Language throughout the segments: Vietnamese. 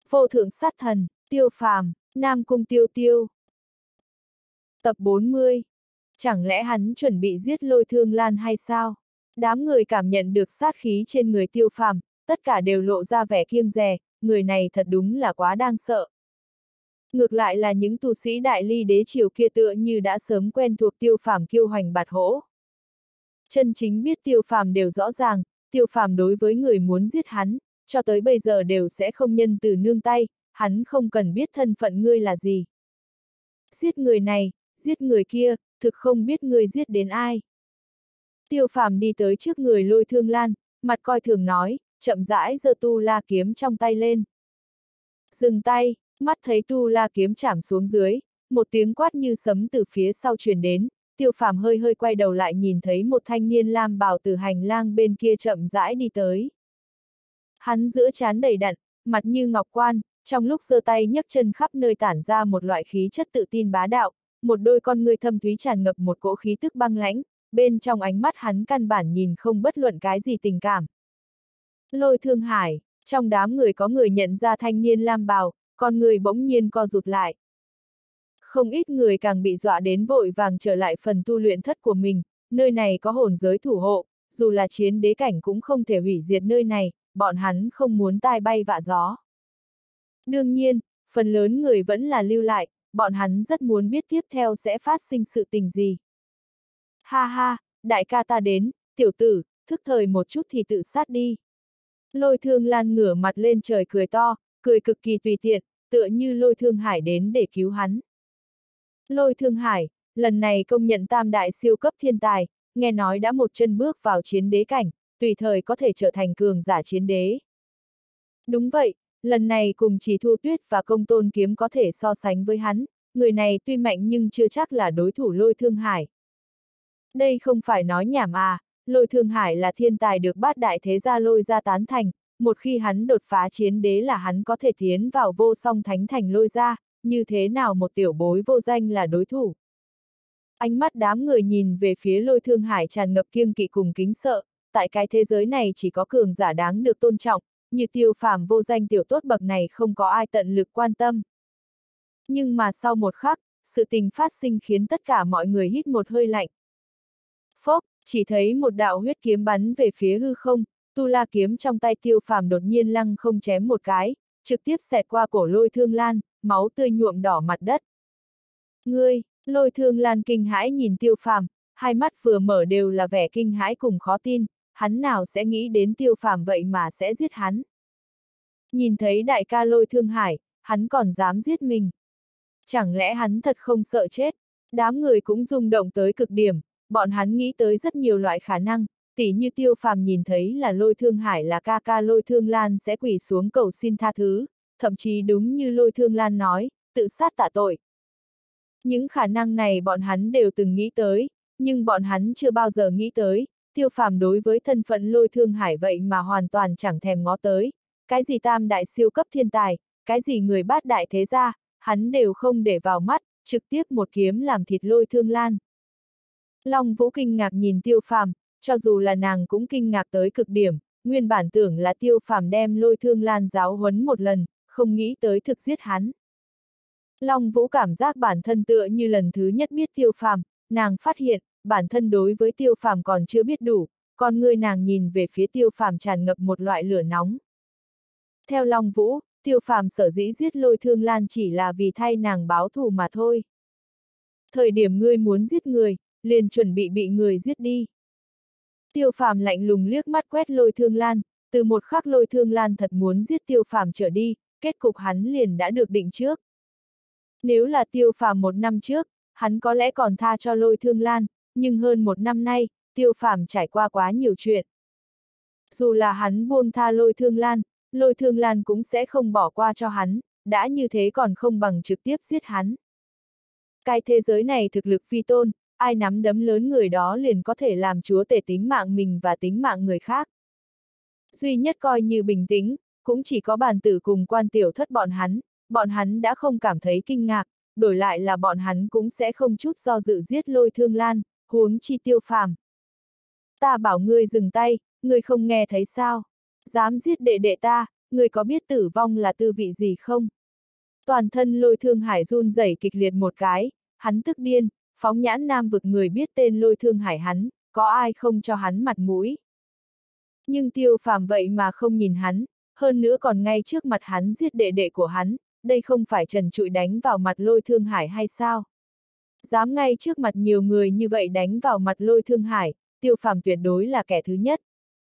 Vô thượng sát thần, Tiêu Phàm, Nam Cung Tiêu Tiêu. Tập 40. Chẳng lẽ hắn chuẩn bị giết Lôi Thương Lan hay sao? Đám người cảm nhận được sát khí trên người Tiêu Phàm, tất cả đều lộ ra vẻ kiêng dè, người này thật đúng là quá đáng sợ. Ngược lại là những tu sĩ Đại Ly đế triều kia tựa như đã sớm quen thuộc Tiêu Phàm kiêu hoành bạt hỗ. Chân chính biết Tiêu Phàm đều rõ ràng, Tiêu Phàm đối với người muốn giết hắn, cho tới bây giờ đều sẽ không nhân từ nương tay, hắn không cần biết thân phận ngươi là gì. Giết người này, giết người kia, thực không biết ngươi giết đến ai. Tiêu Phàm đi tới trước người Lôi Thương Lan, mặt coi thường nói, chậm rãi giơ tu la kiếm trong tay lên. Dừng tay, mắt thấy tu la kiếm chảm xuống dưới, một tiếng quát như sấm từ phía sau truyền đến, Tiêu Phàm hơi hơi quay đầu lại nhìn thấy một thanh niên lam bào từ hành lang bên kia chậm rãi đi tới. Hắn giữa trán đầy đặn, mặt như ngọc quan, trong lúc giơ tay nhấc chân khắp nơi tản ra một loại khí chất tự tin bá đạo, một đôi con ngươi thâm thúy tràn ngập một cỗ khí tức băng lãnh, bên trong ánh mắt hắn căn bản nhìn không bất luận cái gì tình cảm. Lôi Thương Hải, trong đám người có người nhận ra thanh niên lam bào, con người bỗng nhiên co rụt lại. Không ít người càng bị dọa đến vội vàng trở lại phần tu luyện thất của mình, nơi này có hồn giới thủ hộ, dù là chiến đế cảnh cũng không thể hủy diệt nơi này, bọn hắn không muốn tai bay vạ gió. Đương nhiên, phần lớn người vẫn là lưu lại, bọn hắn rất muốn biết tiếp theo sẽ phát sinh sự tình gì. Ha ha, đại ca ta đến, tiểu tử, thức thời một chút thì tự sát đi. Lôi Thương Lan ngửa mặt lên trời cười to, cười cực kỳ tùy tiện, tựa như Lôi Thương Hải đến để cứu hắn. Lôi Thương Hải, lần này công nhận tam đại siêu cấp thiên tài, nghe nói đã một chân bước vào chiến đế cảnh, tùy thời có thể trở thành cường giả chiến đế. Đúng vậy, lần này cùng Chỉ Thu Tuyết và Công Tôn Kiếm có thể so sánh với hắn, người này tuy mạnh nhưng chưa chắc là đối thủ Lôi Thương Hải. Đây không phải nói nhảm à, Lôi Thương Hải là thiên tài được bát đại thế gia Lôi gia tán thành, một khi hắn đột phá chiến đế là hắn có thể tiến vào vô song thánh thành Lôi gia, như thế nào một tiểu bối vô danh là đối thủ. Ánh mắt đám người nhìn về phía Lôi Thương Hải tràn ngập kiêng kỵ cùng kính sợ, tại cái thế giới này chỉ có cường giả đáng được tôn trọng, như Tiêu Phàm vô danh tiểu tốt bậc này không có ai tận lực quan tâm. Nhưng mà sau một khắc, sự tình phát sinh khiến tất cả mọi người hít một hơi lạnh. Phốc, chỉ thấy một đạo huyết kiếm bắn về phía hư không, tu la kiếm trong tay Tiêu Phàm đột nhiên lăng không chém một cái, trực tiếp xẹt qua cổ Lôi Thương Lan, máu tươi nhuộm đỏ mặt đất. Ngươi, Lôi Thương Lan kinh hãi nhìn Tiêu Phàm, hai mắt vừa mở đều là vẻ kinh hãi cùng khó tin, hắn nào sẽ nghĩ đến Tiêu Phàm vậy mà sẽ giết hắn. Nhìn thấy đại ca Lôi Thương Hải, hắn còn dám giết mình. Chẳng lẽ hắn thật không sợ chết? Đám người cũng rung động tới cực điểm, bọn hắn nghĩ tới rất nhiều loại khả năng, tỉ như Tiêu Phàm nhìn thấy là Lôi Thương Hải là ca ca Lôi Thương Lan sẽ quỳ xuống cầu xin tha thứ, thậm chí đúng như Lôi Thương Lan nói, tự sát tạ tội. Những khả năng này bọn hắn đều từng nghĩ tới, nhưng bọn hắn chưa bao giờ nghĩ tới, Tiêu Phàm đối với thân phận Lôi Thương Hải vậy mà hoàn toàn chẳng thèm ngó tới, cái gì tam đại siêu cấp thiên tài, cái gì người bát đại thế gia, hắn đều không để vào mắt, trực tiếp một kiếm làm thịt Lôi Thương Lan. Long Vũ kinh ngạc nhìn Tiêu Phàm, cho dù là nàng cũng kinh ngạc tới cực điểm, nguyên bản tưởng là Tiêu Phàm đem Lôi Thương Lan giáo huấn một lần, không nghĩ tới thực giết hắn. Long Vũ cảm giác bản thân tựa như lần thứ nhất biết Tiêu Phàm, nàng phát hiện, bản thân đối với Tiêu Phàm còn chưa biết đủ, con người nàng nhìn về phía Tiêu Phàm tràn ngập một loại lửa nóng. Theo Long Vũ, Tiêu Phàm sở dĩ giết Lôi Thương Lan chỉ là vì thay nàng báo thù mà thôi. Thời điểm ngươi muốn giết người, liền chuẩn bị người giết đi. Tiêu Phàm lạnh lùng liếc mắt quét Lôi Thương Lan, từ một khắc Lôi Thương Lan thật muốn giết Tiêu Phàm trở đi, kết cục hắn liền đã được định trước. Nếu là Tiêu Phàm một năm trước, hắn có lẽ còn tha cho Lôi Thương Lan, nhưng hơn một năm nay, Tiêu Phàm trải qua quá nhiều chuyện. Dù là hắn buông tha Lôi Thương Lan cũng sẽ không bỏ qua cho hắn, đã như thế còn không bằng trực tiếp giết hắn. Cái thế giới này thực lực vi tôn, ai nắm đấm lớn người đó liền có thể làm chúa tể tính mạng mình và tính mạng người khác. Duy nhất coi như bình tĩnh, cũng chỉ có Bàn Tử cùng Quan Tiểu Thất bọn hắn đã không cảm thấy kinh ngạc, đổi lại là bọn hắn cũng sẽ không chút do dự giết Lôi Thương Lan, huống chi Tiêu Phàm. Ta bảo ngươi dừng tay, ngươi không nghe thấy sao? Dám giết đệ đệ ta, ngươi có biết tử vong là tư vị gì không? Toàn thân Lôi Thương Hải run rẩy kịch liệt một cái, hắn tức điên, phóng nhãn Nam vực người biết tên Lôi Thương Hải hắn, có ai không cho hắn mặt mũi. Nhưng Tiêu Phàm vậy mà không nhìn hắn, hơn nữa còn ngay trước mặt hắn giết đệ đệ của hắn, đây không phải trần trụi đánh vào mặt Lôi Thương Hải hay sao? Dám ngay trước mặt nhiều người như vậy đánh vào mặt Lôi Thương Hải, Tiêu Phàm tuyệt đối là kẻ thứ nhất.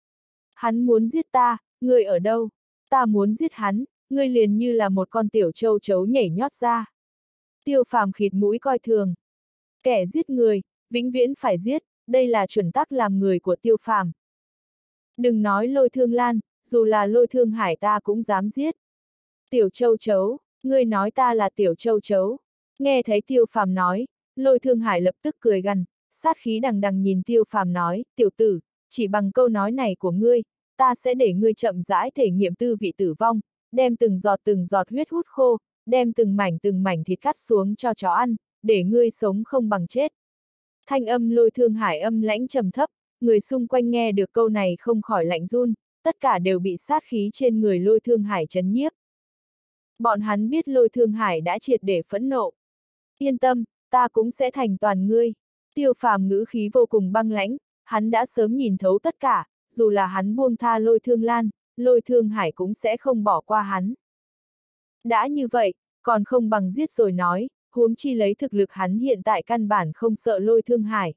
Hắn muốn giết ta, ngươi ở đâu? Ta muốn giết hắn, ngươi liền như là một con tiểu châu chấu nhảy nhót ra. Tiêu Phàm khịt mũi coi thường. Kẻ giết người, vĩnh viễn phải giết, đây là chuẩn tắc làm người của Tiêu Phàm. Đừng nói Lôi Thương Lan, dù là Lôi Thương Hải ta cũng dám giết. Tiểu châu chấu, ngươi nói ta là tiểu châu chấu. Nghe thấy Tiêu Phàm nói, Lôi Thương Hải lập tức cười gằn, sát khí đằng đằng nhìn Tiêu Phàm nói, tiểu tử, chỉ bằng câu nói này của ngươi, ta sẽ để ngươi chậm rãi thể nghiệm tư vị tử vong, đem từng giọt huyết hút khô, đem từng mảnh thịt cắt xuống cho chó ăn, để ngươi sống không bằng chết. Thanh âm Lôi Thương Hải âm lãnh trầm thấp, người xung quanh nghe được câu này không khỏi lạnh run, tất cả đều bị sát khí trên người Lôi Thương Hải chấn nhiếp. Bọn hắn biết Lôi Thương Hải đã triệt để phẫn nộ. Yên tâm, ta cũng sẽ thành toàn ngươi. Tiêu Phàm ngữ khí vô cùng băng lãnh, hắn đã sớm nhìn thấu tất cả, dù là hắn buông tha Lôi Thương Lan, Lôi Thương Hải cũng sẽ không bỏ qua hắn. Đã như vậy, còn không bằng giết rồi nói, huống chi lấy thực lực hắn hiện tại căn bản không sợ Lôi Thương Hải.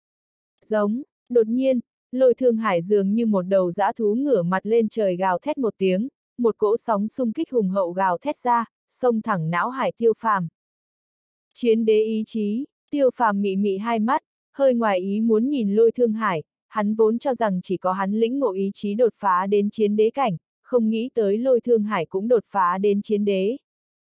Giống, đột nhiên, Lôi Thương Hải dường như một đầu dã thú ngửa mặt lên trời gào thét một tiếng, một cỗ sóng xung kích hùng hậu gào thét ra, xông thẳng não hải Tiêu Phàm. Chiến đế ý chí, Tiêu Phàm mị mị hai mắt, hơi ngoài ý muốn nhìn Lôi Thương Hải, hắn vốn cho rằng chỉ có hắn lĩnh ngộ ý chí đột phá đến chiến đế cảnh, không nghĩ tới Lôi Thương Hải cũng đột phá đến chiến đế.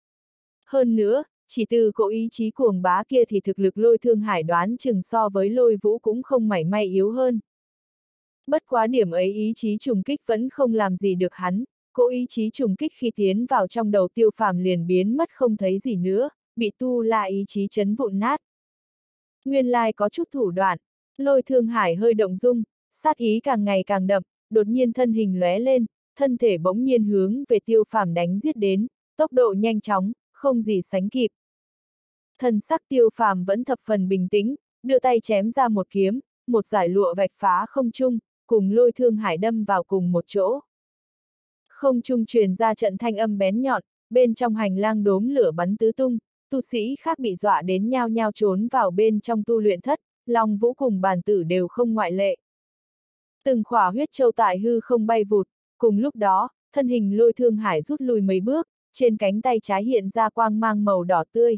Hơn nữa, chỉ từ cỗ ý chí cuồng bá kia thì thực lực Lôi Thương Hải đoán chừng so với Lôi Vũ cũng không mảy may yếu hơn. Bất quá điểm ấy ý chí trùng kích vẫn không làm gì được hắn, cỗ ý chí trùng kích khi tiến vào trong đầu Tiêu Phàm liền biến mất không thấy gì nữa, bị tu la ý chí chấn vụn nát. Nguyên lai có chút thủ đoạn, Lôi Thương Hải hơi động dung, sát ý càng ngày càng đậm, đột nhiên thân hình lóe lên, thân thể bỗng nhiên hướng về Tiêu Phàm đánh giết đến, tốc độ nhanh chóng, không gì sánh kịp. Thần sắc Tiêu Phàm vẫn thập phần bình tĩnh, đưa tay chém ra một kiếm, một dải lụa vạch phá không trung, cùng Lôi Thương Hải đâm vào cùng một chỗ. Không trung truyền ra trận thanh âm bén nhọn, bên trong hành lang đốm lửa bắn tứ tung, tu sĩ khác bị dọa đến nhao nhao trốn vào bên trong tu luyện thất, Long Vũ cùng Bàn Tử đều không ngoại lệ. Từng khỏa huyết châu tại hư không bay vụt, cùng lúc đó, thân hình Lôi Thương Hải rút lui mấy bước, trên cánh tay trái hiện ra quang mang màu đỏ tươi.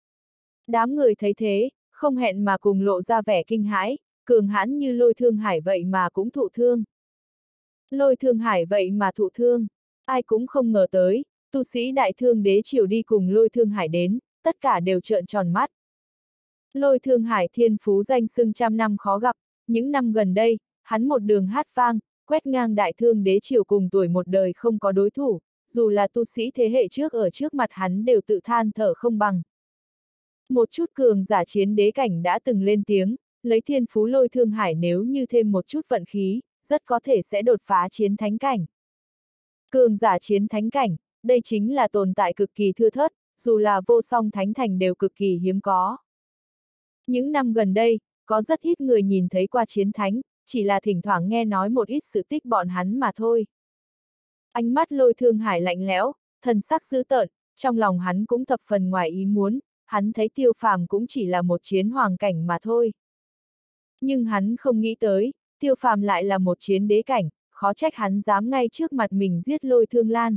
Đám người thấy thế, không hẹn mà cùng lộ ra vẻ kinh hãi, cường hãn như Lôi Thương Hải vậy mà cũng thụ thương. Lôi Thương Hải vậy mà thụ thương, ai cũng không ngờ tới, tu sĩ Đại Thương Đế triều đi cùng Lôi Thương Hải đến, tất cả đều trợn tròn mắt. Lôi Thương Hải thiên phú danh xưng trăm năm khó gặp, những năm gần đây, hắn một đường hát vang, quét ngang Đại Thương Đế triều cùng tuổi một đời không có đối thủ, dù là tu sĩ thế hệ trước ở trước mặt hắn đều tự than thở không bằng. Một chút cường giả chiến đế cảnh đã từng lên tiếng, lấy thiên phú Lôi Thương Hải nếu như thêm một chút vận khí, rất có thể sẽ đột phá chiến thánh cảnh. Cường giả chiến thánh cảnh, đây chính là tồn tại cực kỳ thưa thớt, dù là vô song thánh thành đều cực kỳ hiếm có. Những năm gần đây, có rất ít người nhìn thấy qua chiến thánh, chỉ là thỉnh thoảng nghe nói một ít sự tích bọn hắn mà thôi. Ánh mắt Lôi Thương Hải lạnh lẽo, thần sắc dữ tợn, trong lòng hắn cũng thập phần ngoài ý muốn, hắn thấy Tiêu Phàm cũng chỉ là một chiến hoàng cảnh mà thôi. Nhưng hắn không nghĩ tới, Tiêu Phàm lại là một chiến đế cảnh, khó trách hắn dám ngay trước mặt mình giết Lôi Thương Lan.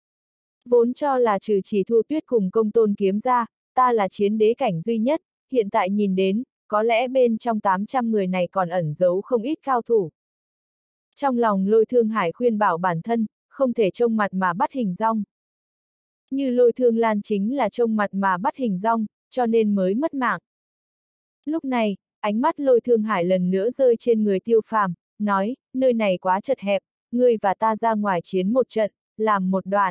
Vốn cho là trừ Chỉ Thu Tuyết cùng Công Tôn Kiếm ra, ta là chiến đế cảnh duy nhất, hiện tại nhìn đến, có lẽ bên trong 800 người này còn ẩn giấu không ít cao thủ. Trong lòng Lôi Thương Hải khuyên bảo bản thân, không thể trông mặt mà bắt hình dong. Như Lôi Thương Lan chính là trông mặt mà bắt hình dong, cho nên mới mất mạng. Lúc này, ánh mắt Lôi Thương Hải lần nữa rơi trên người Tiêu Phàm, nói, nơi này quá chật hẹp, ngươi và ta ra ngoài chiến một trận, làm một đoạn.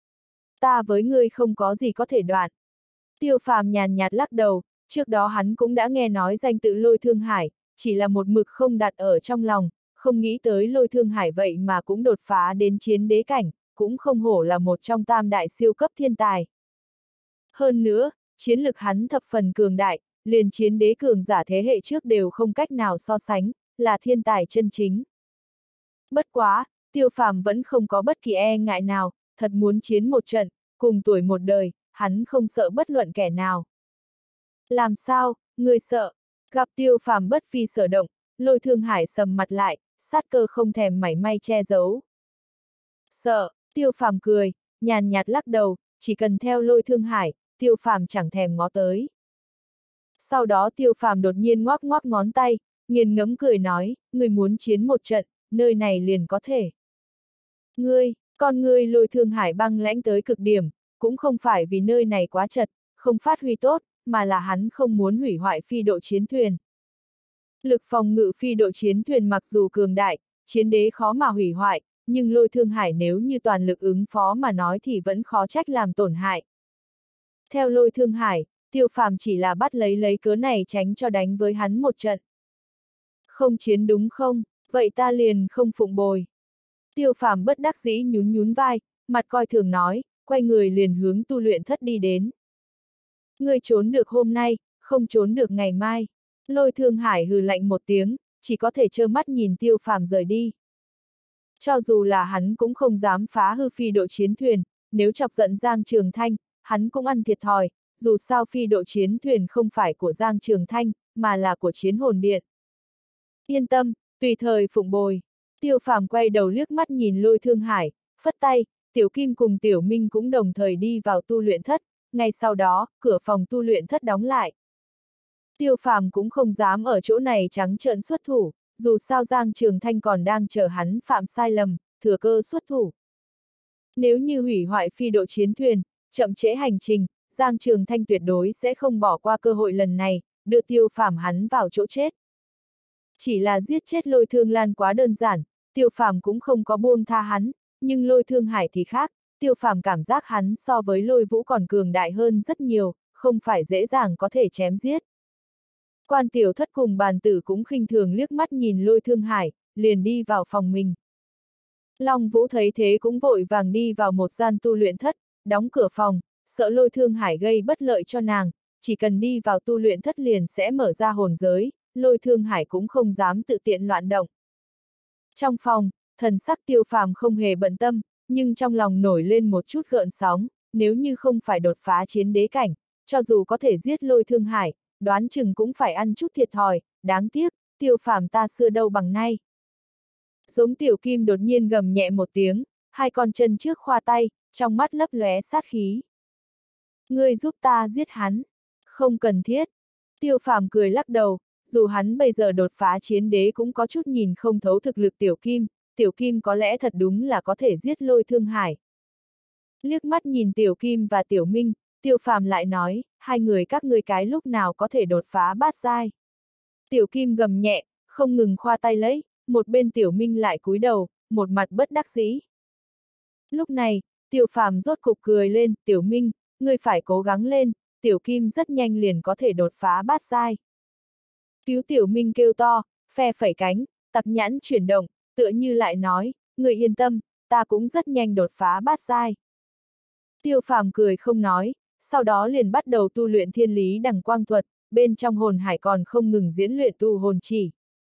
Ta với ngươi không có gì có thể đoạn. Tiêu Phàm nhàn nhạt lắc đầu, trước đó hắn cũng đã nghe nói danh tự Lôi Thương Hải, chỉ là một mực không đặt ở trong lòng, không nghĩ tới Lôi Thương Hải vậy mà cũng đột phá đến chiến đế cảnh, cũng không hổ là một trong tam đại siêu cấp thiên tài. Hơn nữa, chiến lực hắn thập phần cường đại, liền chiến đế cường giả thế hệ trước đều không cách nào so sánh, là thiên tài chân chính. Bất quá, Tiêu Phàm vẫn không có bất kỳ e ngại nào, thật muốn chiến một trận, cùng tuổi một đời, hắn không sợ bất luận kẻ nào. Làm sao, người sợ? Gặp Tiêu Phàm bất phi sở động, Lôi Thương Hải sầm mặt lại, sát cơ không thèm mảy may che giấu. Sợ, Tiêu Phàm cười, nhàn nhạt lắc đầu, chỉ cần theo Lôi Thương Hải, Tiêu Phàm chẳng thèm ngó tới. Sau đó Tiêu Phàm đột nhiên ngoắc ngoắc ngón tay, nghiền ngẫm cười nói, người muốn chiến một trận, nơi này liền có thể. Con ngươi Lôi Thương Hải băng lãnh tới cực điểm, cũng không phải vì nơi này quá chật, không phát huy tốt, mà là hắn không muốn hủy hoại phi độ chiến thuyền. Lực phòng ngự phi độ chiến thuyền mặc dù cường đại, chiến đế khó mà hủy hoại, nhưng Lôi Thương Hải nếu như toàn lực ứng phó mà nói thì vẫn khó trách làm tổn hại. Theo Lôi Thương Hải, Tiêu Phàm chỉ là bắt lấy cớ này tránh cho đánh với hắn một trận. Không chiến đúng không, vậy ta liền không phụng bồi. Tiêu Phàm bất đắc dĩ nhún nhún vai, mặt coi thường nói, quay người liền hướng tu luyện thất đi đến. Ngươi trốn được hôm nay, không trốn được ngày mai. Lôi Thương Hải hừ lạnh một tiếng, chỉ có thể trơ mắt nhìn Tiêu Phàm rời đi. Cho dù là hắn cũng không dám phá hư phi độ chiến thuyền, nếu chọc giận Giang Trường Thanh, hắn cũng ăn thiệt thòi, dù sao phi độ chiến thuyền không phải của Giang Trường Thanh, mà là của Chiến Hồn Điện. Yên tâm, tùy thời phụng bồi. Tiêu Phàm quay đầu liếc mắt nhìn Lôi Thương Hải, phất tay, Tiểu Kim cùng Tiểu Minh cũng đồng thời đi vào tu luyện thất, ngay sau đó, cửa phòng tu luyện thất đóng lại. Tiêu Phàm cũng không dám ở chỗ này trắng trợn xuất thủ, dù sao Giang Trường Thanh còn đang chờ hắn phạm sai lầm, thừa cơ xuất thủ. Nếu như hủy hoại phi độ chiến thuyền, chậm trễ hành trình, Giang Trường Thanh tuyệt đối sẽ không bỏ qua cơ hội lần này, đưa Tiêu Phàm hắn vào chỗ chết. Chỉ là giết chết Lôi Thương Lan quá đơn giản, Tiêu Phàm cũng không có buông tha hắn, nhưng Lôi Thương Hải thì khác, Tiêu Phàm cảm giác hắn so với Lôi Vũ còn cường đại hơn rất nhiều, không phải dễ dàng có thể chém giết. Quan Tiểu Thất cùng Bàn Tử cũng khinh thường liếc mắt nhìn Lôi Thương Hải, liền đi vào phòng mình. Long Vũ thấy thế cũng vội vàng đi vào một gian tu luyện thất, đóng cửa phòng, sợ Lôi Thương Hải gây bất lợi cho nàng, chỉ cần đi vào tu luyện thất liền sẽ mở ra hồn giới, Lôi Thương Hải cũng không dám tự tiện loạn động. Trong phòng, thần sắc Tiêu Phàm không hề bận tâm, nhưng trong lòng nổi lên một chút gợn sóng, nếu như không phải đột phá chiến đế cảnh, cho dù có thể giết Lôi Thương Hải, đoán chừng cũng phải ăn chút thiệt thòi, đáng tiếc, Tiêu Phàm ta xưa đâu bằng nay. Giống Tiểu Kim đột nhiên gầm nhẹ một tiếng, hai con chân trước khoa tay, trong mắt lấp lóe sát khí. Ngươi giúp ta giết hắn. Không cần thiết. Tiêu Phàm cười lắc đầu, dù hắn bây giờ đột phá chiến đế cũng có chút nhìn không thấu thực lực Tiểu Kim có lẽ thật đúng là có thể giết Lôi Thương Hải. Liếc mắt nhìn Tiểu Kim và Tiểu Minh, Tiêu Phàm lại nói, hai người các ngươi cái lúc nào có thể đột phá bát giai. Tiểu Kim gầm nhẹ, không ngừng khoa tay lấy, một bên Tiểu Minh lại cúi đầu, một mặt bất đắc dĩ. Lúc này, Tiêu Phàm rốt cục cười lên, Tiểu Minh, ngươi phải cố gắng lên, Tiểu Kim rất nhanh liền có thể đột phá bát giai. Cứu Tiểu Minh kêu to, phe phẩy cánh, tặc nhãn chuyển động, tựa như lại nói, ngươi yên tâm, ta cũng rất nhanh đột phá bát giai. Tiêu Phàm cười không nói, sau đó liền bắt đầu tu luyện thiên lý đằng quang thuật, bên trong hồn hải còn không ngừng diễn luyện tu hồn chỉ.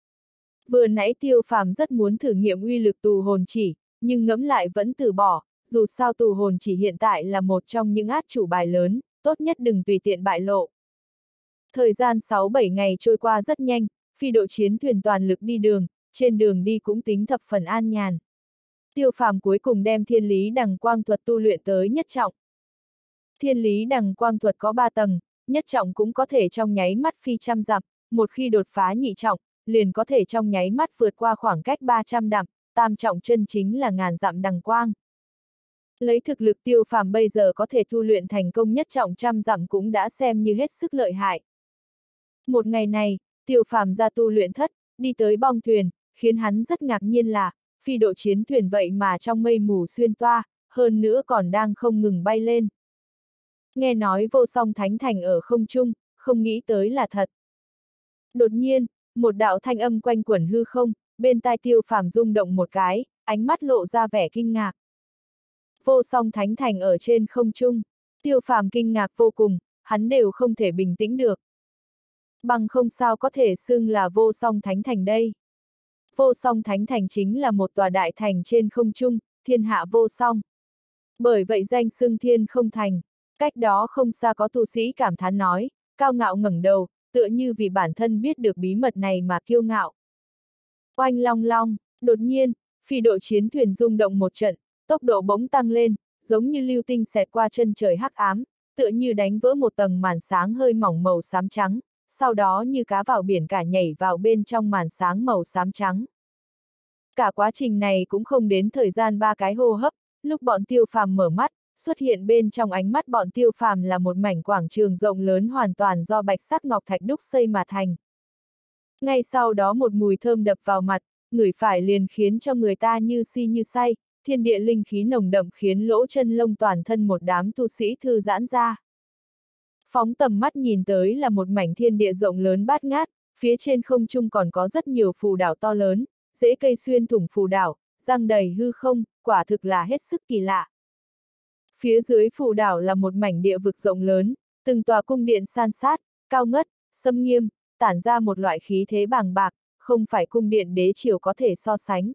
Vừa nãy Tiêu Phàm rất muốn thử nghiệm uy lực tu hồn chỉ, nhưng ngẫm lại vẫn từ bỏ, dù sao tu hồn chỉ hiện tại là một trong những át chủ bài lớn, tốt nhất đừng tùy tiện bại lộ. Thời gian 6-7 ngày trôi qua rất nhanh, phi độ chiến thuyền toàn lực đi đường, trên đường đi cũng tính thập phần an nhàn. Tiêu Phàm cuối cùng đem thiên lý đằng quang thuật tu luyện tới nhất trọng. Thiên lý đằng quang thuật có 3 tầng, nhất trọng cũng có thể trong nháy mắt phi trăm dặm, một khi đột phá nhị trọng, liền có thể trong nháy mắt vượt qua khoảng cách 300 dặm, tam trọng chân chính là ngàn dặm đằng quang. Lấy thực lực Tiêu Phàm bây giờ có thể tu luyện thành công nhất trọng trăm dặm cũng đã xem như hết sức lợi hại. Một ngày này, Tiêu Phàm ra tu luyện thất, đi tới bong thuyền, khiến hắn rất ngạc nhiên là, phi độ chiến thuyền vậy mà trong mây mù xuyên toa, hơn nữa còn đang không ngừng bay lên. Nghe nói vô song thánh thành ở không trung, không nghĩ tới là thật. Đột nhiên, một đạo thanh âm quanh quẩn hư không, bên tai Tiêu Phàm rung động một cái, ánh mắt lộ ra vẻ kinh ngạc. Vô Song Thánh Thành ở trên không trung. Tiêu Phàm kinh ngạc vô cùng, hắn đều không thể bình tĩnh được. Bằng không sao có thể xưng là Vô Song Thánh Thành đây. Vô Song Thánh Thành chính là một tòa đại thành trên không trung, thiên hạ vô song. Bởi vậy danh xưng Thiên Không Thành. Cách đó không xa có tu sĩ cảm thán nói, cao ngạo ngẩng đầu, tựa như vì bản thân biết được bí mật này mà kiêu ngạo. Oanh long long, đột nhiên, phi đội chiến thuyền rung động một trận, tốc độ bỗng tăng lên, giống như lưu tinh xẹt qua chân trời hắc ám, tựa như đánh vỡ một tầng màn sáng hơi mỏng màu xám trắng, sau đó như cá vào biển cả nhảy vào bên trong màn sáng màu xám trắng. Cả quá trình này cũng không đến thời gian 3 cái hô hấp, lúc bọn Tiêu Phàm mở mắt, xuất hiện bên trong ánh mắt bọn Tiêu Phàm là một mảnh quảng trường rộng lớn hoàn toàn do bạch sắc ngọc thạch đúc xây mà thành. Ngay sau đó một mùi thơm đập vào mặt, ngửi phải liền khiến cho người ta như si như say, thiên địa linh khí nồng đậm khiến lỗ chân lông toàn thân một đám tu sĩ thư giãn ra. Phóng tầm mắt nhìn tới là một mảnh thiên địa rộng lớn bát ngát, phía trên không trung còn có rất nhiều phù đảo to lớn, rễ cây xuyên thủng phù đảo, răng đầy hư không, quả thực là hết sức kỳ lạ. Phía dưới phù đảo là một mảnh địa vực rộng lớn, từng tòa cung điện san sát, cao ngất, xâm nghiêm, tản ra một loại khí thế bàng bạc, không phải cung điện đế triều có thể so sánh.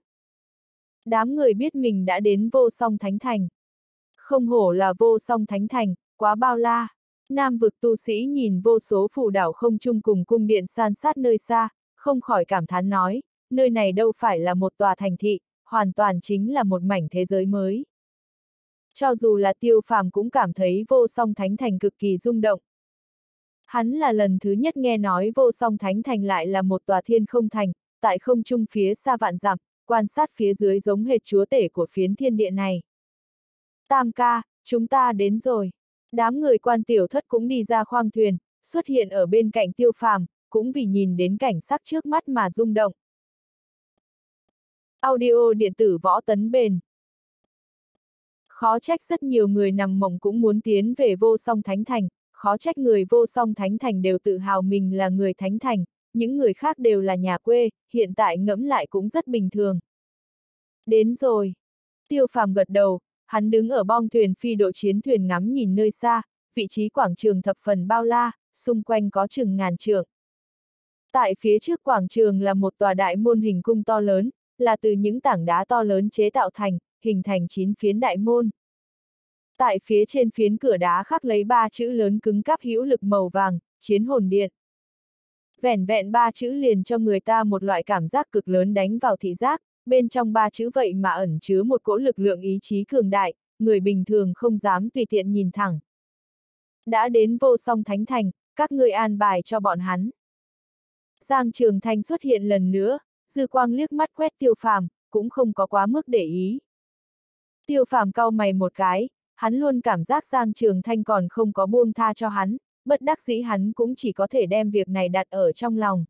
Đám người biết mình đã đến Vô Song Thánh Thành. Không hổ là Vô Song Thánh Thành, quá bao la. Nam vực tu sĩ nhìn vô số phù đảo không trung cùng cung điện san sát nơi xa, không khỏi cảm thán nói, nơi này đâu phải là một tòa thành thị, hoàn toàn chính là một mảnh thế giới mới. Cho dù là Tiêu Phàm cũng cảm thấy Vô Song Thánh Thành cực kỳ rung động. Hắn là lần thứ nhất nghe nói Vô Song Thánh Thành lại là một tòa thiên không thành, tại không trung phía xa vạn dặm, quan sát phía dưới giống hệt chúa tể của phiến thiên địa này. Tam ca, chúng ta đến rồi. Đám người Quan Tiểu Thất cũng đi ra khoang thuyền, xuất hiện ở bên cạnh Tiêu Phàm, cũng vì nhìn đến cảnh sắc trước mắt mà rung động. Audio điện tử Võ Tấn Bền. Khó trách rất nhiều người nằm mộng cũng muốn tiến về Vô Song Thánh Thành, khó trách người Vô Song Thánh Thành đều tự hào mình là người Thánh Thành, những người khác đều là nhà quê, hiện tại ngẫm lại cũng rất bình thường. Đến rồi. Tiêu Phàm gật đầu, hắn đứng ở bong thuyền phi đội chiến thuyền ngắm nhìn nơi xa, vị trí quảng trường thập phần bao la, xung quanh có chừng ngàn trượng. Tại phía trước quảng trường là một tòa đại môn hình cung to lớn, là từ những tảng đá to lớn chế tạo thành, hình thành 9 phiến đại môn. Tại phía trên phiến cửa đá khắc lấy 3 chữ lớn cứng cáp hữu lực màu vàng, Chiến Hồn Điện. Vẻn vẹn 3 chữ liền cho người ta một loại cảm giác cực lớn đánh vào thị giác, bên trong 3 chữ vậy mà ẩn chứa một cỗ lực lượng ý chí cường đại, người bình thường không dám tùy tiện nhìn thẳng. Đã đến Vô Song Thánh Thành, các ngươi an bài cho bọn hắn. Giang Trường Thanh xuất hiện lần nữa, dư quang liếc mắt quét Tiêu Phàm, cũng không có quá mức để ý. Tiêu Phàm cau mày một cái, hắn luôn cảm giác Giang Trường Thanh còn không có buông tha cho hắn, bất đắc dĩ hắn cũng chỉ có thể đem việc này đặt ở trong lòng.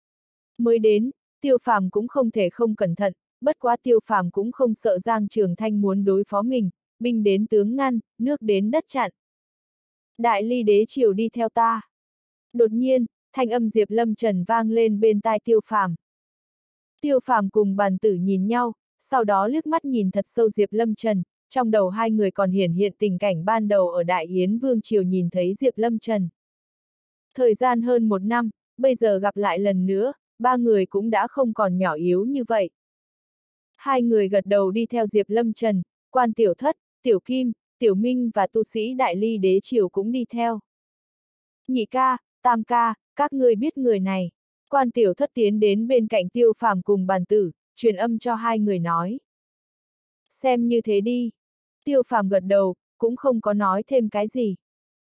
Mới đến, Tiêu Phàm cũng không thể không cẩn thận, bất quá Tiêu Phàm cũng không sợ Giang Trường Thanh muốn đối phó mình, binh đến tướng ngăn, nước đến đất chặn. Đại ly đế triều đi theo ta. Đột nhiên, thanh âm Diệp Lâm Trần vang lên bên tai Tiêu Phàm. Tiêu Phàm cùng Bàn Tử nhìn nhau, sau đó liếc mắt nhìn thật sâu Diệp Lâm Trần, trong đầu hai người còn hiển hiện tình cảnh ban đầu ở Đại Yến Vương Triều nhìn thấy Diệp Lâm Trần. Thời gian hơn 1 năm, bây giờ gặp lại lần nữa, ba người cũng đã không còn nhỏ yếu như vậy. Hai người gật đầu đi theo Diệp Lâm Trần, Quan Tiểu Thất, Tiểu Kim, Tiểu Minh và tu sĩ Đại Ly Đế Triều cũng đi theo. Nhị ca, Tam ca, các ngươi biết người này. Quan Tiểu Thất tiến đến bên cạnh Tiêu Phàm cùng Bàn Tử, truyền âm cho hai người nói. Xem như thế đi. Tiêu Phàm gật đầu, cũng không có nói thêm cái gì.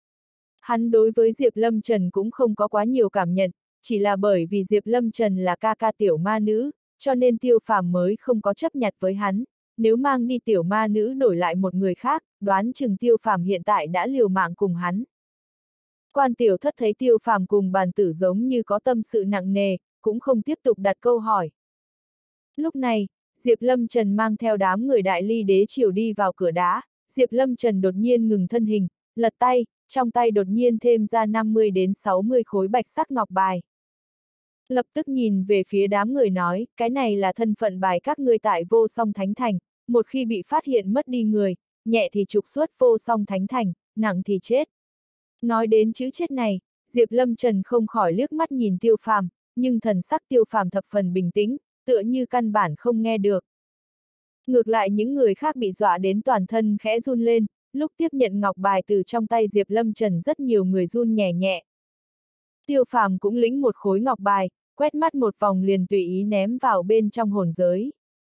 Hắn đối với Diệp Lâm Trần cũng không có quá nhiều cảm nhận, chỉ là bởi vì Diệp Lâm Trần là ca ca tiểu ma nữ, cho nên Tiêu Phàm mới không có chấp nhặt với hắn. Nếu mang đi tiểu ma nữ đổi lại một người khác, đoán chừng Tiêu Phàm hiện tại đã liều mạng cùng hắn. Quan Tiểu Thất thấy Tiêu Phàm cùng Bàn Tử giống như có tâm sự nặng nề, cũng không tiếp tục đặt câu hỏi. Lúc này, Diệp Lâm Trần mang theo đám người Đại Ly Đế Triều đi vào cửa đá, Diệp Lâm Trần đột nhiên ngừng thân hình, lật tay, trong tay đột nhiên thêm ra 50 đến 60 khối bạch sắc ngọc bài. Lập tức nhìn về phía đám người nói, cái này là thân phận bài các ngươi tại Vô Song Thánh Thành, một khi bị phát hiện mất đi người, nhẹ thì trục xuất vô song thánh thành, nặng thì chết. Nói đến chữ chết này, Diệp Lâm Trần không khỏi liếc mắt nhìn Tiêu Phàm, nhưng thần sắc Tiêu Phàm thập phần bình tĩnh, tựa như căn bản không nghe được. Ngược lại những người khác bị dọa đến toàn thân khẽ run lên, lúc tiếp nhận ngọc bài từ trong tay Diệp Lâm Trần rất nhiều người run nhẹ nhẹ. Tiêu Phàm cũng lĩnh một khối ngọc bài, quét mắt một vòng liền tùy ý ném vào bên trong hồn giới.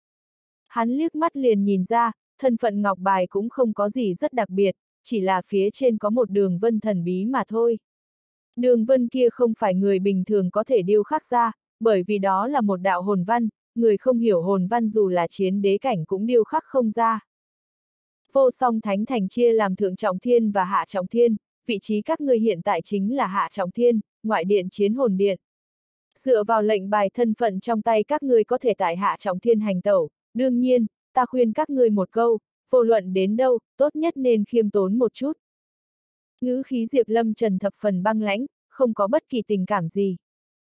Hắn liếc mắt liền nhìn ra, thân phận ngọc bài cũng không có gì rất đặc biệt, chỉ là phía trên có một đường vân thần bí mà thôi. Đường vân kia không phải người bình thường có thể điêu khắc ra, bởi vì đó là một đạo hồn văn, người không hiểu hồn văn dù là chiến đế cảnh cũng điêu khắc không ra. Vô song thánh thành chia làm thượng trọng thiên và hạ trọng thiên, vị trí các ngươi hiện tại chính là hạ trọng thiên, ngoại điện chiến hồn điện. Dựa vào lệnh bài thân phận trong tay các ngươi có thể tại hạ trọng thiên hành tẩu, đương nhiên, ta khuyên các ngươi một câu, vô luận đến đâu, tốt nhất nên khiêm tốn một chút. Ngữ khí Diệp Lâm Trần thập phần băng lãnh, không có bất kỳ tình cảm gì.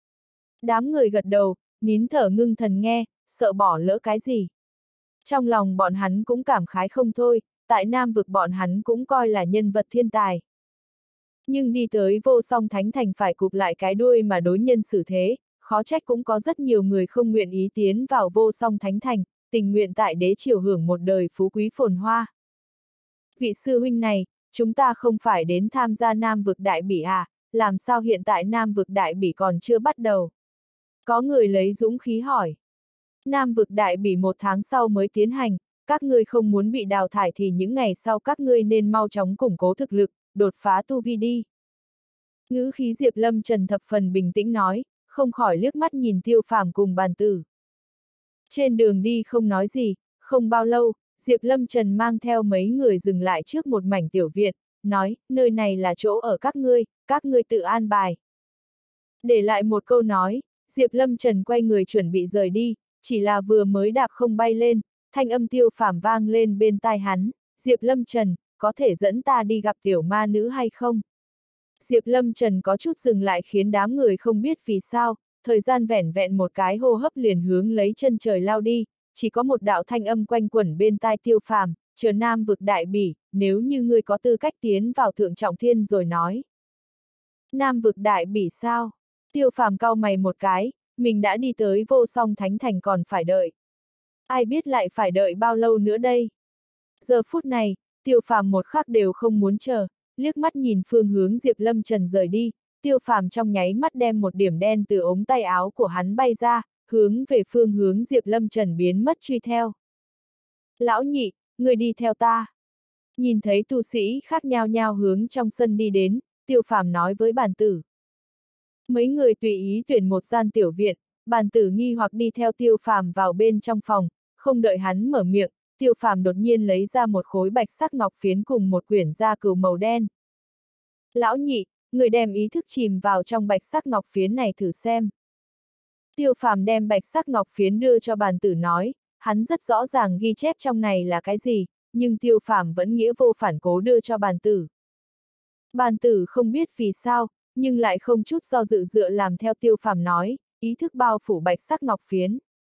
Đám người gật đầu, nín thở ngưng thần nghe, sợ bỏ lỡ cái gì. Trong lòng bọn hắn cũng cảm khái không thôi, tại Nam vực bọn hắn cũng coi là nhân vật thiên tài. Nhưng đi tới vô song thánh thành phải cụp lại cái đuôi mà đối nhân xử thế, khó trách cũng có rất nhiều người không nguyện ý tiến vào vô song thánh thành, tình nguyện tại đế triều hưởng một đời phú quý phồn hoa. Vị sư huynh này, chúng ta không phải đến tham gia Nam vực đại bỉ à, làm sao hiện tại Nam vực đại bỉ còn chưa bắt đầu? Có người lấy dũng khí hỏi. Nam vực đại bỉ 1 tháng sau mới tiến hành, các ngươi không muốn bị đào thải thì những ngày sau các ngươi nên mau chóng củng cố thực lực, đột phá tu vi đi. Ngữ khí Diệp Lâm Trần thập phần bình tĩnh nói, không khỏi liếc mắt nhìn Tiêu Phàm cùng Bàn Tử. Trên đường đi không nói gì, không bao lâu, Diệp Lâm Trần mang theo mấy người dừng lại trước một mảnh tiểu viện, nói, nơi này là chỗ ở các ngươi tự an bài. Để lại một câu nói, Diệp Lâm Trần quay người chuẩn bị rời đi, chỉ là vừa mới đạp không bay lên, thanh âm Tiêu Phàm vang lên bên tai hắn, Diệp Lâm Trần, có thể dẫn ta đi gặp tiểu ma nữ hay không? Diệp Lâm Trần có chút dừng lại khiến đám người không biết vì sao, thời gian vẻn vẹn một cái hô hấp liền hướng lấy chân trời lao đi, chỉ có một đạo thanh âm quanh quẩn bên tai Tiêu Phàm, chờ Nam vực đại bỉ, nếu như ngươi có tư cách tiến vào thượng trọng thiên rồi nói. Nam vực đại bỉ sao? Tiêu Phàm cau mày một cái, mình đã đi tới vô song thánh thành còn phải đợi. Ai biết lại phải đợi bao lâu nữa đây? Giờ phút này, Tiêu Phàm một khắc đều không muốn chờ, liếc mắt nhìn phương hướng Diệp Lâm Trần rời đi, Tiêu Phàm trong nháy mắt đem một điểm đen từ ống tay áo của hắn bay ra, hướng về phương hướng Diệp Lâm Trần biến mất truy theo. Lão nhị, người đi theo ta. Nhìn thấy tu sĩ khác nhao nhao hướng trong sân đi đến, Tiêu Phàm nói với Bàn Tử. Mấy người tùy ý tuyển một gian tiểu viện, Bàn Tử nghi hoặc đi theo Tiêu Phàm vào bên trong phòng, không đợi hắn mở miệng, Tiêu Phàm đột nhiên lấy ra một khối bạch sắc ngọc phiến cùng một quyển gia cừu màu đen. Lão nhị, người đem ý thức chìm vào trong bạch sắc ngọc phiến này thử xem. Tiêu Phàm đem bạch sắc ngọc phiến đưa cho Bàn Tử nói, hắn rất rõ ràng ghi chép trong này là cái gì, nhưng Tiêu Phàm vẫn nghĩa vô phản cố đưa cho Bàn Tử. Bàn Tử không biết vì sao, nhưng lại không chút do dự dựa làm theo Tiêu Phàm nói, ý thức bao phủ bạch sắc ngọc phiến.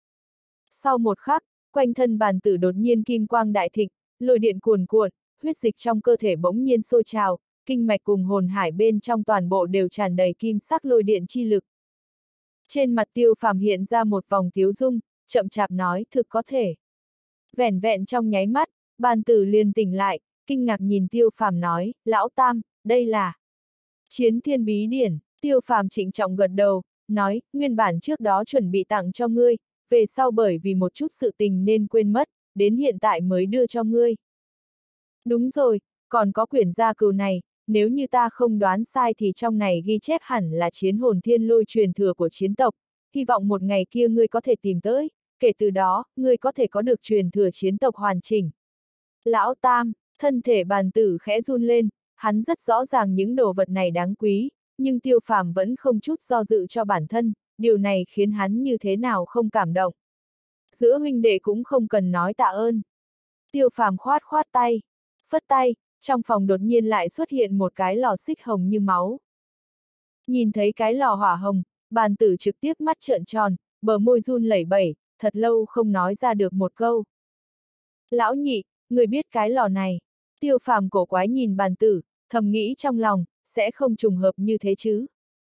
Sau một khắc, quanh thân Bàn Tử đột nhiên kim quang đại thịnh, lôi điện cuồn cuộn, huyết dịch trong cơ thể bỗng nhiên sôi trào, kinh mạch cùng hồn hải bên trong toàn bộ đều tràn đầy kim sắc lôi điện chi lực. Trên mặt Tiêu Phàm hiện ra một vòng tiếu dung, chậm chạp nói thực có thể. Vẻn vẹn trong nháy mắt, Bàn Tử liền tỉnh lại, kinh ngạc nhìn Tiêu Phàm nói, lão tam, đây là Chiến Thiên Bí Điển. Tiêu Phàm trịnh trọng gật đầu, nói, nguyên bản trước đó chuẩn bị tặng cho ngươi, về sau bởi vì một chút sự tình nên quên mất, đến hiện tại mới đưa cho ngươi. Đúng rồi, còn có quyển gia cừu này, nếu như ta không đoán sai thì trong này ghi chép hẳn là chiến hồn thiên lôi truyền thừa của chiến tộc, hy vọng một ngày kia ngươi có thể tìm tới, kể từ đó, ngươi có thể có được truyền thừa chiến tộc hoàn chỉnh. Lão tam, thân thể Bàn Tử khẽ run lên, hắn rất rõ ràng những đồ vật này đáng quý, nhưng Tiêu Phàm vẫn không chút do dự cho bản thân, điều này khiến hắn như thế nào không cảm động. Giữa huynh đệ cũng không cần nói tạ ơn. Tiêu Phàm khoát khoát tay, phất tay, trong phòng đột nhiên lại xuất hiện một cái lò xích hồng như máu. Nhìn thấy cái lò hỏa hồng, Bàn Tử trực tiếp mắt trợn tròn, bờ môi run lẩy bẩy, thật lâu không nói ra được một câu. Lão nhị, người biết cái lò này. Tiêu Phàm cổ quái nhìn bàn tử, thầm nghĩ trong lòng, sẽ không trùng hợp như thế chứ.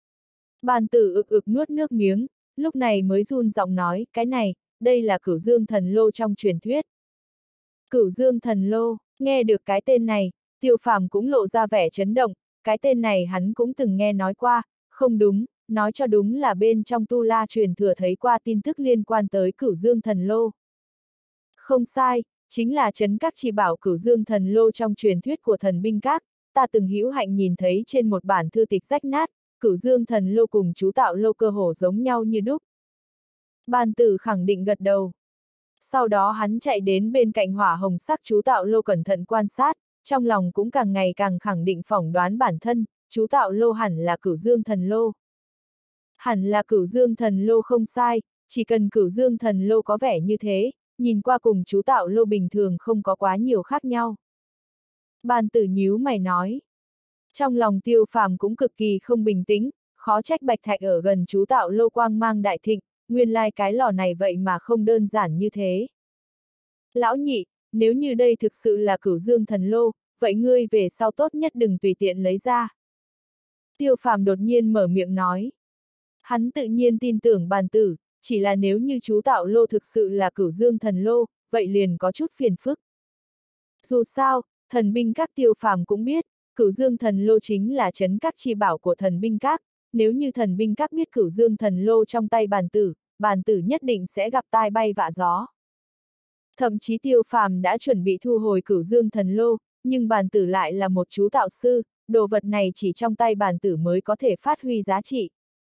Bàn tử ực ực nuốt nước miếng, lúc này mới run giọng nói, cái này, đây là Cửu Dương Thần Lô trong truyền thuyết. Cửu Dương Thần Lô, nghe được cái tên này, Tiêu Phàm cũng lộ ra vẻ chấn động, cái tên này hắn cũng từng nghe nói qua, không đúng, nói cho đúng là bên trong Tu La truyền thừa thấy qua tin tức liên quan tới Cửu Dương Thần Lô. Không sai, chính là trấn các chi bảo Cửu Dương Thần Lô trong truyền thuyết của Thần Binh Các, ta từng hữu hạnh nhìn thấy trên một bản thư tịch rách nát, Cửu Dương Thần Lô cùng chú tạo lô cơ hồ giống nhau như đúc. Bàn tử khẳng định gật đầu. Sau đó hắn chạy đến bên cạnh hỏa hồng sắc chú tạo lô cẩn thận quan sát, trong lòng cũng càng ngày càng khẳng định phỏng đoán bản thân, chú tạo lô hẳn là Cửu Dương Thần Lô. Hẳn là Cửu Dương Thần Lô không sai, chỉ cần Cửu Dương Thần Lô có vẻ như thế, nhìn qua cùng chú tạo lô bình thường không có quá nhiều khác nhau. Bàn tử nhíu mày nói. Trong lòng Tiêu Phàm cũng cực kỳ không bình tĩnh, khó trách bạch thạch ở gần chú tạo lô quang mang đại thịnh, nguyên lai cái lò này vậy mà không đơn giản như thế. Lão nhị, nếu như đây thực sự là Cửu Dương Thần Lô, vậy ngươi về sau tốt nhất đừng tùy tiện lấy ra. Tiêu Phàm đột nhiên mở miệng nói. Hắn tự nhiên tin tưởng bàn tử, chỉ là nếu như chú tạo lô thực sự là Cửu Dương Thần Lô, vậy liền có chút phiền phức. Dù sao, Thần Binh Các Tiêu Phàm cũng biết, Cửu Dương Thần Lô chính là trấn các chi bảo của Thần Binh Các, nếu như Thần Binh Các biết Cửu Dương Thần Lô trong tay bàn tử nhất định sẽ gặp tai bay vạ gió. Thậm chí Tiêu Phàm đã chuẩn bị thu hồi Cửu Dương Thần Lô, nhưng bàn tử lại là một chú tạo sư, đồ vật này chỉ trong tay bàn tử mới có thể phát huy giá trị.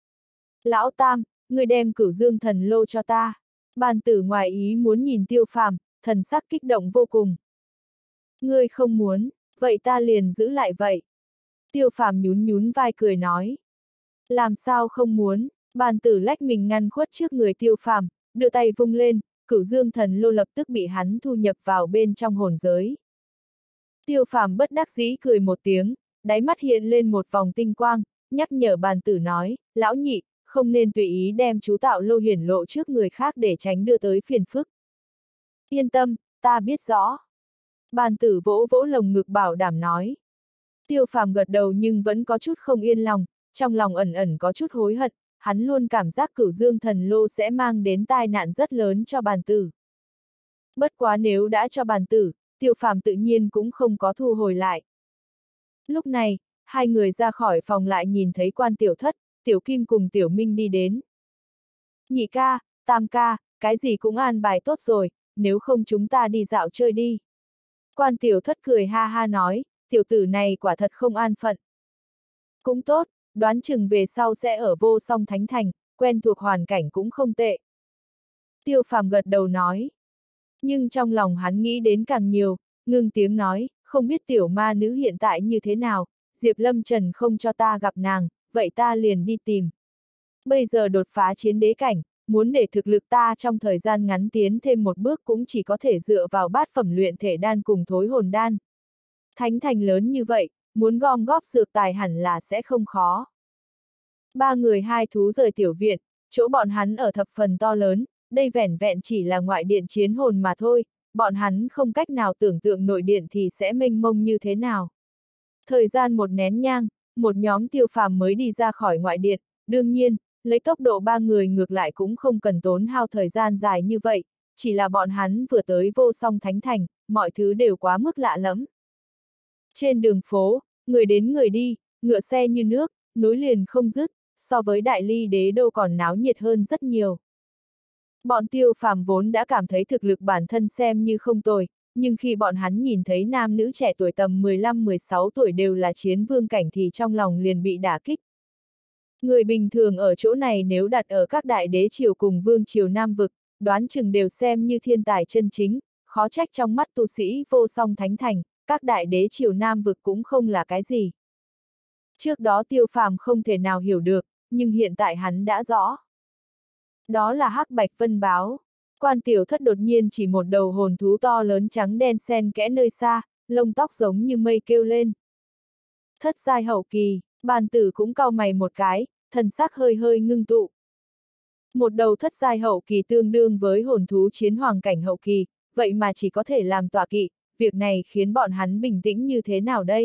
Lão Tam, người đem Cửu Dương Thần Lô cho ta. Bàn tử ngoài ý muốn nhìn Tiêu Phàm, thần sắc kích động vô cùng. Ngươi không muốn, vậy ta liền giữ lại vậy. Tiêu Phàm nhún nhún vai cười nói. Làm sao không muốn, bàn tử lách mình ngăn khuất trước người Tiêu Phàm, đưa tay vung lên, Cửu Dương Thần Lô lập tức bị hắn thu nhập vào bên trong hồn giới. Tiêu Phàm bất đắc dĩ cười một tiếng, đáy mắt hiện lên một vòng tinh quang, nhắc nhở bàn tử nói, lão nhị, không nên tùy ý đem chú tạo lô hiển lộ trước người khác để tránh đưa tới phiền phức. Yên tâm, ta biết rõ. Bàn tử vỗ vỗ lồng ngực bảo đảm nói. Tiêu Phàm gật đầu nhưng vẫn có chút không yên lòng, trong lòng ẩn ẩn có chút hối hận, hắn luôn cảm giác Cửu Dương Thần Lô sẽ mang đến tai nạn rất lớn cho bàn tử. Bất quá nếu đã cho bàn tử, Tiêu Phàm tự nhiên cũng không có thu hồi lại. Lúc này, hai người ra khỏi phòng lại nhìn thấy Quan Tiểu Thất, Tiểu Kim cùng Tiểu Minh đi đến. Nhị ca, tam ca, cái gì cũng an bài tốt rồi, nếu không chúng ta đi dạo chơi đi. Quan Tiểu Thất cười ha ha nói, tiểu tử này quả thật không an phận. Cũng tốt, đoán chừng về sau sẽ ở Vô Song Thánh Thành, quen thuộc hoàn cảnh cũng không tệ. Tiêu Phàm gật đầu nói. Nhưng trong lòng hắn nghĩ đến càng nhiều, ngưng tiếng nói, không biết tiểu ma nữ hiện tại như thế nào, Diệp Lâm Trần không cho ta gặp nàng, vậy ta liền đi tìm. Bây giờ đột phá chiến đế cảnh, muốn để thực lực ta trong thời gian ngắn tiến thêm một bước cũng chỉ có thể dựa vào bát phẩm luyện thể đan cùng thối hồn đan. Thánh thành lớn như vậy, muốn gom góp dược tài hẳn là sẽ không khó. Ba người hai thú rời tiểu viện, chỗ bọn hắn ở thập phần to lớn, đây vẻn vẹn chỉ là ngoại điện chiến hồn mà thôi, bọn hắn không cách nào tưởng tượng nội điện thì sẽ mênh mông như thế nào. Thời gian một nén nhang, một nhóm Tiêu Phàm mới đi ra khỏi ngoại điện, đương nhiên, lấy tốc độ ba người ngược lại cũng không cần tốn hao thời gian dài như vậy, chỉ là bọn hắn vừa tới Vô Song Thánh Thành, mọi thứ đều quá mức lạ lẫm. Trên đường phố, người đến người đi, ngựa xe như nước, nối liền không dứt, so với Đại Ly Đế Đô còn náo nhiệt hơn rất nhiều. Bọn Tiêu Phàm vốn đã cảm thấy thực lực bản thân xem như không tồi, nhưng khi bọn hắn nhìn thấy nam nữ trẻ tuổi tầm 15-16 tuổi đều là chiến vương cảnh thì trong lòng liền bị đả kích. Người bình thường ở chỗ này nếu đặt ở các đại đế triều cùng vương triều Nam vực, đoán chừng đều xem như thiên tài chân chính, khó trách trong mắt tu sĩ Vô Song Thánh Thành, các đại đế triều Nam vực cũng không là cái gì. Trước đó Tiêu Phàm không thể nào hiểu được, nhưng hiện tại hắn đã rõ. Đó là Hắc Bạch Vân Báo. Quan Tiểu Thất đột nhiên chỉ một đầu hồn thú to lớn trắng đen xen kẽ nơi xa, lông tóc giống như mây kêu lên. Thất giai hậu kỳ, bàn tử cũng cau mày một cái, thần sắc hơi hơi ngưng tụ. Một đầu thất giai hậu kỳ tương đương với hồn thú chiến hoàng cảnh hậu kỳ, vậy mà chỉ có thể làm tọa kỵ, việc này khiến bọn hắn bình tĩnh như thế nào đây?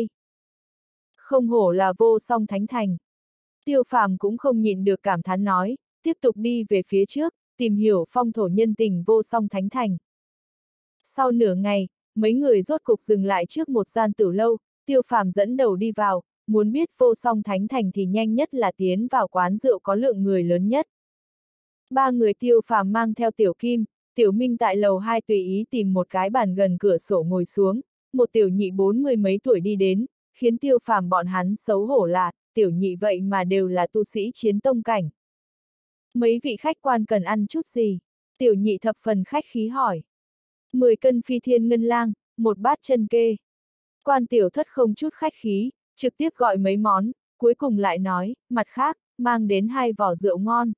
Không hổ là vô song thánh thành. Tiêu Phàm cũng không nhịn được cảm thán nói, tiếp tục đi về phía trước, tìm hiểu phong thổ nhân tình vô song thánh thành. Sau nửa ngày, mấy người rốt cục dừng lại trước một gian tử lâu, Tiêu Phàm dẫn đầu đi vào, muốn biết vô song thánh thành thì nhanh nhất là tiến vào quán rượu có lượng người lớn nhất. Ba người Tiêu Phàm mang theo Tiểu Kim, Tiểu Minh tại lầu 2 tùy ý tìm một cái bàn gần cửa sổ ngồi xuống, một tiểu nhị 40 mấy tuổi đi đến, khiến Tiêu Phàm bọn hắn xấu hổ là, tiểu nhị vậy mà đều là tu sĩ chiến tông cảnh. Mấy vị khách quan cần ăn chút gì? Tiểu nhị thập phần khách khí hỏi. 10 cân phi thiên ngân lang, một bát chân kê. Quan tiểu thất không chút khách khí, trực tiếp gọi mấy món, cuối cùng lại nói, mặt khác, mang đến 2 vỏ rượu ngon.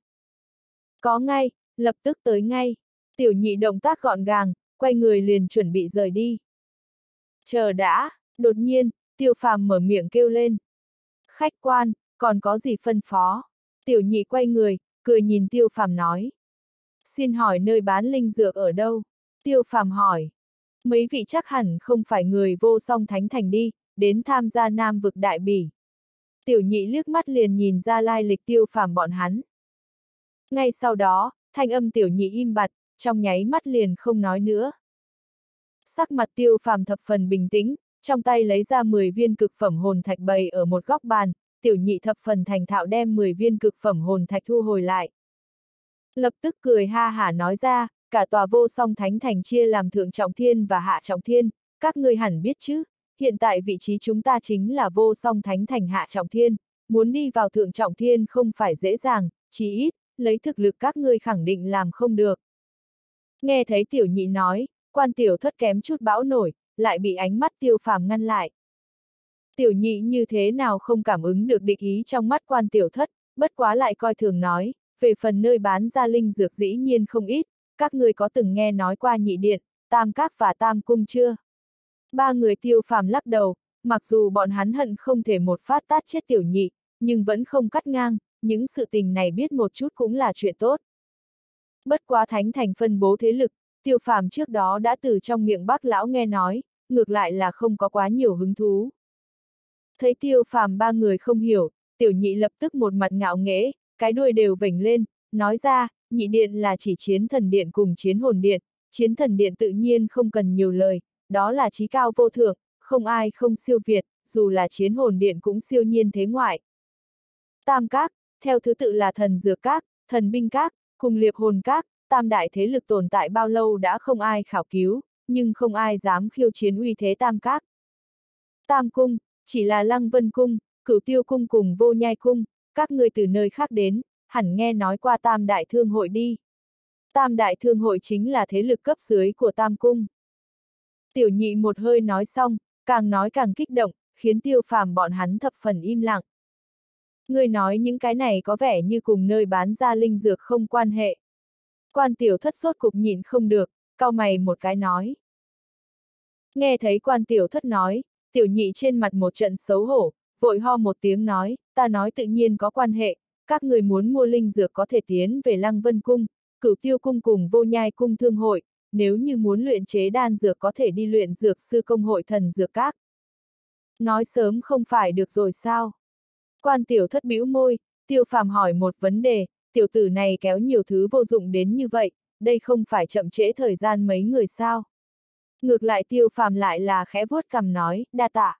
Có ngay, lập tức tới ngay. Tiểu nhị động tác gọn gàng, quay người liền chuẩn bị rời đi. Chờ đã, đột nhiên, Tiêu Phàm mở miệng kêu lên. Khách quan, còn có gì phân phó? Tiểu nhị quay người, cười nhìn Tiêu Phàm nói. Xin hỏi nơi bán linh dược ở đâu? Tiêu Phàm hỏi. Mấy vị chắc hẳn không phải người vô song thánh thành đi, đến tham gia Nam vực đại bỉ. Tiểu nhị liếc mắt liền nhìn ra lai lịch Tiêu Phàm bọn hắn. Ngay sau đó, thanh âm tiểu nhị im bặt, trong nháy mắt liền không nói nữa. Sắc mặt Tiêu Phàm thập phần bình tĩnh, trong tay lấy ra 10 viên cực phẩm hồn thạch bày ở một góc bàn, tiểu nhị thập phần thành thạo đem 10 viên cực phẩm hồn thạch thu hồi lại. Lập tức cười ha hả nói ra, cả tòa vô song thánh thành chia làm thượng trọng thiên và hạ trọng thiên, các ngươi hẳn biết chứ, hiện tại vị trí chúng ta chính là vô song thánh thành hạ trọng thiên, muốn đi vào thượng trọng thiên không phải dễ dàng, chí ít, lấy thực lực các ngươi khẳng định làm không được. Nghe thấy tiểu nhị nói, quan tiểu thất kém chút bão nổi, lại bị ánh mắt Tiêu Phàm ngăn lại. Tiểu nhị như thế nào không cảm ứng được địch ý trong mắt quan tiểu thất, bất quá lại coi thường nói, về phần nơi bán ra linh dược dĩ nhiên không ít, các ngươi có từng nghe nói qua nhị điện, tam các và tam cung chưa? Ba người Tiêu Phàm lắc đầu, mặc dù bọn hắn hận không thể một phát tát chết tiểu nhị, nhưng vẫn không cắt ngang, những sự tình này biết một chút cũng là chuyện tốt. Bất quá thánh thành phân bố thế lực, Tiêu Phàm trước đó đã từ trong miệng Bác lão nghe nói, ngược lại là không có quá nhiều hứng thú. Thấy Tiêu Phàm ba người không hiểu, tiểu nhị lập tức một mặt ngạo nghễ, cái đuôi đều vểnh lên, nói ra, nhị điện là chỉ chiến thần điện cùng chiến hồn điện, chiến thần điện tự nhiên không cần nhiều lời, đó là chí cao vô thượng, không ai không siêu việt, dù là chiến hồn điện cũng siêu nhiên thế ngoại. Tam các, theo thứ tự là thần dược các, thần binh các, cùng liệp hồn các, tam đại thế lực tồn tại bao lâu đã không ai khảo cứu, nhưng không ai dám khiêu chiến uy thế tam các. Tam cung, chỉ là Lăng Vân cung, Cửu Tiêu cung cùng Vô Nhai cung, các ngươi từ nơi khác đến, hẳn nghe nói qua tam đại thương hội đi. Tam đại thương hội chính là thế lực cấp dưới của tam cung. Tiểu nhị một hơi nói xong, càng nói càng kích động, khiến Tiêu Phàm bọn hắn thập phần im lặng. Ngươi nói những cái này có vẻ như cùng nơi bán ra linh dược không quan hệ. Quan tiểu thất sốt cục nhịn không được, cau mày một cái nói. Nghe thấy quan tiểu thất nói, tiểu nhị trên mặt một trận xấu hổ, vội ho một tiếng nói, ta nói tự nhiên có quan hệ, các người muốn mua linh dược có thể tiến về Lăng Vân cung, Cửu Tiêu cung cùng Vô Nhai cung thương hội, nếu như muốn luyện chế đan dược có thể đi luyện dược sư công hội thần dược các. Nói sớm không phải được rồi sao? Quan tiểu thất bĩu môi, Tiêu Phàm hỏi một vấn đề, tiểu tử này kéo nhiều thứ vô dụng đến như vậy, đây không phải chậm trễ thời gian mấy người sao? Ngược lại Tiêu Phàm lại là khẽ vuốt cằm nói, đa tạ.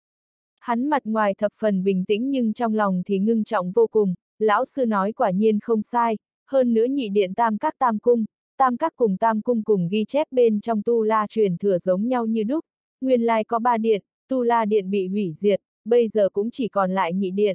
Hắn mặt ngoài thập phần bình tĩnh nhưng trong lòng thì ngưng trọng vô cùng, lão sư nói quả nhiên không sai, hơn nữa nhị điện tam các cùng tam cung cùng ghi chép bên trong tu la truyền thừa giống nhau như đúc, nguyên lai có 3 điện, tu la điện bị hủy diệt, bây giờ cũng chỉ còn lại nhị điện.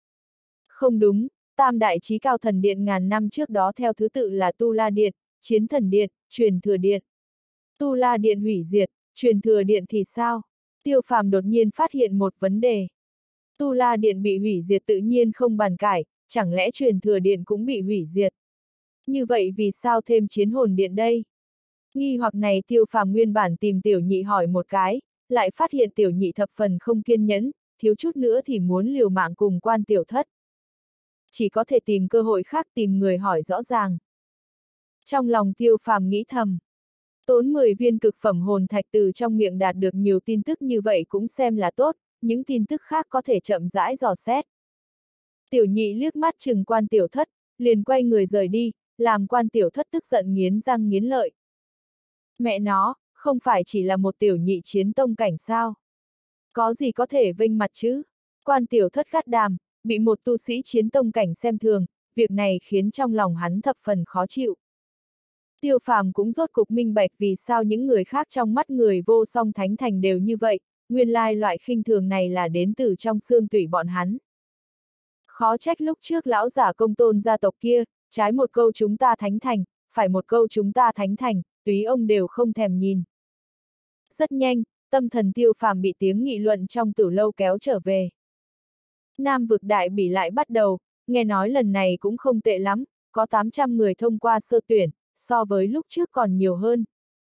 Không đúng, tam đại chí cao thần điện ngàn năm trước đó theo thứ tự là tu la điện, chiến thần điện, truyền thừa điện. Tu la điện hủy diệt, truyền thừa điện thì sao? Tiêu Phàm đột nhiên phát hiện một vấn đề. Tu la điện bị hủy diệt tự nhiên không bàn cãi, chẳng lẽ truyền thừa điện cũng bị hủy diệt? Như vậy vì sao thêm chiến hồn điện đây? Nghi hoặc này Tiêu Phàm nguyên bản tìm tiểu nhị hỏi một cái, lại phát hiện tiểu nhị thập phần không kiên nhẫn, thiếu chút nữa thì muốn liều mạng cùng quan tiểu thất. Chỉ có thể tìm cơ hội khác tìm người hỏi rõ ràng. Trong lòng Tiêu Phàm nghĩ thầm. Tốn 10 viên cực phẩm hồn thạch từ trong miệng đạt được nhiều tin tức như vậy cũng xem là tốt, những tin tức khác có thể chậm rãi dò xét. Tiểu nhị liếc mắt chừng Quan Tiểu Thất, liền quay người rời đi, làm Quan Tiểu Thất tức giận nghiến răng nghiến lợi. Mẹ nó, không phải chỉ là một tiểu nhị chiến tông cảnh sao? Có gì có thể vênh mặt chứ? Quan Tiểu Thất gắt đàm, bị một tu sĩ chiến tông cảnh xem thường, việc này khiến trong lòng hắn thập phần khó chịu. Tiêu Phàm cũng rốt cục minh bạch vì sao những người khác trong mắt người vô song thánh thành đều như vậy, nguyên lai loại khinh thường này là đến từ trong xương tủy bọn hắn. Khó trách lúc trước lão giả Công Tôn gia tộc kia, trái một câu chúng ta thánh thành, phải một câu chúng ta thánh thành, túy ông đều không thèm nhìn. Rất nhanh, tâm thần Tiêu Phàm bị tiếng nghị luận trong tử lâu kéo trở về. Nam vực đại bỉ lại bắt đầu, nghe nói lần này cũng không tệ lắm, có 800 người thông qua sơ tuyển, so với lúc trước còn nhiều hơn.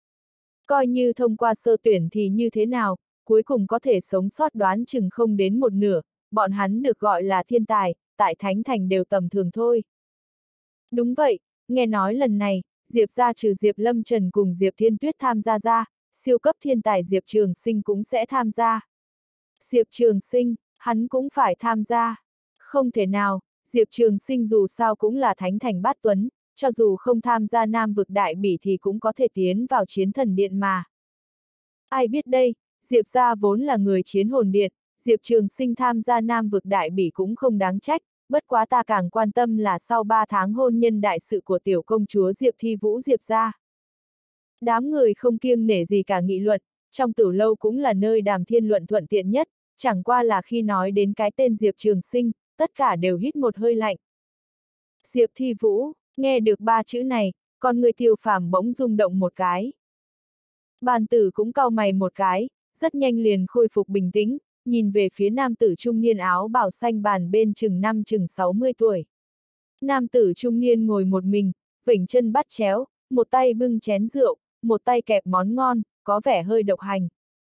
Coi như thông qua sơ tuyển thì như thế nào, cuối cùng có thể sống sót đoán chừng không đến một nửa, bọn hắn được gọi là thiên tài, tại Thánh Thành đều tầm thường thôi. Đúng vậy, nghe nói lần này, Diệp gia trừ Diệp Lâm Trần cùng Diệp Thiên Tuyết tham gia ra, siêu cấp thiên tài Diệp Trường Sinh cũng sẽ tham gia. Diệp Trường Sinh, hắn cũng phải tham gia. Không thể nào, Diệp Trường Sinh dù sao cũng là Thánh Thành bát tuấn, cho dù không tham gia Nam vực đại bỉ thì cũng có thể tiến vào chiến thần điện mà. Ai biết đây, Diệp gia vốn là người chiến hồn điện, Diệp Trường Sinh tham gia Nam vực đại bỉ cũng không đáng trách, bất quá ta càng quan tâm là sau 3 tháng hôn nhân đại sự của tiểu công chúa Diệp Thi Vũ Diệp gia. Đám người không kiêng nể gì cả nghị luận, trong tử lâu cũng là nơi đàm thiên luận thuận tiện nhất, chẳng qua là khi nói đến cái tên Diệp Trường Sinh, tất cả đều hít một hơi lạnh. Diệp Thi Vũ, nghe được 3 chữ này, con người Tiêu Phàm bỗng rung động một cái. Bàn tử cũng cau mày một cái, rất nhanh liền khôi phục bình tĩnh, nhìn về phía nam tử trung niên áo bào xanh bàn bên chừng 60 tuổi. Nam tử trung niên ngồi một mình, vểnh chân bắt chéo, một tay bưng chén rượu, một tay kẹp món ngon, có vẻ hơi độc hành.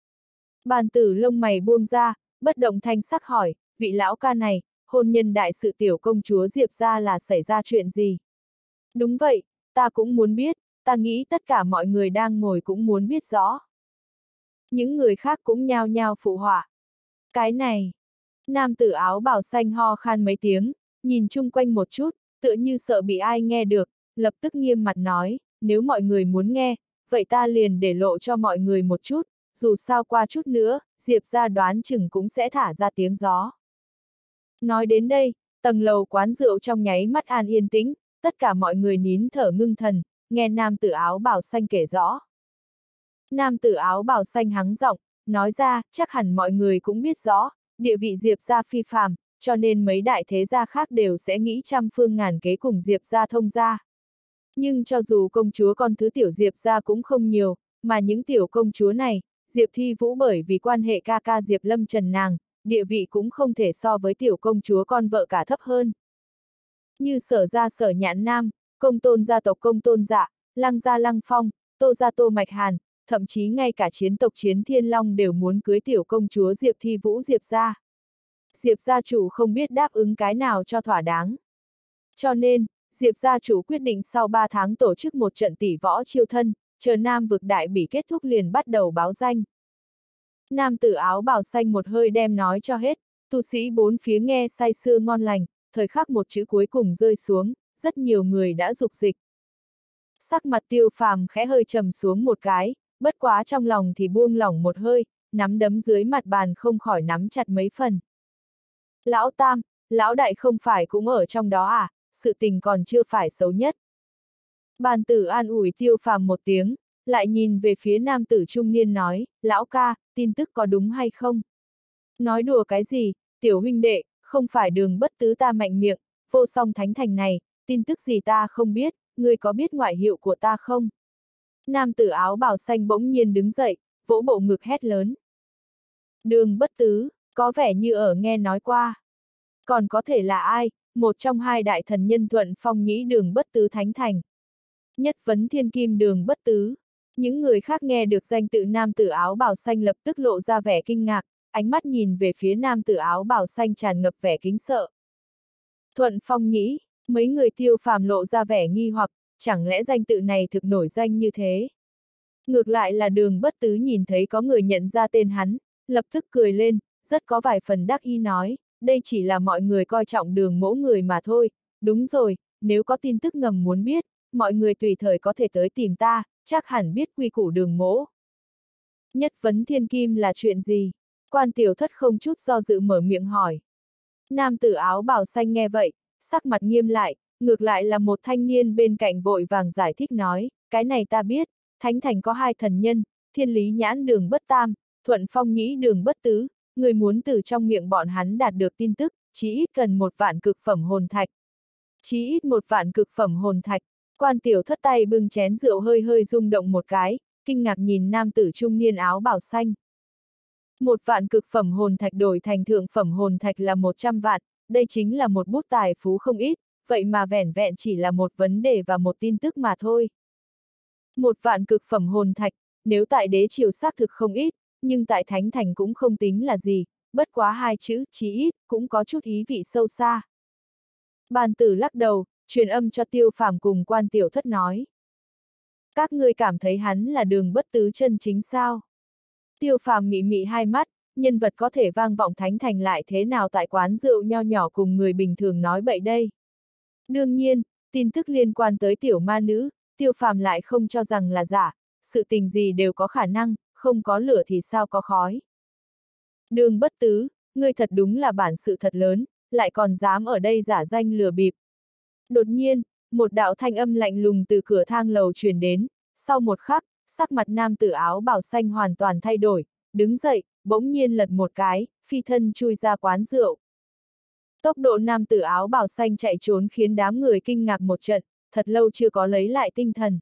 Bàn tử lông mày buông ra, bất động thanh sắc hỏi, vị lão ca này, hôn nhân đại sự tiểu công chúa Diệp gia là xảy ra chuyện gì? Đúng vậy, ta cũng muốn biết, ta nghĩ tất cả mọi người đang ngồi cũng muốn biết rõ. Những người khác cũng nhao nhao phụ họa. Cái này, nam tử áo bào xanh ho khan mấy tiếng, nhìn chung quanh một chút, tựa như sợ bị ai nghe được, lập tức nghiêm mặt nói, nếu mọi người muốn nghe, vậy ta liền để lộ cho mọi người một chút, dù sao qua chút nữa, Diệp gia đoán chừng cũng sẽ thả ra tiếng gió. Nói đến đây, tầng lầu quán rượu trong nháy mắt an yên tĩnh, tất cả mọi người nín thở ngưng thần, nghe nam tử áo bào xanh kể rõ. Nam tử áo bào xanh hắng giọng, nói ra, chắc hẳn mọi người cũng biết rõ, địa vị Diệp gia phi phàm, cho nên mấy đại thế gia khác đều sẽ nghĩ trăm phương ngàn kế cùng Diệp gia thông gia. Nhưng cho dù công chúa con thứ tiểu Diệp gia cũng không nhiều, mà những tiểu công chúa này, Diệp Thi Vũ bởi vì quan hệ ca ca Diệp Lâm Trần nàng, địa vị cũng không thể so với tiểu công chúa con vợ cả thấp hơn. Như Sở gia Sở Nhạn Nam, Công Tôn gia tộc Công Tôn Dạ, Lăng gia Lăng Phong, Tô gia Tô Mạch Hàn, thậm chí ngay cả chiến tộc Chiến Thiên Long đều muốn cưới tiểu công chúa Diệp Thi Vũ Diệp gia. Diệp gia chủ không biết đáp ứng cái nào cho thỏa đáng. Cho nên, Diệp gia chủ quyết định sau 3 tháng tổ chức một trận tỷ võ chiêu thân, chờ Nam vực đại bỉ kết thúc liền bắt đầu báo danh. Nam tử áo bào xanh một hơi đem nói cho hết, tu sĩ bốn phía nghe say sưa ngon lành, thời khắc một chữ cuối cùng rơi xuống, rất nhiều người đã dục dịch. Sắc mặt Tiêu Phàm khẽ hơi trầm xuống một cái, bất quá trong lòng thì buông lỏng một hơi, nắm đấm dưới mặt bàn không khỏi nắm chặt mấy phần. Lão Tam, lão đại không phải cũng ở trong đó à, sự tình còn chưa phải xấu nhất. Bàn tử an ủi Tiêu Phàm một tiếng, lại nhìn về phía nam tử trung niên nói, lão ca, tin tức có đúng hay không? Nói đùa cái gì, tiểu huynh đệ, không phải Đường Bất Tứ ta mạnh miệng, vô song thánh thành này, tin tức gì ta không biết, ngươi có biết ngoại hiệu của ta không? Nam tử áo bào xanh bỗng nhiên đứng dậy, vỗ bộ ngực hét lớn. Đường Bất Tứ, có vẻ như ở nghe nói qua. Còn có thể là ai, một trong hai đại thần nhân Thuận Phong Nhĩ Đường Bất Tứ thánh thành. Nhất vấn thiên kim Đường Bất Tứ. Những người khác nghe được danh tự nam tử áo bào xanh lập tức lộ ra vẻ kinh ngạc, ánh mắt nhìn về phía nam tử áo bào xanh tràn ngập vẻ kính sợ. Thuận Phong Nhĩ, mấy người Tiêu Phàm lộ ra vẻ nghi hoặc, chẳng lẽ danh tự này thực nổi danh như thế? Ngược lại là Đường Bất Tứ nhìn thấy có người nhận ra tên hắn, lập tức cười lên, rất có vài phần đắc ý nói, đây chỉ là mọi người coi trọng Đường mỗ người mà thôi, đúng rồi, nếu có tin tức ngầm muốn biết, mọi người tùy thời có thể tới tìm ta, chắc hẳn biết quy củ Đường mỗ. Nhất vấn thiên kim là chuyện gì? Quan Tiểu Thất không chút do dự mở miệng hỏi. Nam tử áo bào xanh nghe vậy, sắc mặt nghiêm lại, ngược lại là một thanh niên bên cạnh vội vàng giải thích nói, cái này ta biết, Thánh Thành có hai thần nhân, Thiên Lý Nhãn Đường Bất Tam, Thuận Phong Nhĩ Đường Bất Tứ, người muốn từ trong miệng bọn hắn đạt được tin tức, chí ít cần 1 vạn cực phẩm hồn thạch. Chí ít 1 vạn cực phẩm hồn thạch. Quan Tiểu Thất tay bưng chén rượu hơi hơi rung động một cái, kinh ngạc nhìn nam tử trung niên áo bào xanh. 1 vạn cực phẩm hồn thạch đổi thành thượng phẩm hồn thạch là 100 vạn, đây chính là một bút tài phú không ít, vậy mà vẻn vẹn chỉ là một vấn đề và một tin tức mà thôi. 1 vạn cực phẩm hồn thạch, nếu tại đế triều xác thực không ít, nhưng tại Thánh Thành cũng không tính là gì, bất quá 2 chữ, chí ít, cũng có chút ý vị sâu xa. Bàn tử lắc đầu, truyền âm cho Tiêu Phàm cùng Quan Tiểu Thất nói. Các ngươi cảm thấy hắn là Đường Bất Tứ chân chính sao? Tiêu Phàm mị mị hai mắt, nhân vật có thể vang vọng Thánh Thành lại thế nào tại quán rượu nho nhỏ cùng người bình thường nói bậy đây? Đương nhiên, tin tức liên quan tới tiểu ma nữ, Tiêu Phàm lại không cho rằng là giả, sự tình gì đều có khả năng, không có lửa thì sao có khói. Đường Bất Tứ, ngươi thật đúng là bản sự thật lớn, lại còn dám ở đây giả danh lừa bịp. Đột nhiên, một đạo thanh âm lạnh lùng từ cửa thang lầu truyền đến, sau một khắc, sắc mặt nam tử áo bào xanh hoàn toàn thay đổi, đứng dậy, bỗng nhiên lật một cái, phi thân chui ra quán rượu. Tốc độ nam tử áo bào xanh chạy trốn khiến đám người kinh ngạc một trận, thật lâu chưa có lấy lại tinh thần.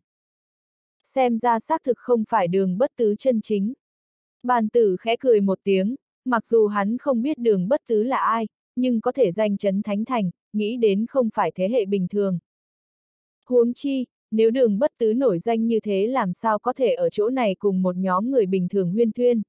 Xem ra xác thực không phải Đường Bất Tứ chân chính. Bàn tử khẽ cười một tiếng, mặc dù hắn không biết Đường Bất Tứ là ai, nhưng có thể danh chấn Thánh Thành, nghĩ đến không phải thế hệ bình thường. Huống chi, nếu Đường Bất Tứ nổi danh như thế làm sao có thể ở chỗ này cùng một nhóm người bình thường huyên thuyên.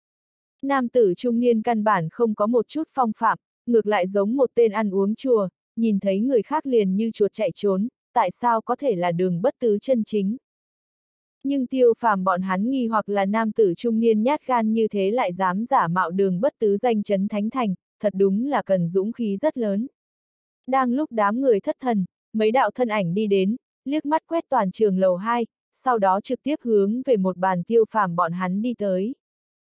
Nam tử trung niên căn bản không có một chút phong phạm, ngược lại giống một tên ăn uống chùa, nhìn thấy người khác liền như chuột chạy trốn, tại sao có thể là Đường Bất Tứ chân chính. Nhưng Tiêu Phàm bọn hắn nghi hoặc là nam tử trung niên nhát gan như thế lại dám giả mạo Đường Bất Tứ danh chấn Thánh Thành, thật đúng là cần dũng khí rất lớn. Đang lúc đám người thất thần, mấy đạo thân ảnh đi đến, liếc mắt quét toàn trường lầu 2, sau đó trực tiếp hướng về một bàn Tiêu Phàm bọn hắn đi tới.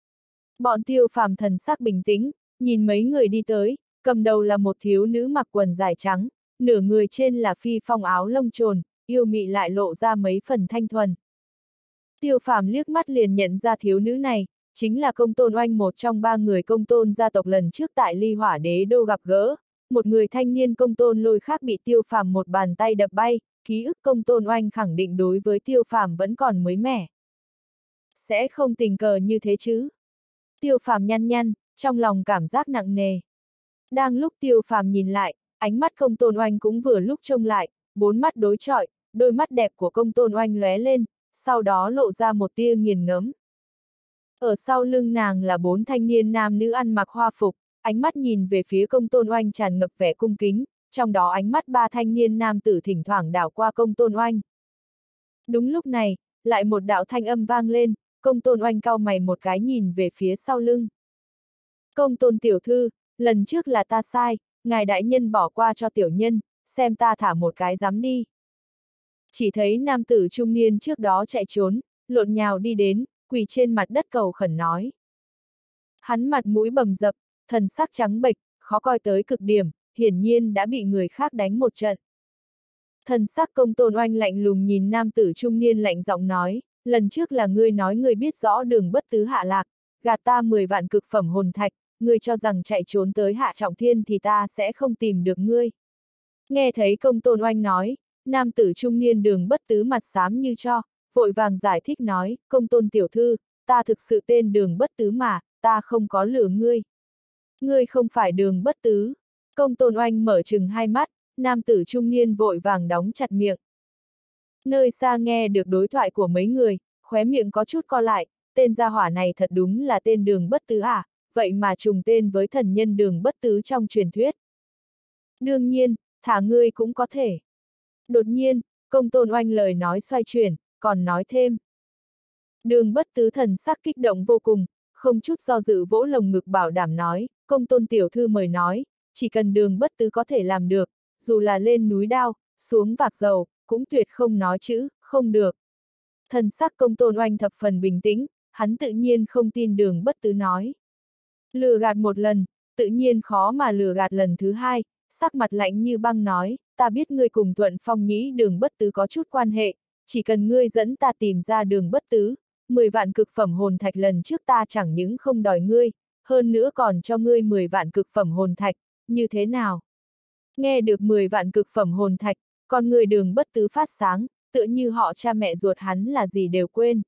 Bọn Tiêu Phàm thần sắc bình tĩnh, nhìn mấy người đi tới, cầm đầu là một thiếu nữ mặc quần dài trắng, nửa người trên là phi phong áo lông trồn, yêu mị lại lộ ra mấy phần thanh thuần. Tiêu Phàm liếc mắt liền nhận ra thiếu nữ này, chính là Công Tôn Oanh, một trong 3 người Công Tôn gia tộc lần trước tại Ly Hỏa Đế Đô gặp gỡ. Một người thanh niên Công Tôn Lôi khác bị Tiêu Phàm một bàn tay đập bay, ký ức Công Tôn Oanh khẳng định đối với Tiêu Phàm vẫn còn mới mẻ. Sẽ không tình cờ như thế chứ? Tiêu Phàm nhăn nhăn, trong lòng cảm giác nặng nề. Đang lúc Tiêu Phàm nhìn lại, ánh mắt Công Tôn Oanh cũng vừa lúc trông lại, 4 mắt đối chọi, đôi mắt đẹp của Công Tôn Oanh lóe lên, sau đó lộ ra một tia nghiền ngẫm. Ở sau lưng nàng là 4 thanh niên nam nữ ăn mặc hoa phục, ánh mắt nhìn về phía Công Tôn Oanh tràn ngập vẻ cung kính, trong đó ánh mắt 3 thanh niên nam tử thỉnh thoảng đảo qua Công Tôn Oanh. Đúng lúc này, lại một đạo thanh âm vang lên, Công Tôn Oanh cau mày một cái nhìn về phía sau lưng. Công Tôn tiểu thư, lần trước là ta sai, ngài đại nhân bỏ qua cho tiểu nhân, xem ta thả một cái dám đi. Chỉ thấy nam tử trung niên trước đó chạy trốn, lộn nhào đi đến, quỳ trên mặt đất cầu khẩn nói. Hắn mặt mũi bầm dập, thần sắc trắng bệch, khó coi tới cực điểm, hiển nhiên đã bị người khác đánh một trận. Thần sắc Công Tôn Oanh lạnh lùng nhìn nam tử trung niên lạnh giọng nói, lần trước là ngươi nói ngươi biết rõ Đường Bất Tứ hạ lạc, gạt ta 10 vạn cực phẩm hồn thạch, ngươi cho rằng chạy trốn tới Hạ Trọng Thiên thì ta sẽ không tìm được ngươi. Nghe thấy Công Tôn Oanh nói, nam tử trung niên Đường Bất Tứ mặt xám như tro, vội vàng giải thích nói, Công Tôn tiểu thư, ta thực sự tên Đường Bất Tứ mà, ta không có lừa ngươi. Ngươi không phải Đường Bất Tứ. Công Tôn Oanh mở trừng hai mắt, nam tử trung niên vội vàng đóng chặt miệng. Nơi xa nghe được đối thoại của mấy người, khóe miệng có chút co lại, tên gia hỏa này thật đúng là tên Đường Bất Tứ à, vậy mà trùng tên với thần nhân Đường Bất Tứ trong truyền thuyết. Đương nhiên, thả ngươi cũng có thể. Đột nhiên, Công Tôn Oanh lời nói xoay chuyển, còn nói thêm. Đường Bất Tứ thần sắc kích động vô cùng, không chút do dự vỗ lồng ngực bảo đảm nói, công tôn tiểu thư mời nói, chỉ cần Đường Bất Tứ có thể làm được, dù là lên núi đao, xuống vạc dầu, cũng tuyệt không nói chữ, không được. Thần sắc công tôn oanh thập phần bình tĩnh, hắn tự nhiên không tin Đường Bất Tứ nói. Lừa gạt một lần, tự nhiên khó mà lừa gạt lần thứ hai, sắc mặt lạnh như băng nói, ta biết ngươi cùng Thuận Phong Nhĩ Đường Bất Tứ có chút quan hệ, chỉ cần ngươi dẫn ta tìm ra Đường Bất Tứ, 10 vạn cực phẩm hồn thạch lần trước ta chẳng những không đòi ngươi, hơn nữa còn cho ngươi 10 vạn cực phẩm hồn thạch, như thế nào? Nghe được 10 vạn cực phẩm hồn thạch, con người Đường Bất Tứ phát sáng, tựa như họ cha mẹ ruột hắn là gì đều quên.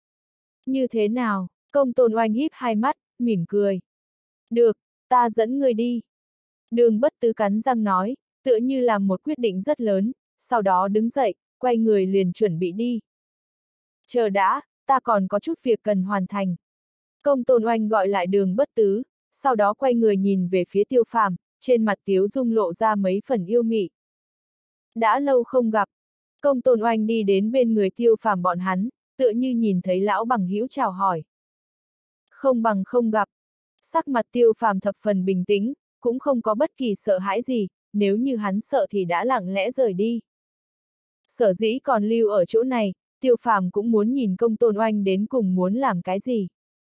Như thế nào? Công tôn oanh híp hai mắt, mỉm cười. Được, ta dẫn ngươi đi. Đường Bất Tứ cắn răng nói, tựa như làm một quyết định rất lớn, sau đó đứng dậy, quay người liền chuẩn bị đi. Chờ đã, ta còn có chút việc cần hoàn thành. Công tôn oanh gọi lại Đường Bất Tứ, sau đó quay người nhìn về phía Tiêu Phàm, trên mặt Tiếu Dung lộ ra mấy phần yêu mị. Đã lâu không gặp, công tôn oanh đi đến bên người Tiêu Phàm bọn hắn, tựa như nhìn thấy lão bằng hữu chào hỏi. Không bằng không gặp, sắc mặt Tiêu Phàm thập phần bình tĩnh, cũng không có bất kỳ sợ hãi gì, nếu như hắn sợ thì đã lặng lẽ rời đi. Sở dĩ còn lưu ở chỗ này, Tiêu Phàm cũng muốn nhìn công tôn oanh đến cùng muốn làm cái gì.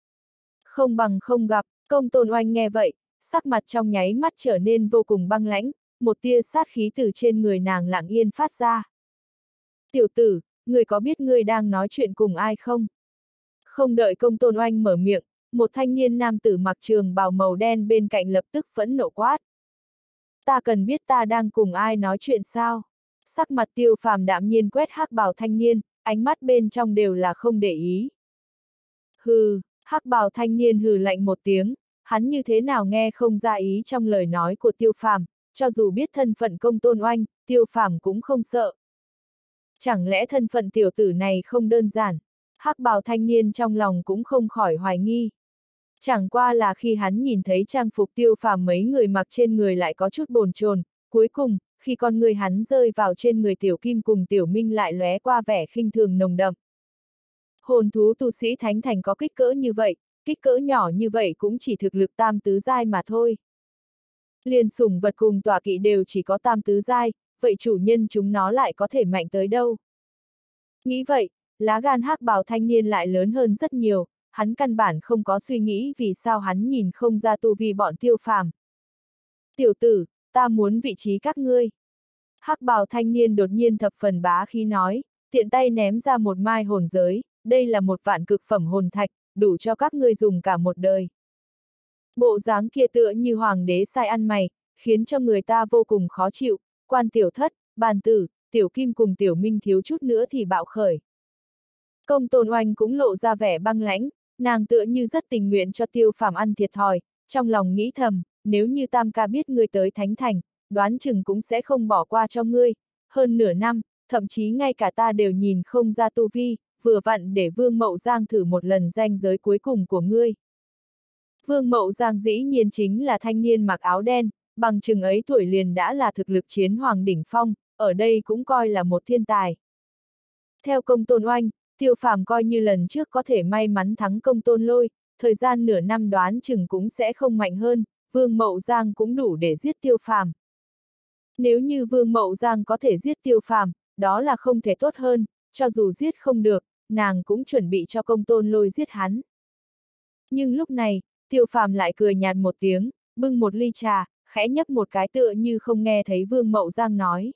Không bằng không gặp, công tôn oanh nghe vậy, sắc mặt trong nháy mắt trở nên vô cùng băng lãnh, một tia sát khí từ trên người nàng lặng yên phát ra. Tiểu tử, người có biết ngươi đang nói chuyện cùng ai không? Không đợi công tôn oanh mở miệng, một thanh niên nam tử mặc trường bào màu đen bên cạnh lập tức phẫn nộ quát. Ta cần biết ta đang cùng ai nói chuyện sao? Sắc mặt Tiêu Phàm đạm nhiên quét hắc bào thanh niên, ánh mắt bên trong đều là không để ý. Hừ, hắc bào thanh niên hừ lạnh một tiếng, hắn như thế nào nghe không ra ý trong lời nói của Tiêu Phàm, cho dù biết thân phận công tôn oanh, Tiêu Phàm cũng không sợ. Chẳng lẽ thân phận tiểu tử này không đơn giản? Hắc bào thanh niên trong lòng cũng không khỏi hoài nghi. Chẳng qua là khi hắn nhìn thấy trang phục Tiêu Phàm mấy người mặc trên người lại có chút bồn chồn, cuối cùng, khi con người hắn rơi vào trên người Tiểu Kim cùng Tiểu Minh lại lóe qua vẻ khinh thường nồng đậm. Hồn thú tu sĩ thánh thành có kích cỡ như vậy, kích cỡ nhỏ như vậy cũng chỉ thực lực tam tứ giai mà thôi. Liền sủng vật cùng tọa kỵ đều chỉ có tam tứ giai, vậy chủ nhân chúng nó lại có thể mạnh tới đâu? Nghĩ vậy, lá gan hắc bào thanh niên lại lớn hơn rất nhiều, hắn căn bản không có suy nghĩ vì sao hắn nhìn không ra tu vi bọn Tiêu Phàm. Tiểu tử, ta muốn vị trí các ngươi. Hắc bào thanh niên đột nhiên thập phần bá khí nói, tiện tay ném ra một mai hồn giới, đây là 1 vạn cực phẩm hồn thạch, đủ cho các ngươi dùng cả một đời. Bộ dáng kia tựa như hoàng đế sai ăn mày, khiến cho người ta vô cùng khó chịu, quan tiểu thất, bàn tử, Tiểu Kim cùng Tiểu Minh thiếu chút nữa thì bạo khởi. Công tôn oanh cũng lộ ra vẻ băng lãnh, nàng tựa như rất tình nguyện cho Tiêu Phàm ăn thiệt thòi, trong lòng nghĩ thầm, nếu như Tam ca biết ngươi tới Thánh Thành, đoán chừng cũng sẽ không bỏ qua cho ngươi, hơn nửa năm, thậm chí ngay cả ta đều nhìn không ra tu vi, vừa vặn để Vương Mậu Giang thử một lần ranh giới cuối cùng của ngươi. Vương Mậu Giang dĩ nhiên chính là thanh niên mặc áo đen, bằng chừng ấy tuổi liền đã là thực lực chiến hoàng đỉnh phong, ở đây cũng coi là một thiên tài. Theo công tôn oanh, Tiêu Phàm coi như lần trước có thể may mắn thắng công tôn lôi, thời gian nửa năm đoán chừng cũng sẽ không mạnh hơn, Vương Mậu Giang cũng đủ để giết Tiêu Phàm. Nếu như Vương Mậu Giang có thể giết Tiêu Phàm, đó là không thể tốt hơn, cho dù giết không được, nàng cũng chuẩn bị cho công tôn lôi giết hắn. Nhưng lúc này, Tiêu Phàm lại cười nhạt một tiếng, bưng một ly trà, khẽ nhấp một cái tựa như không nghe thấy Vương Mậu Giang nói.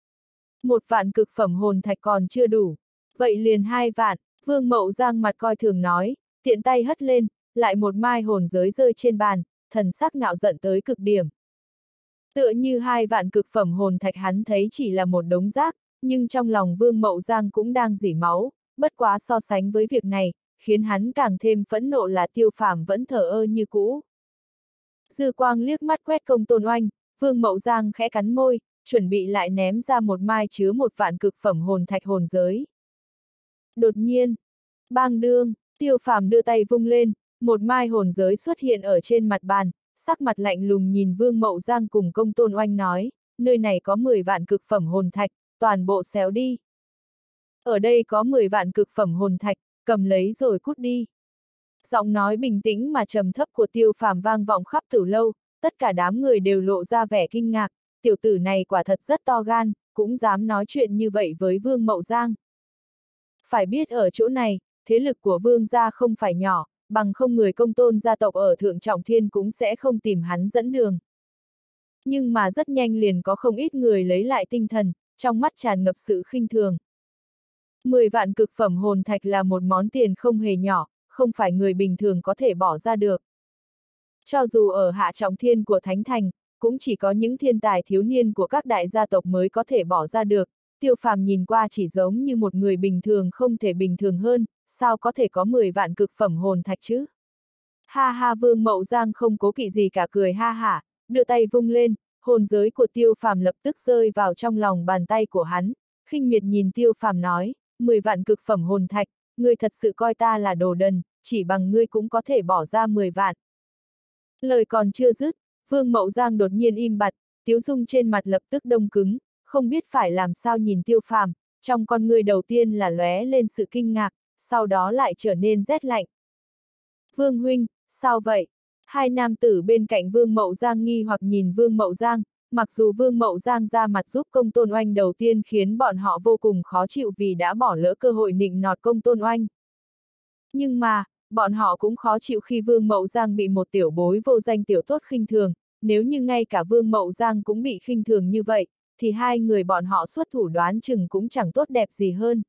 1 vạn cực phẩm hồn thạch còn chưa đủ, vậy liền 2 vạn, Vương Mậu Giang mặt coi thường nói, tiện tay hất lên, lại một mai hồn giới rơi trên bàn, thần sắc ngạo giận tới cực điểm. Tựa như 2 vạn cực phẩm hồn thạch hắn thấy chỉ là một đống rác, nhưng trong lòng Vương Mậu Giang cũng đang rỉ máu, bất quá so sánh với việc này, khiến hắn càng thêm phẫn nộ là Tiêu Phàm vẫn thờ ơ như cũ. Dư quang liếc mắt quét công tôn oanh, Vương Mậu Giang khẽ cắn môi, chuẩn bị lại ném ra một mai chứa 1 vạn cực phẩm hồn thạch hồn giới. Đột nhiên, bang đương, Tiêu Phàm đưa tay vung lên, một mai hồn giới xuất hiện ở trên mặt bàn, sắc mặt lạnh lùng nhìn Vương Mậu Giang cùng công tôn oanh nói, nơi này có 10 vạn cực phẩm hồn thạch, toàn bộ xéo đi. Ở đây có 10 vạn cực phẩm hồn thạch, cầm lấy rồi cút đi. Giọng nói bình tĩnh mà trầm thấp của Tiêu Phàm vang vọng khắp Tử lâu, tất cả đám người đều lộ ra vẻ kinh ngạc, tiểu tử này quả thật rất to gan, cũng dám nói chuyện như vậy với Vương Mậu Giang. Phải biết ở chỗ này, thế lực của Vương gia không phải nhỏ, bằng không người Công Tôn gia tộc ở Thượng Trọng Thiên cũng sẽ không tìm hắn dẫn đường. Nhưng mà rất nhanh liền có không ít người lấy lại tinh thần, trong mắt tràn ngập sự khinh thường. 10 vạn cực phẩm hồn thạch là một món tiền không hề nhỏ, không phải người bình thường có thể bỏ ra được. Cho dù ở Hạ Trọng Thiên của Thánh Thành, cũng chỉ có những thiên tài thiếu niên của các đại gia tộc mới có thể bỏ ra được. Tiêu Phàm nhìn qua chỉ giống như một người bình thường không thể bình thường hơn, sao có thể có 10 vạn cực phẩm hồn thạch chứ? Ha ha, Vương Mậu Giang không cố kỵ gì cả, cười ha hả, đưa tay vung lên, hồn giới của Tiêu Phàm lập tức rơi vào trong lòng bàn tay của hắn, khinh miệt nhìn Tiêu Phàm nói, 10 vạn cực phẩm hồn thạch, ngươi thật sự coi ta là đồ đần, chỉ bằng ngươi cũng có thể bỏ ra 10 vạn. Lời còn chưa dứt, Vương Mậu Giang đột nhiên im bặt, tiếu dung trên mặt lập tức đông cứng, không biết phải làm sao nhìn Tiêu Phàm, trong con ngươi đầu tiên là lóe lên sự kinh ngạc, sau đó lại trở nên rét lạnh. Vương huynh, sao vậy? Hai nam tử bên cạnh Vương Mậu Giang nghi hoặc nhìn Vương Mậu Giang, mặc dù Vương Mậu Giang ra mặt giúp Công Tôn Oanh đầu tiên khiến bọn họ vô cùng khó chịu vì đã bỏ lỡ cơ hội nịnh nọt Công Tôn Oanh. Nhưng mà, bọn họ cũng khó chịu khi Vương Mậu Giang bị một tiểu bối vô danh tiểu tốt khinh thường, nếu như ngay cả Vương Mậu Giang cũng bị khinh thường như vậy, thì hai người bọn họ xuất thủ đoán chừng cũng chẳng tốt đẹp gì hơn.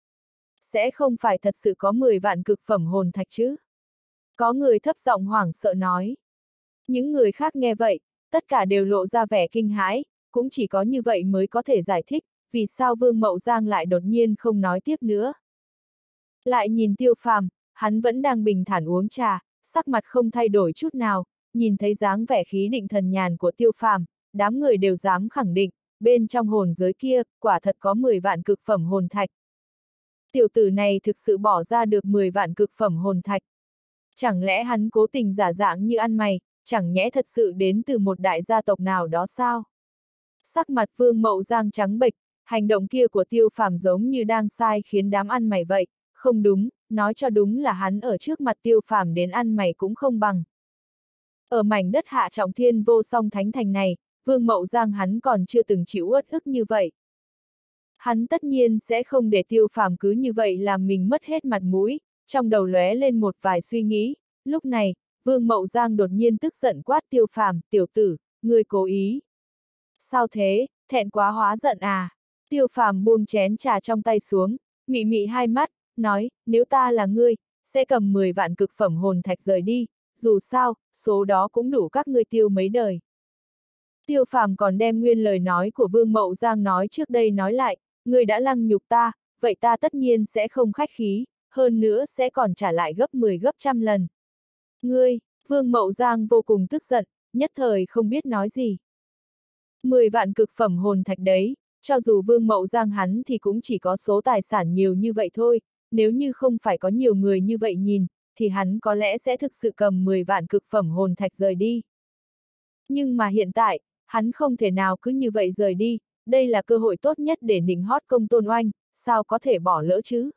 Sẽ không phải thật sự có 10 vạn cực phẩm hồn thạch chứ? Có người thấp giọng hoảng sợ nói. Những người khác nghe vậy, tất cả đều lộ ra vẻ kinh hãi, cũng chỉ có như vậy mới có thể giải thích, vì sao Vương Mậu Giang lại đột nhiên không nói tiếp nữa. Lại nhìn Tiêu Phàm, hắn vẫn đang bình thản uống trà, sắc mặt không thay đổi chút nào, nhìn thấy dáng vẻ khí định thần nhàn của Tiêu Phàm, đám người đều dám khẳng định, bên trong hồn giới kia, quả thật có 10 vạn cực phẩm hồn thạch. Tiểu tử này thực sự bỏ ra được 10 vạn cực phẩm hồn thạch. Chẳng lẽ hắn cố tình giả dạng như ăn mày, chẳng nhẽ thật sự đến từ một đại gia tộc nào đó sao? Sắc mặt Vương Mậu Giang trắng bệch, hành động kia của Tiêu Phàm giống như đang sai khiến đám ăn mày vậy, không đúng, nói cho đúng là hắn ở trước mặt Tiêu Phàm đến ăn mày cũng không bằng. Ở mảnh đất Hạ Trọng Thiên vô song thánh thành này, Vương Mậu Giang hắn còn chưa từng chịu uất ức như vậy. Hắn tất nhiên sẽ không để Tiêu Phàm cứ như vậy làm mình mất hết mặt mũi, trong đầu lóe lên một vài suy nghĩ, lúc này, Vương Mậu Giang đột nhiên tức giận quát Tiêu Phàm, tiểu tử, ngươi cố ý. Sao thế, thẹn quá hóa giận à? Tiêu Phàm buông chén trà trong tay xuống, mị mị hai mắt, nói, nếu ta là ngươi, sẽ cầm 10 vạn cực phẩm hồn thạch rời đi, dù sao, số đó cũng đủ các ngươi tiêu mấy đời. Tiêu Phàm còn đem nguyên lời nói của Vương Mậu Giang nói trước đây nói lại, ngươi đã lăng nhục ta, vậy ta tất nhiên sẽ không khách khí, hơn nữa sẽ còn trả lại gấp 10 gấp trăm lần. Ngươi, Vương Mậu Giang vô cùng tức giận, nhất thời không biết nói gì. 10 vạn cực phẩm hồn thạch đấy, cho dù Vương Mậu Giang hắn thì cũng chỉ có số tài sản nhiều như vậy thôi, nếu như không phải có nhiều người như vậy nhìn, thì hắn có lẽ sẽ thực sự cầm 10 vạn cực phẩm hồn thạch rời đi. Nhưng mà hiện tại, hắn không thể nào cứ như vậy rời đi, đây là cơ hội tốt nhất để nịnh hót Công Tôn Oanh, sao có thể bỏ lỡ chứ?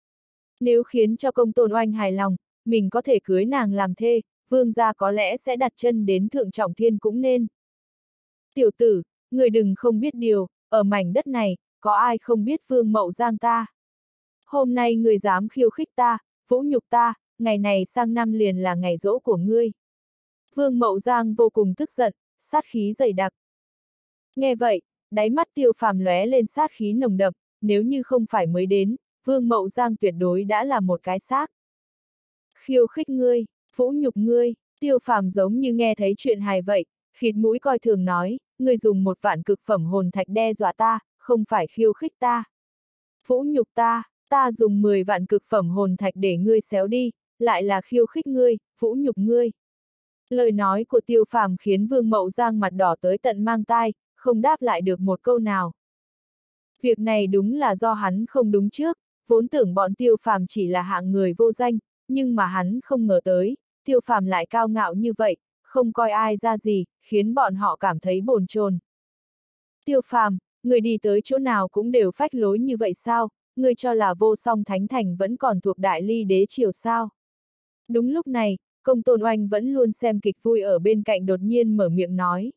Nếu khiến cho Công Tôn Oanh hài lòng, mình có thể cưới nàng làm thê, Vương gia có lẽ sẽ đặt chân đến Thượng Trọng Thiên cũng nên. Tiểu tử, người đừng không biết điều, ở mảnh đất này, có ai không biết Vương Mậu Giang ta? Hôm nay người dám khiêu khích ta, vũ nhục ta, ngày này sang năm liền là ngày giỗ của ngươi. Vương Mậu Giang vô cùng tức giận, sát khí dày đặc. Nghe vậy, đáy mắt Tiêu Phàm lóe lên sát khí nồng đậm, nếu như không phải mới đến, Vương Mậu Giang tuyệt đối đã là một cái xác. Khiêu khích ngươi, vũ nhục ngươi, Tiêu Phàm giống như nghe thấy chuyện hài vậy, khịt mũi coi thường nói, ngươi dùng 1 vạn cực phẩm hồn thạch đe dọa ta, không phải khiêu khích ta. Vũ nhục ta, ta dùng 10 vạn cực phẩm hồn thạch để ngươi xéo đi, lại là khiêu khích ngươi, vũ nhục ngươi. Lời nói của Tiêu Phàm khiến Vương Mậu Giang mặt đỏ tới tận mang tai, không đáp lại được một câu nào. Việc này đúng là do hắn không đúng trước, vốn tưởng bọn Tiêu Phàm chỉ là hạng người vô danh, nhưng mà hắn không ngờ tới, Tiêu Phàm lại cao ngạo như vậy, không coi ai ra gì, khiến bọn họ cảm thấy bồn chồn. Tiêu Phàm, người đi tới chỗ nào cũng đều phách lối như vậy sao, ngươi cho là Vô Song Thánh Thành vẫn còn thuộc Đại Ly đế triều sao? Đúng lúc này, Công Tôn Oanh vẫn luôn xem kịch vui ở bên cạnh đột nhiên mở miệng nói.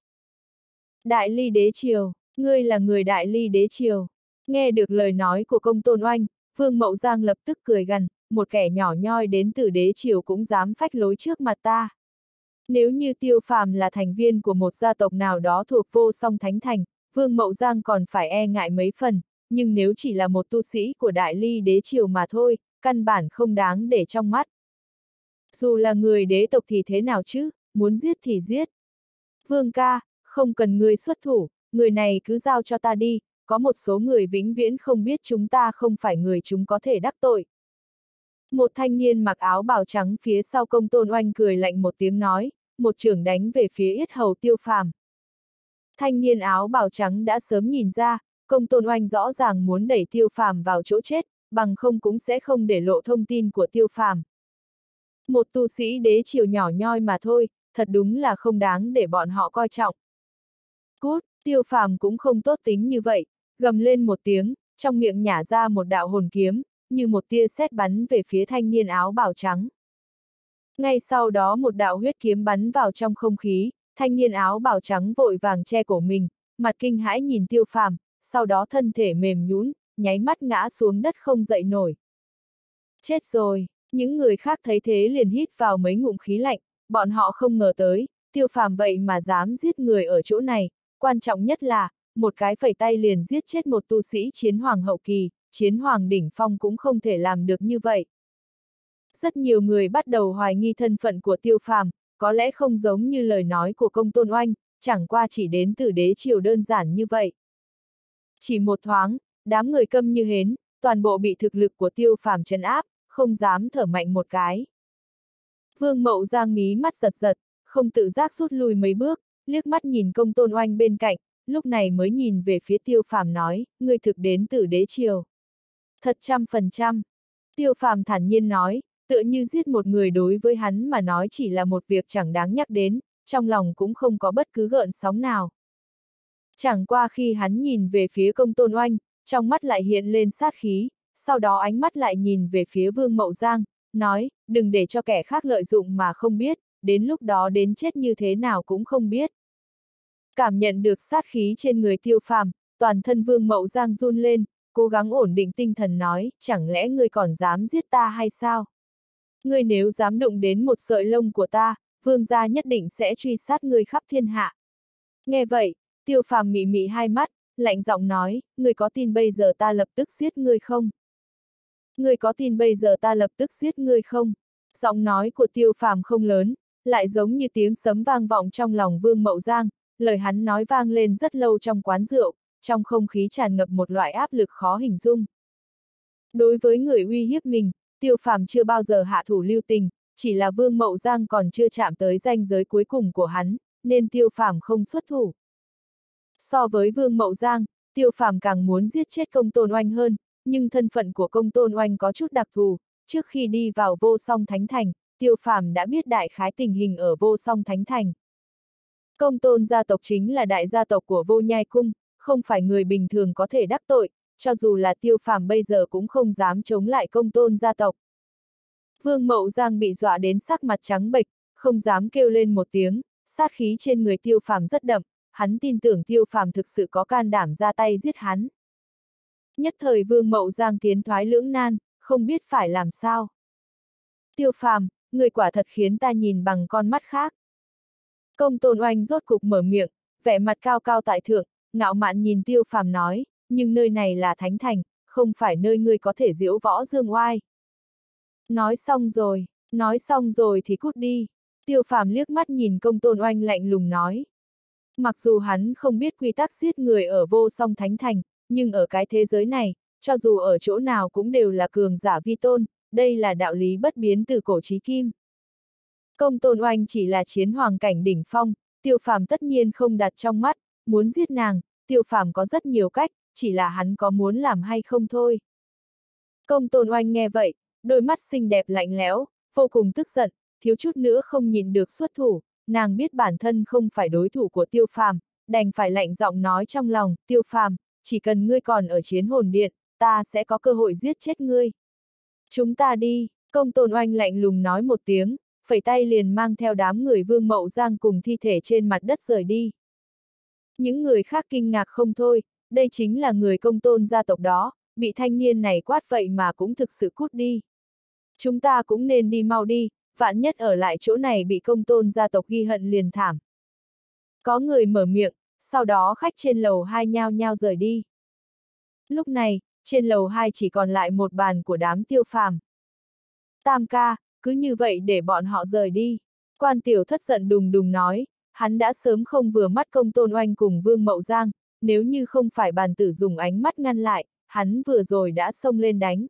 Đại Ly đế triều, ngươi là người Đại Ly đế triều. Nghe được lời nói của Công Tôn Oanh, Vương Mậu Giang lập tức cười gằn, một kẻ nhỏ nhoi đến từ đế triều cũng dám phách lối trước mặt ta. Nếu như Tiêu Phàm là thành viên của một gia tộc nào đó thuộc Vô Song Thánh Thành, Vương Mậu Giang còn phải e ngại mấy phần, nhưng nếu chỉ là một tu sĩ của Đại Ly đế triều mà thôi, căn bản không đáng để trong mắt. Dù là người đế tộc thì thế nào chứ, muốn giết thì giết. Vương ca, không cần ngươi xuất thủ, người này cứ giao cho ta đi, có một số người vĩnh viễn không biết chúng ta không phải người chúng có thể đắc tội. Một thanh niên mặc áo bào trắng phía sau Công Tôn Oanh cười lạnh một tiếng nói, một chưởng đánh về phía yết hầu Tiêu Phàm. Thanh niên áo bào trắng đã sớm nhìn ra, Công Tôn Oanh rõ ràng muốn đẩy Tiêu Phàm vào chỗ chết, bằng không cũng sẽ không để lộ thông tin của Tiêu Phàm. Một tu sĩ đế triều nhỏ nhoi mà thôi, thật đúng là không đáng để bọn họ coi trọng. Cút, Tiêu Phàm cũng không tốt tính như vậy, gầm lên một tiếng, trong miệng nhả ra một đạo hồn kiếm, như một tia sét bắn về phía thanh niên áo bào trắng. Ngay sau đó một đạo huyết kiếm bắn vào trong không khí, thanh niên áo bào trắng vội vàng che cổ mình, mặt kinh hãi nhìn Tiêu Phàm, sau đó thân thể mềm nhũn, nháy mắt ngã xuống đất không dậy nổi. Chết rồi, những người khác thấy thế liền hít vào mấy ngụm khí lạnh, bọn họ không ngờ tới, Tiêu Phàm vậy mà dám giết người ở chỗ này, quan trọng nhất là, một cái phẩy tay liền giết chết một tu sĩ chiến hoàng hậu kỳ, chiến hoàng đỉnh phong cũng không thể làm được như vậy. Rất nhiều người bắt đầu hoài nghi thân phận của Tiêu Phàm, có lẽ không giống như lời nói của Công Tôn Oanh, chẳng qua chỉ đến từ đế triều đơn giản như vậy. Chỉ một thoáng, đám người câm như hến, toàn bộ bị thực lực của Tiêu Phàm trấn áp, không dám thở mạnh một cái. Vương Mậu Giang mí mắt giật giật, không tự giác rút lui mấy bước, liếc mắt nhìn Công Tôn Oanh bên cạnh, lúc này mới nhìn về phía Tiêu Phàm nói, ngươi thực đến từ đế triều. Thật 100%. Tiêu Phàm thản nhiên nói, tựa như giết một người đối với hắn mà nói chỉ là một việc chẳng đáng nhắc đến, trong lòng cũng không có bất cứ gợn sóng nào. Chẳng qua khi hắn nhìn về phía Công Tôn Oanh, trong mắt lại hiện lên sát khí, sau đó ánh mắt lại nhìn về phía Vương Mậu Giang, nói, đừng để cho kẻ khác lợi dụng mà không biết, đến lúc đó đến chết như thế nào cũng không biết. Cảm nhận được sát khí trên người Tiêu Phàm, toàn thân Vương Mậu Giang run lên, cố gắng ổn định tinh thần nói, chẳng lẽ ngươi còn dám giết ta hay sao? Ngươi nếu dám đụng đến một sợi lông của ta, Vương gia nhất định sẽ truy sát ngươi khắp thiên hạ. Nghe vậy, Tiêu Phàm mị mị hai mắt, lạnh giọng nói, ngươi có tin bây giờ ta lập tức giết ngươi không? Ngươi có tin bây giờ ta lập tức giết ngươi không? Giọng nói của Tiêu Phàm không lớn, lại giống như tiếng sấm vang vọng trong lòng Vương Mậu Giang, lời hắn nói vang lên rất lâu trong quán rượu, trong không khí tràn ngập một loại áp lực khó hình dung. Đối với người uy hiếp mình, Tiêu Phàm chưa bao giờ hạ thủ lưu tình, chỉ là Vương Mậu Giang còn chưa chạm tới ranh giới cuối cùng của hắn, nên Tiêu Phàm không xuất thủ. So với Vương Mậu Giang, Tiêu Phàm càng muốn giết chết Công Tôn Oanh hơn, nhưng thân phận của Công Tôn Oanh có chút đặc thù, trước khi đi vào Vô Song Thánh Thành, Tiêu Phàm đã biết đại khái tình hình ở Vô Song Thánh Thành. Công Tôn gia tộc chính là đại gia tộc của Vô Nhai Cung, không phải người bình thường có thể đắc tội, cho dù là Tiêu Phàm bây giờ cũng không dám chống lại Công Tôn gia tộc. Vương Mậu Giang bị dọa đến sắc mặt trắng bệch, không dám kêu lên một tiếng, sát khí trên người Tiêu Phàm rất đậm, hắn tin tưởng Tiêu Phàm thực sự có can đảm ra tay giết hắn. Nhất thời Vương Mậu Giang tiến thoái lưỡng nan, không biết phải làm sao. Tiêu Phàm, người quả thật khiến ta nhìn bằng con mắt khác. Công Tôn Oanh rốt cục mở miệng, vẻ mặt cao cao tại thượng, ngạo mạn nhìn Tiêu Phàm nói, nhưng nơi này là Thánh Thành, không phải nơi ngươi có thể diễu võ dương oai. Nói xong rồi thì cút đi. Tiêu Phàm liếc mắt nhìn Công Tôn Oanh lạnh lùng nói. Mặc dù hắn không biết quy tắc giết người ở Vô Song Thánh Thành, nhưng ở cái thế giới này, cho dù ở chỗ nào cũng đều là cường giả vi tôn, đây là đạo lý bất biến từ cổ chí kim. Công Tôn Oanh chỉ là chiến hoàng cảnh đỉnh phong, Tiêu Phàm tất nhiên không đặt trong mắt, muốn giết nàng, Tiêu Phàm có rất nhiều cách, chỉ là hắn có muốn làm hay không thôi. Công Tôn Oanh nghe vậy, đôi mắt xinh đẹp lạnh lẽo, vô cùng tức giận, thiếu chút nữa không nhịn được xuất thủ, nàng biết bản thân không phải đối thủ của Tiêu Phàm, đành phải lạnh giọng nói trong lòng, Tiêu Phàm, chỉ cần ngươi còn ở Chiến Hồn Điện, ta sẽ có cơ hội giết chết ngươi. Chúng ta đi, Công Tôn Oanh lạnh lùng nói một tiếng, phẩy tay liền mang theo đám người Vương Mậu Giang cùng thi thể trên mặt đất rời đi. Những người khác kinh ngạc không thôi, đây chính là người Công Tôn gia tộc đó, bị thanh niên này quát vậy mà cũng thực sự cút đi. Chúng ta cũng nên đi mau đi, vạn nhất ở lại chỗ này bị Công Tôn gia tộc ghi hận liền thảm. Có người mở miệng, sau đó khách trên lầu 2 nhao nhao rời đi. Lúc này, trên lầu 2 chỉ còn lại một bàn của đám Tiêu Phàm. Tam ca, cứ như vậy để bọn họ rời đi. Quan Tiểu Thất giận đùng đùng nói, hắn đã sớm không vừa mắt Công Tôn Oanh cùng Vương Mậu Giang, nếu như không phải bàn tử dùng ánh mắt ngăn lại, hắn vừa rồi đã xông lên đánh.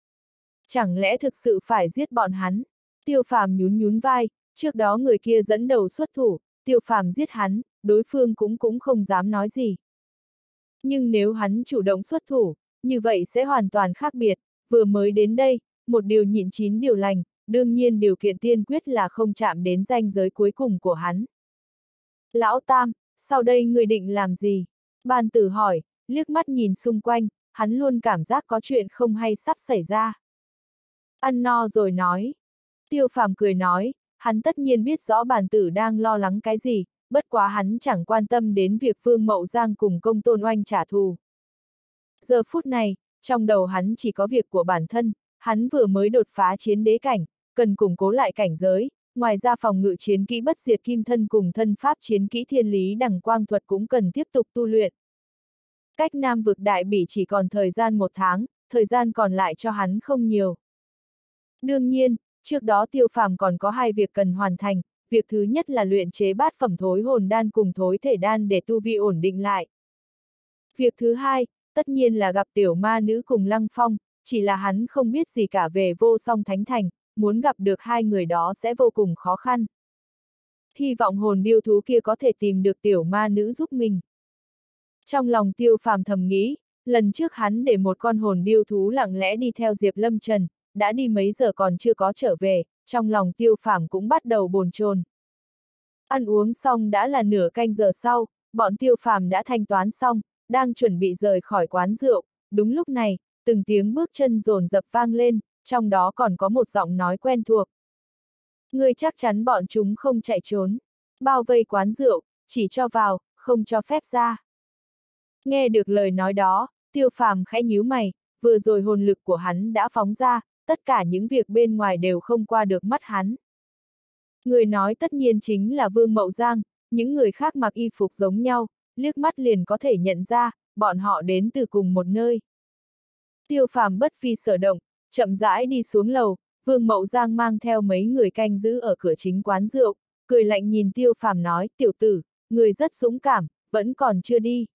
Chẳng lẽ thực sự phải giết bọn hắn? Tiêu Phàm nhún nhún vai, trước đó người kia dẫn đầu xuất thủ, Tiêu Phàm giết hắn, đối phương cũng không dám nói gì. Nhưng nếu hắn chủ động xuất thủ, như vậy sẽ hoàn toàn khác biệt, vừa mới đến đây, một điều nhịn 9 điều lành, đương nhiên điều kiện tiên quyết là không chạm đến ranh giới cuối cùng của hắn. Lão Tam, sau đây người định làm gì? Bàn tử hỏi, liếc mắt nhìn xung quanh, hắn luôn cảm giác có chuyện không hay sắp xảy ra. Ăn no rồi nói. Tiêu Phàm cười nói, hắn tất nhiên biết rõ bàn tử đang lo lắng cái gì, bất quá hắn chẳng quan tâm đến việc Vương Mậu Giang cùng Công Tôn Oanh trả thù. Giờ phút này, trong đầu hắn chỉ có việc của bản thân, hắn vừa mới đột phá chiến đế cảnh, cần củng cố lại cảnh giới, ngoài ra phòng ngự chiến kỹ bất diệt kim thân cùng thân pháp chiến kỹ thiên lý đằng quang thuật cũng cần tiếp tục tu luyện. Cách Nam vực Đại Bỉ chỉ còn thời gian 1 tháng, thời gian còn lại cho hắn không nhiều. Đương nhiên, trước đó Tiêu Phàm còn có 2 việc cần hoàn thành, việc thứ nhất là luyện chế bát phẩm thối hồn đan cùng thối thể đan để tu vi ổn định lại. Việc thứ hai, tất nhiên là gặp tiểu ma nữ cùng Lăng Phong, chỉ là hắn không biết gì cả về Vô Song Thánh Thành, muốn gặp được 2 người đó sẽ vô cùng khó khăn. Hy vọng hồn điêu thú kia có thể tìm được tiểu ma nữ giúp mình. Trong lòng Tiêu Phàm thầm nghĩ, lần trước hắn để một con hồn điêu thú lặng lẽ đi theo Diệp Lâm Trần, đã đi mấy giờ còn chưa có trở về, trong lòng Tiêu Phàm cũng bắt đầu bồn chồn. Ăn uống xong đã là nửa canh giờ sau, bọn Tiêu Phàm đã thanh toán xong, đang chuẩn bị rời khỏi quán rượu, đúng lúc này, từng tiếng bước chân dồn dập vang lên, trong đó còn có một giọng nói quen thuộc. Ngươi chắc chắn bọn chúng không chạy trốn, bao vây quán rượu, chỉ cho vào, không cho phép ra. Nghe được lời nói đó, Tiêu Phàm khẽ nhíu mày, vừa rồi hồn lực của hắn đã phóng ra, tất cả những việc bên ngoài đều không qua được mắt hắn. Người nói tất nhiên chính là Vương Mậu Giang, những người khác mặc y phục giống nhau, liếc mắt liền có thể nhận ra, bọn họ đến từ cùng một nơi. Tiêu Phàm bất phi sở động, chậm rãi đi xuống lầu, Vương Mậu Giang mang theo mấy người canh giữ ở cửa chính quán rượu, cười lạnh nhìn Tiêu Phàm nói, tiểu tử, người rất dũng cảm, vẫn còn chưa đi.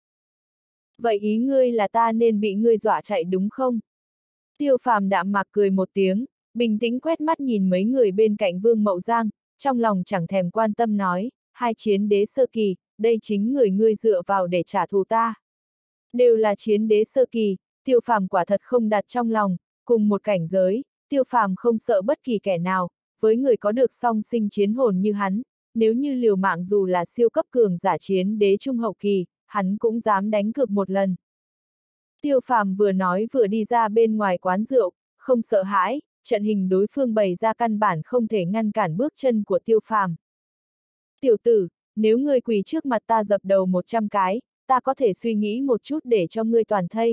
Vậy ý ngươi là ta nên bị ngươi dọa chạy đúng không? Tiêu Phàm đạm mạc cười một tiếng, bình tĩnh quét mắt nhìn mấy người bên cạnh Vương Mậu Giang, trong lòng chẳng thèm quan tâm nói, 2 chiến đế sơ kỳ, đây chính người ngươi dựa vào để trả thù ta. Đều là chiến đế sơ kỳ, Tiêu Phàm quả thật không đặt trong lòng, cùng một cảnh giới, Tiêu Phàm không sợ bất kỳ kẻ nào, với người có được song sinh chiến hồn như hắn, nếu như liều mạng dù là siêu cấp cường giả chiến đế trung hậu kỳ, hắn cũng dám đánh cược một lần. Tiêu Phàm vừa nói vừa đi ra bên ngoài quán rượu, không sợ hãi, trận hình đối phương bày ra căn bản không thể ngăn cản bước chân của Tiêu Phàm. Tiểu tử, nếu ngươi quỳ trước mặt ta dập đầu 100 cái, ta có thể suy nghĩ một chút để cho ngươi toàn thây.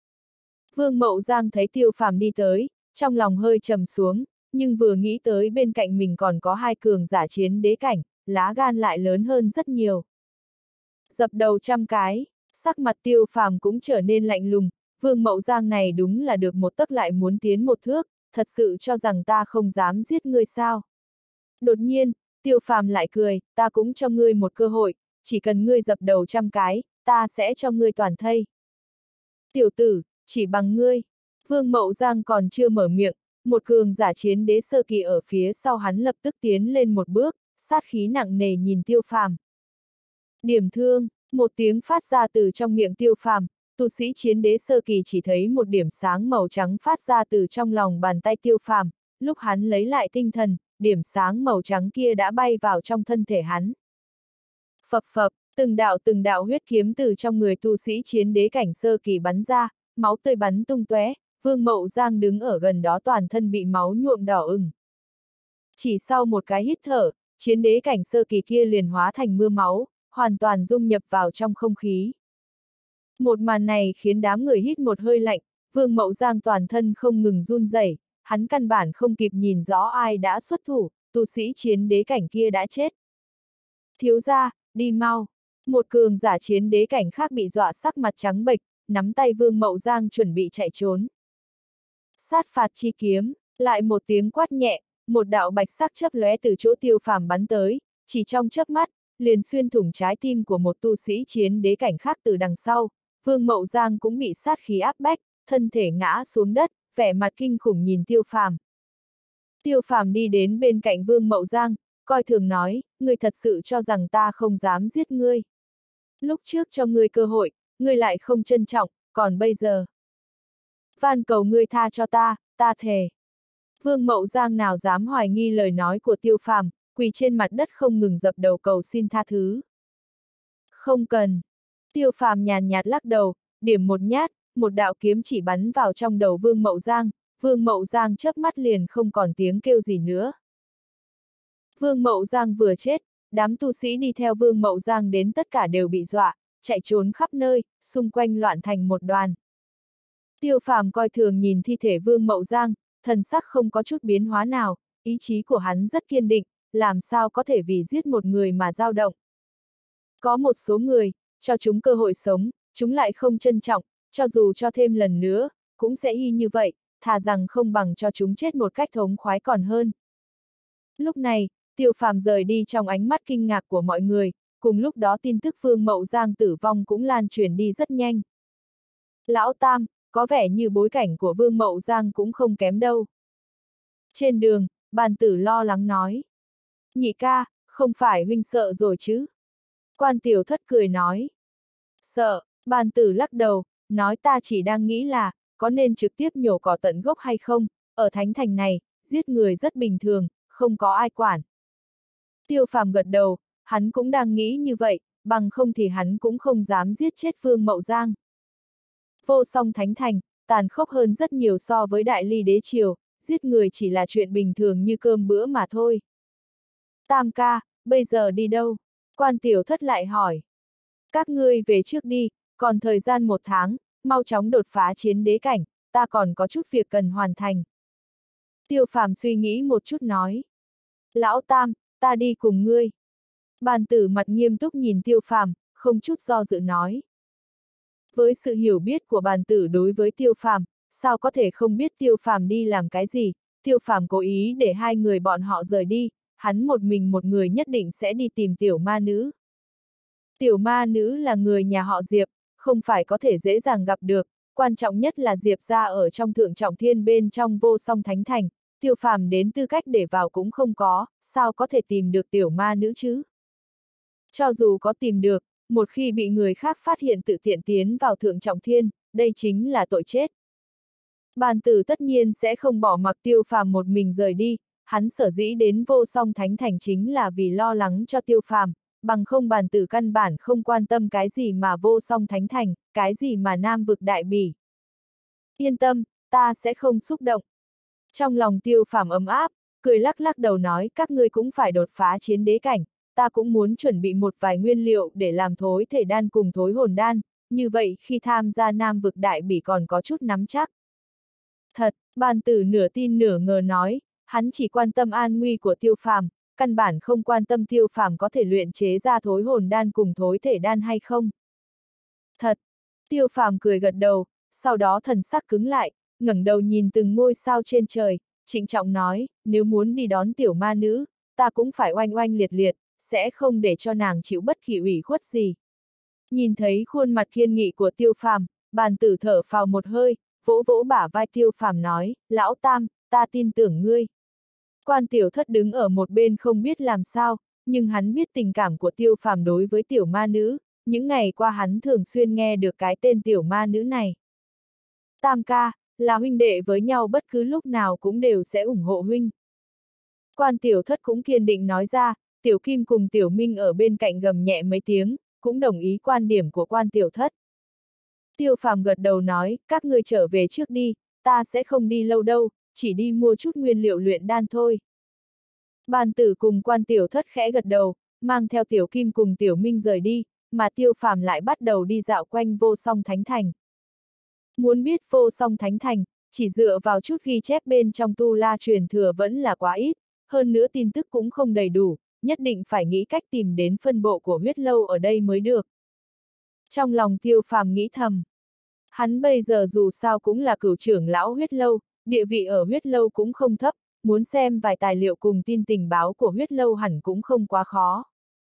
Vương Mậu Giang thấy Tiêu Phàm đi tới, trong lòng hơi trầm xuống, nhưng vừa nghĩ tới bên cạnh mình còn có 2 cường giả chiến đế cảnh, lá gan lại lớn hơn rất nhiều. Dập đầu 100 cái, sắc mặt Tiêu Phàm cũng trở nên lạnh lùng, Vương Mậu Giang này đúng là được một tấc lại muốn tiến một thước, thật sự cho rằng ta không dám giết ngươi sao? Đột nhiên, Tiêu Phàm lại cười, ta cũng cho ngươi một cơ hội, chỉ cần ngươi dập đầu 100 cái, ta sẽ cho ngươi toàn thây. Tiểu tử, chỉ bằng ngươi. Vương Mậu Giang còn chưa mở miệng, một cường giả chiến đế sơ kỳ ở phía sau hắn lập tức tiến lên một bước, sát khí nặng nề nhìn Tiêu Phàm. Điểm thương, một tiếng phát ra từ trong miệng Tiêu Phàm, tu sĩ chiến đế sơ kỳ chỉ thấy một điểm sáng màu trắng phát ra từ trong lòng bàn tay Tiêu Phàm, lúc hắn lấy lại tinh thần, điểm sáng màu trắng kia đã bay vào trong thân thể hắn. Phập phập, từng đạo huyết kiếm từ trong người tu sĩ chiến đế cảnh sơ kỳ bắn ra, máu tươi bắn tung tóe, Vương Mậu Giang đứng ở gần đó toàn thân bị máu nhuộm đỏ ửng. Chỉ sau một cái hít thở, chiến đế cảnh sơ kỳ kia liền hóa thành mưa máu, hoàn toàn dung nhập vào trong không khí. Một màn này khiến đám người hít một hơi lạnh, Vương Mậu Giang toàn thân không ngừng run rẩy, hắn căn bản không kịp nhìn rõ ai đã xuất thủ, tu sĩ chiến đế cảnh kia đã chết. Thiếu gia, đi mau. Một cường giả chiến đế cảnh khác bị dọa sắc mặt trắng bệch, nắm tay Vương Mậu Giang chuẩn bị chạy trốn. Sát phạt chi kiếm, lại một tiếng quát nhẹ, một đạo bạch sắc chớp lóe từ chỗ Tiêu Phàm bắn tới, chỉ trong chớp mắt, liền xuyên thủng trái tim của một tu sĩ chiến đế cảnh khác từ đằng sau. Vương Mậu Giang cũng bị sát khí áp bách, thân thể ngã xuống đất, vẻ mặt kinh khủng nhìn Tiêu Phàm. Tiêu Phàm đi đến bên cạnh Vương Mậu Giang, coi thường nói, ngươi thật sự cho rằng ta không dám giết ngươi. Lúc trước cho ngươi cơ hội, ngươi lại không trân trọng, còn bây giờ. Van cầu ngươi tha cho ta thề. Vương Mậu Giang nào dám hoài nghi lời nói của Tiêu Phàm, quỳ trên mặt đất không ngừng dập đầu cầu xin tha thứ. Không cần. Tiêu Phàm nhàn nhạt lắc đầu, điểm một nhát, một đạo kiếm chỉ bắn vào trong đầu Vương Mậu Giang, Vương Mậu Giang chớp mắt liền không còn tiếng kêu gì nữa. Vương Mậu Giang vừa chết, đám tu sĩ đi theo Vương Mậu Giang đến tất cả đều bị dọa, chạy trốn khắp nơi, xung quanh loạn thành một đoàn. Tiêu Phàm coi thường nhìn thi thể Vương Mậu Giang, thần sắc không có chút biến hóa nào, ý chí của hắn rất kiên định, làm sao có thể vì giết một người mà dao động. Có một số người, cho chúng cơ hội sống, chúng lại không trân trọng, cho dù cho thêm lần nữa, cũng sẽ y như vậy, thà rằng không bằng cho chúng chết một cách thống khoái còn hơn. Lúc này, Tiêu Phàm rời đi trong ánh mắt kinh ngạc của mọi người, cùng lúc đó tin tức Vương Mậu Giang tử vong cũng lan truyền đi rất nhanh. Lão Tam, có vẻ như bối cảnh của Vương Mậu Giang cũng không kém đâu. Trên đường, Bàn Tử lo lắng nói. Nhị ca, không phải huynh sợ rồi chứ? Quan Tiểu Thất cười nói. Sợ, Bàn Tử lắc đầu, nói ta chỉ đang nghĩ là, có nên trực tiếp nhổ cỏ tận gốc hay không, ở Thánh Thành này, giết người rất bình thường, không có ai quản. Tiêu Phàm gật đầu, hắn cũng đang nghĩ như vậy, bằng không thì hắn cũng không dám giết chết Vương Mậu Giang. Vô Song Thánh Thành, tàn khốc hơn rất nhiều so với Đại Ly Đế Triều, giết người chỉ là chuyện bình thường như cơm bữa mà thôi. Tam ca, bây giờ đi đâu? Quan Tiểu Thất lại hỏi. Các ngươi về trước đi, còn thời gian 1 tháng, mau chóng đột phá chiến đế cảnh, ta còn có chút việc cần hoàn thành. Tiêu Phàm suy nghĩ một chút nói. Lão Tam, ta đi cùng ngươi. Bàn Tử mặt nghiêm túc nhìn Tiêu Phàm, không chút do dự nói. Với sự hiểu biết của Bàn Tử đối với Tiêu Phàm, sao có thể không biết Tiêu Phàm đi làm cái gì, Tiêu Phàm cố ý để hai người bọn họ rời đi, hắn một mình một người nhất định sẽ đi tìm tiểu ma nữ. Tiểu ma nữ là người nhà họ Diệp, không phải có thể dễ dàng gặp được, quan trọng nhất là Diệp gia ở trong Thượng Trọng Thiên bên trong Vô Song Thánh Thành, Tiêu Phàm đến tư cách để vào cũng không có, sao có thể tìm được tiểu ma nữ chứ? Cho dù có tìm được, một khi bị người khác phát hiện tự tiện tiến vào Thượng Trọng Thiên, đây chính là tội chết. Bàn Tử tất nhiên sẽ không bỏ mặc Tiêu Phàm một mình rời đi, hắn sở dĩ đến Vô Song Thánh Thành chính là vì lo lắng cho Tiêu Phàm, bằng không Bàn Tử căn bản không quan tâm cái gì mà Vô Song Thánh Thành, cái gì mà Nam vực Đại Bỉ. Yên tâm, ta sẽ không xúc động. Trong lòng Tiêu Phàm ấm áp, cười lắc lắc đầu nói các ngươi cũng phải đột phá chiến đế cảnh, ta cũng muốn chuẩn bị một vài nguyên liệu để làm thối thể đan cùng thối hồn đan, như vậy khi tham gia Nam vực Đại Bỉ còn có chút nắm chắc. Thật, Bàn Tử nửa tin nửa ngờ nói, hắn chỉ quan tâm an nguy của Tiêu Phàm, căn bản không quan tâm Tiêu Phàm có thể luyện chế ra thối hồn đan cùng thối thể đan hay không. Thật, Tiêu Phàm cười gật đầu, sau đó thần sắc cứng lại, ngẩng đầu nhìn từng ngôi sao trên trời, trịnh trọng nói, nếu muốn đi đón tiểu ma nữ, ta cũng phải oanh oanh liệt liệt, sẽ không để cho nàng chịu bất kỳ ủy khuất gì. Nhìn thấy khuôn mặt kiên nghị của Tiêu Phàm, Bàn Tử thở phào một hơi, vỗ vỗ bả vai Tiêu Phàm nói, lão Tam, ta tin tưởng ngươi. Quan Tiểu Thất đứng ở một bên không biết làm sao, nhưng hắn biết tình cảm của Tiêu Phàm đối với tiểu ma nữ, những ngày qua hắn thường xuyên nghe được cái tên tiểu ma nữ này. Tam ca, là huynh đệ với nhau bất cứ lúc nào cũng đều sẽ ủng hộ huynh. Quan Tiểu Thất cũng kiên định nói ra, Tiểu Kim cùng Tiểu Minh ở bên cạnh gầm nhẹ mấy tiếng, cũng đồng ý quan điểm của Quan Tiểu Thất. Tiêu Phàm gật đầu nói, các ngươi trở về trước đi, ta sẽ không đi lâu đâu, chỉ đi mua chút nguyên liệu luyện đan thôi. Bàn tử cùng Quan Tiểu Thất khẽ gật đầu, mang theo Tiểu Kim cùng Tiểu Minh rời đi, mà Tiêu Phàm lại bắt đầu đi dạo quanh Vô Song Thánh Thành. Muốn biết Vô Song Thánh Thành, chỉ dựa vào chút ghi chép bên trong tu la truyền thừa vẫn là quá ít, hơn nữa tin tức cũng không đầy đủ, nhất định phải nghĩ cách tìm đến phân bộ của huyết lâu ở đây mới được. Trong lòng Tiêu Phàm nghĩ thầm, hắn bây giờ dù sao cũng là cửu trưởng lão huyết lâu, địa vị ở huyết lâu cũng không thấp, muốn xem vài tài liệu cùng tin tình báo của huyết lâu hẳn cũng không quá khó.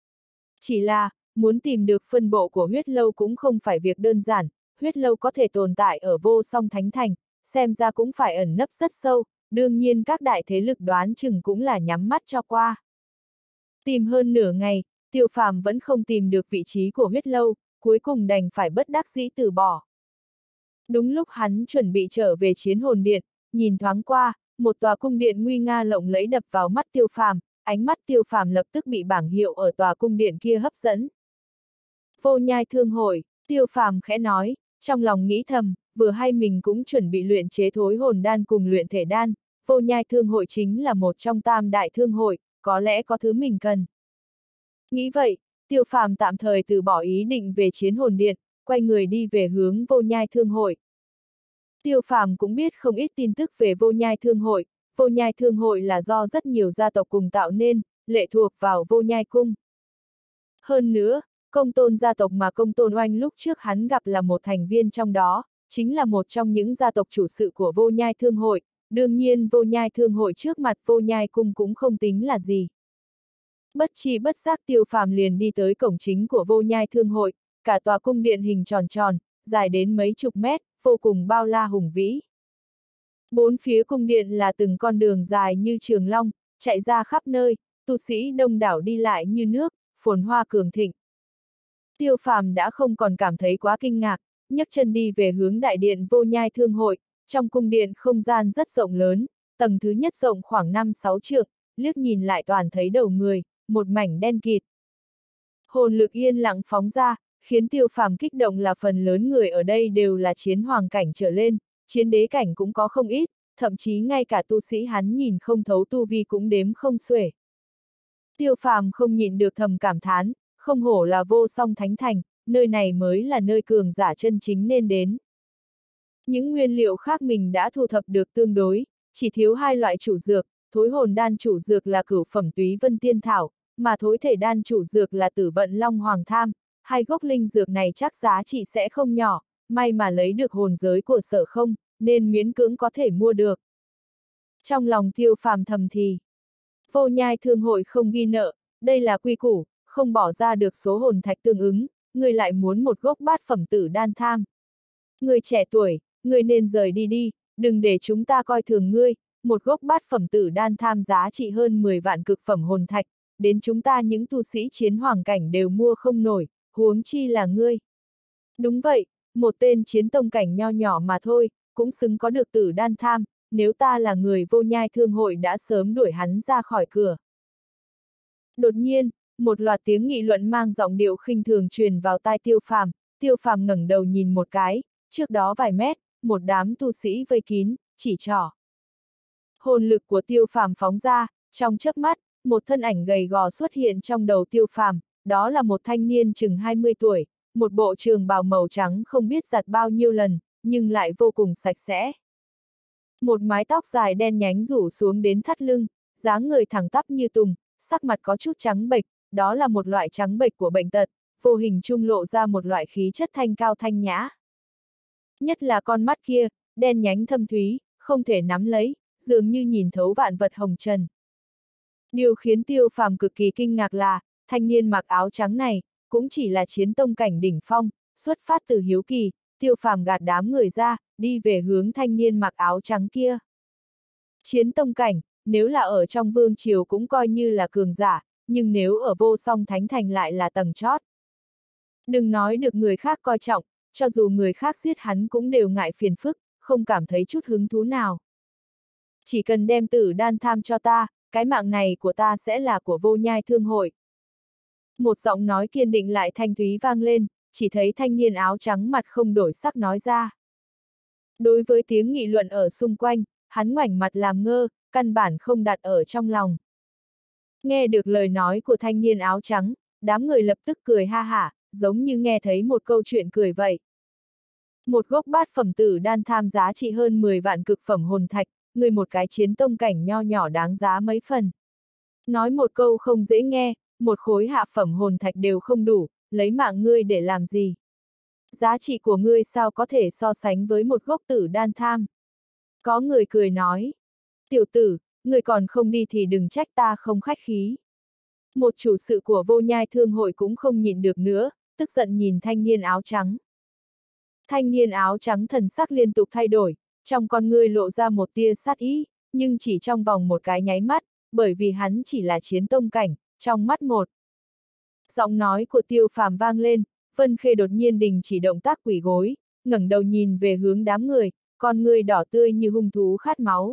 Chỉ là, muốn tìm được phân bộ của huyết lâu cũng không phải việc đơn giản, huyết lâu có thể tồn tại ở Vô Song Thánh Thành, xem ra cũng phải ẩn nấp rất sâu, đương nhiên các đại thế lực đoán chừng cũng là nhắm mắt cho qua. Tìm hơn nửa ngày, Tiêu Phàm vẫn không tìm được vị trí của huyết lâu, cuối cùng đành phải bất đắc dĩ từ bỏ. Đúng lúc hắn chuẩn bị trở về Chiến Hồn Điện, nhìn thoáng qua, một tòa cung điện nguy nga lộng lẫy đập vào mắt Tiêu Phàm, ánh mắt Tiêu Phàm lập tức bị bảng hiệu ở tòa cung điện kia hấp dẫn. Vô Nhai Thương Hội, Tiêu Phàm khẽ nói, trong lòng nghĩ thầm, vừa hay mình cũng chuẩn bị luyện chế thối hồn đan cùng luyện thể đan, Vô Nhai Thương Hội chính là một trong tam đại thương hội, có lẽ có thứ mình cần. Nghĩ vậy, Tiêu Phàm tạm thời từ bỏ ý định về Chiến Hồn Điện, quay người đi về hướng Vô Nhai Thương Hội. Tiêu Phàm cũng biết không ít tin tức về Vô Nhai Thương Hội. Vô Nhai Thương Hội là do rất nhiều gia tộc cùng tạo nên, lệ thuộc vào Vô Nhai Cung. Hơn nữa, Công Tôn gia tộc mà Công Tôn Oanh lúc trước hắn gặp là một thành viên trong đó, chính là một trong những gia tộc chủ sự của Vô Nhai Thương Hội, đương nhiên Vô Nhai Thương Hội trước mặt Vô Nhai Cung cũng không tính là gì. Bất tri bất giác Tiêu Phàm liền đi tới cổng chính của Vô Nhai Thương Hội, cả tòa cung điện hình tròn tròn, dài đến mấy chục mét, vô cùng bao la hùng vĩ. Bốn phía cung điện là từng con đường dài như trường long, chạy ra khắp nơi, tu sĩ đông đảo đi lại như nước, phồn hoa cường thịnh. Tiêu Phàm đã không còn cảm thấy quá kinh ngạc, nhấc chân đi về hướng đại điện Vô Nhai Thương Hội, trong cung điện không gian rất rộng lớn, tầng thứ nhất rộng khoảng 5-6 trượng, liếc nhìn lại toàn thấy đầu người, một mảnh đen kịt. Hồn lực yên lặng phóng ra, khiến Tiêu Phàm kích động là phần lớn người ở đây đều là chiến hoàng cảnh trở lên, chiến đế cảnh cũng có không ít, thậm chí ngay cả tu sĩ hắn nhìn không thấu tu vi cũng đếm không xuể. Tiêu Phàm không nhịn được thầm cảm thán, không hổ là Vô Song Thánh Thành, nơi này mới là nơi cường giả chân chính nên đến. Những nguyên liệu khác mình đã thu thập được tương đối, chỉ thiếu hai loại chủ dược, thối hồn đan chủ dược là cửu phẩm túy vân tiên thảo, mà thối thể đan chủ dược là tử vận long hoàng tham, hai gốc linh dược này chắc giá trị sẽ không nhỏ, may mà lấy được hồn giới của Sở Không, nên miễn cưỡng có thể mua được. Trong lòng Tiêu Phàm thầm thì, Vô Nhai Thương Hội không ghi nợ, đây là quy củ, không bỏ ra được số hồn thạch tương ứng, người lại muốn một gốc bát phẩm tử đan tham. Người trẻ tuổi, người nên rời đi đi, đừng để chúng ta coi thường ngươi, một gốc bát phẩm tử đan tham giá trị hơn 10 vạn cực phẩm hồn thạch, đến chúng ta những tu sĩ chiến hoàng cảnh đều mua không nổi, huống chi là ngươi. Đúng vậy, một tên chiến tông cảnh nho nhỏ mà thôi, cũng xứng có được tử đan tham, nếu ta là người Vô Nhai Thương Hội đã sớm đuổi hắn ra khỏi cửa. Đột nhiên, một loạt tiếng nghị luận mang giọng điệu khinh thường truyền vào tai Tiêu Phàm ngẩng đầu nhìn một cái, trước đó vài mét, một đám tu sĩ vây kín, chỉ trỏ. Hồn lực của Tiêu Phàm phóng ra, trong chớp mắt, một thân ảnh gầy gò xuất hiện trong đầu Tiêu Phàm, đó là một thanh niên chừng 20 tuổi, một bộ trường bào màu trắng không biết giặt bao nhiêu lần, nhưng lại vô cùng sạch sẽ. Một mái tóc dài đen nhánh rủ xuống đến thắt lưng, dáng người thẳng tắp như tùng, sắc mặt có chút trắng bệch, đó là một loại trắng bệch của bệnh tật, vô hình trung lộ ra một loại khí chất thanh cao thanh nhã. Nhất là con mắt kia, đen nhánh thâm thúy, không thể nắm lấy, dường như nhìn thấu vạn vật hồng trần. Điều khiến Tiêu Phàm cực kỳ kinh ngạc là, thanh niên mặc áo trắng này, cũng chỉ là chiến tông cảnh đỉnh phong, xuất phát từ hiếu kỳ, Tiêu Phàm gạt đám người ra, đi về hướng thanh niên mặc áo trắng kia. Chiến tông cảnh, nếu là ở trong vương triều cũng coi như là cường giả, nhưng nếu ở Vô Song Thánh Thành lại là tầng chót. Đừng nói được người khác coi trọng, cho dù người khác giết hắn cũng đều ngại phiền phức, không cảm thấy chút hứng thú nào. Chỉ cần đem tử đan tham cho ta, cái mạng này của ta sẽ là của Vô Nhai Thương Hội. Một giọng nói kiên định lại thanh thúy vang lên, chỉ thấy thanh niên áo trắng mặt không đổi sắc nói ra. Đối với tiếng nghị luận ở xung quanh, hắn ngoảnh mặt làm ngơ, căn bản không đặt ở trong lòng. Nghe được lời nói của thanh niên áo trắng, đám người lập tức cười ha hả, giống như nghe thấy một câu chuyện cười vậy. Một gốc bát phẩm tử đan tham giá trị hơn 10 vạn cực phẩm hồn thạch, người một cái chiến tông cảnh nho nhỏ đáng giá mấy phần. Nói một câu không dễ nghe, một khối hạ phẩm hồn thạch đều không đủ, lấy mạng ngươi để làm gì? Giá trị của ngươi sao có thể so sánh với một gốc tử đan tham? Có người cười nói. Tiểu tử, người còn không đi thì đừng trách ta không khách khí. Một chủ sự của Vô Nhai Thương hội cũng không nhịn được nữa, tức giận nhìn thanh niên áo trắng. Thanh niên áo trắng thần sắc liên tục thay đổi, trong con ngươi lộ ra một tia sát ý, nhưng chỉ trong vòng một cái nháy mắt, bởi vì hắn chỉ là chiến tông cảnh, trong mắt một. Giọng nói của Tiêu Phàm vang lên, Vân Khê đột nhiên đình chỉ động tác quỳ gối, ngẩng đầu nhìn về hướng đám người, con ngươi đỏ tươi như hung thú khát máu.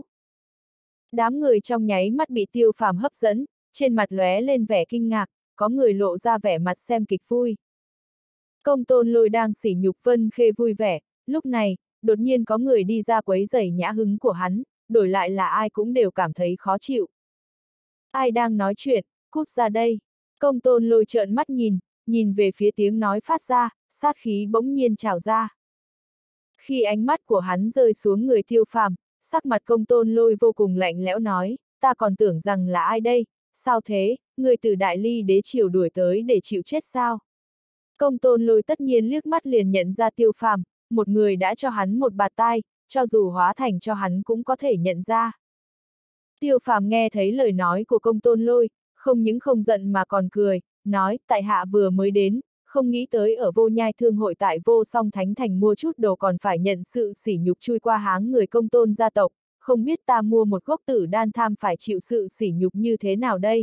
Đám người trong nháy mắt bị Tiêu Phàm hấp dẫn, trên mặt lóe lên vẻ kinh ngạc, có người lộ ra vẻ mặt xem kịch vui. Công Tôn Lôi đang sỉ nhục Vân Khê vui vẻ, lúc này, đột nhiên có người đi ra quấy rầy nhã hứng của hắn, đổi lại là ai cũng đều cảm thấy khó chịu. Ai đang nói chuyện, cút ra đây. Công Tôn Lôi trợn mắt nhìn về phía tiếng nói phát ra, sát khí bỗng nhiên trào ra. Khi ánh mắt của hắn rơi xuống người Tiêu Phàm, sắc mặt Công Tôn Lôi vô cùng lạnh lẽo nói, ta còn tưởng rằng là ai đây, sao thế, người từ Đại Ly đế triều đuổi tới để chịu chết sao? Công Tôn Lôi tất nhiên liếc mắt liền nhận ra Tiêu Phàm, một người đã cho hắn một bạt tai, cho dù hóa thành cho hắn cũng có thể nhận ra. Tiêu Phàm nghe thấy lời nói của Công Tôn Lôi, không những không giận mà còn cười, nói, tại hạ vừa mới đến, không nghĩ tới ở Vô Nhai Thương hội tại Vô Song Thánh Thành mua chút đồ còn phải nhận sự sỉ nhục chui qua háng người Công Tôn gia tộc, không biết ta mua một gốc tử đan tham phải chịu sự sỉ nhục như thế nào đây?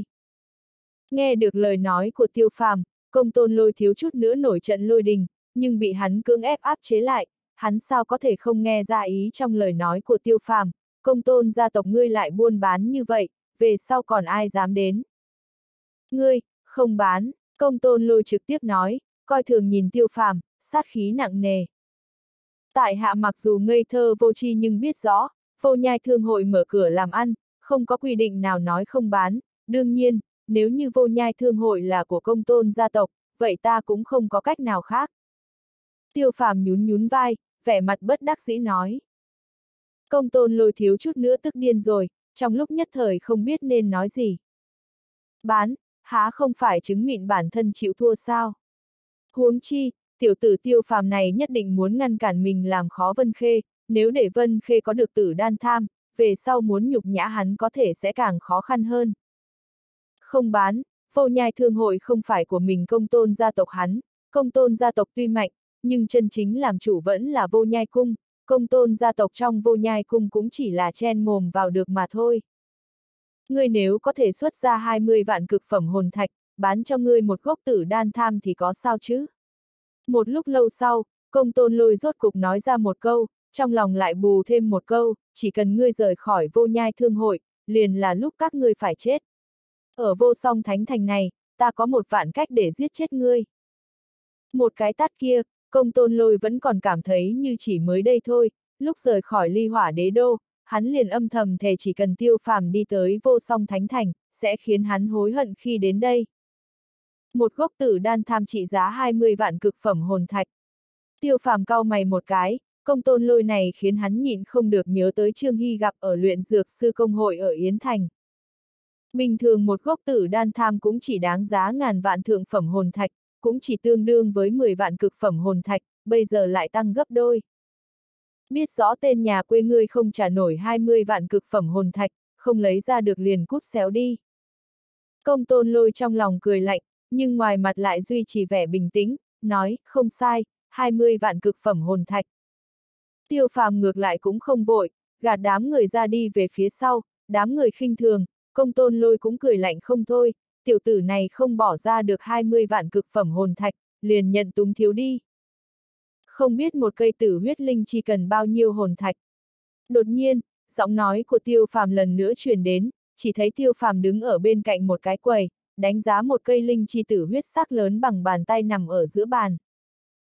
Nghe được lời nói của Tiêu Phàm, Công Tôn Lôi thiếu chút nữa nổi trận lôi đình, nhưng bị hắn cưỡng ép áp chế lại, hắn sao có thể không nghe ra ý trong lời nói của Tiêu Phàm, Công Tôn gia tộc ngươi lại buôn bán như vậy, về sau còn ai dám đến? Ngươi, không bán, Công Tôn Lôi trực tiếp nói, coi thường nhìn Tiêu Phàm, sát khí nặng nề. Tại hạ mặc dù ngây thơ vô tri nhưng biết rõ, Vô Nhai Thương hội mở cửa làm ăn, không có quy định nào nói không bán, đương nhiên, nếu như Vô Nhai Thương hội là của Công Tôn gia tộc, vậy ta cũng không có cách nào khác. Tiêu Phàm nhún nhún vai, vẻ mặt bất đắc dĩ nói. Công Tôn Lôi thiếu chút nữa tức điên rồi, trong lúc nhất thời không biết nên nói gì. Bán, há không phải chứng mịn bản thân chịu thua sao? Huống chi, tiểu tử Tiêu Phàm này nhất định muốn ngăn cản mình làm khó Vân Khê, nếu để Vân Khê có được tử đan tham, về sau muốn nhục nhã hắn có thể sẽ càng khó khăn hơn. Không bán, Vô Nhai Thương hội không phải của mình Công Tôn gia tộc hắn, Công Tôn gia tộc tuy mạnh, nhưng chân chính làm chủ vẫn là Vô Nhai cung, Công Tôn gia tộc trong Vô Nhai cung cũng chỉ là chen mồm vào được mà thôi. Ngươi nếu có thể xuất ra 20 vạn cực phẩm hồn thạch, bán cho ngươi một gốc tử đan tham thì có sao chứ? Một lúc lâu sau, Công Tôn Lôi rốt cục nói ra một câu, trong lòng lại bù thêm một câu, chỉ cần ngươi rời khỏi Vô Nhai Thương hội, liền là lúc các ngươi phải chết. Ở Vô Song Thánh Thành này, ta có 1 vạn cách để giết chết ngươi. Một cái tát kia, Công Tôn Lôi vẫn còn cảm thấy như chỉ mới đây thôi, lúc rời khỏi Ly Hỏa Đế Đô, hắn liền âm thầm thề chỉ cần Tiêu Phàm đi tới Vô Song Thánh Thành, sẽ khiến hắn hối hận khi đến đây. Một gốc tử đan tham trị giá 20 vạn cực phẩm hồn thạch. Tiêu Phàm cau mày một cái, Công Tôn Lôi này khiến hắn nhịn không được nhớ tới Trương Hy gặp ở luyện dược sư công hội ở Yến Thành. Bình thường một gốc tử đan tham cũng chỉ đáng giá ngàn vạn thượng phẩm hồn thạch, cũng chỉ tương đương với 10 vạn cực phẩm hồn thạch, bây giờ lại tăng gấp đôi. Biết rõ tên nhà quê ngươi không trả nổi 20 vạn cực phẩm hồn thạch, không lấy ra được liền cút xéo đi. Công Tôn Lôi trong lòng cười lạnh, nhưng ngoài mặt lại duy trì vẻ bình tĩnh, nói, không sai, 20 vạn cực phẩm hồn thạch. Tiêu Phàm ngược lại cũng không vội, gạt đám người ra đi về phía sau, đám người khinh thường, Công Tôn Lôi cũng cười lạnh không thôi, tiểu tử này không bỏ ra được 20 vạn cực phẩm hồn thạch, liền nhận túng thiếu đi. Không biết một cây tử huyết linh chi cần bao nhiêu hồn thạch. Đột nhiên, giọng nói của Tiêu Phàm lần nữa truyền đến, chỉ thấy Tiêu Phàm đứng ở bên cạnh một cái quầy, đánh giá một cây linh chi tử huyết sắc lớn bằng bàn tay nằm ở giữa bàn.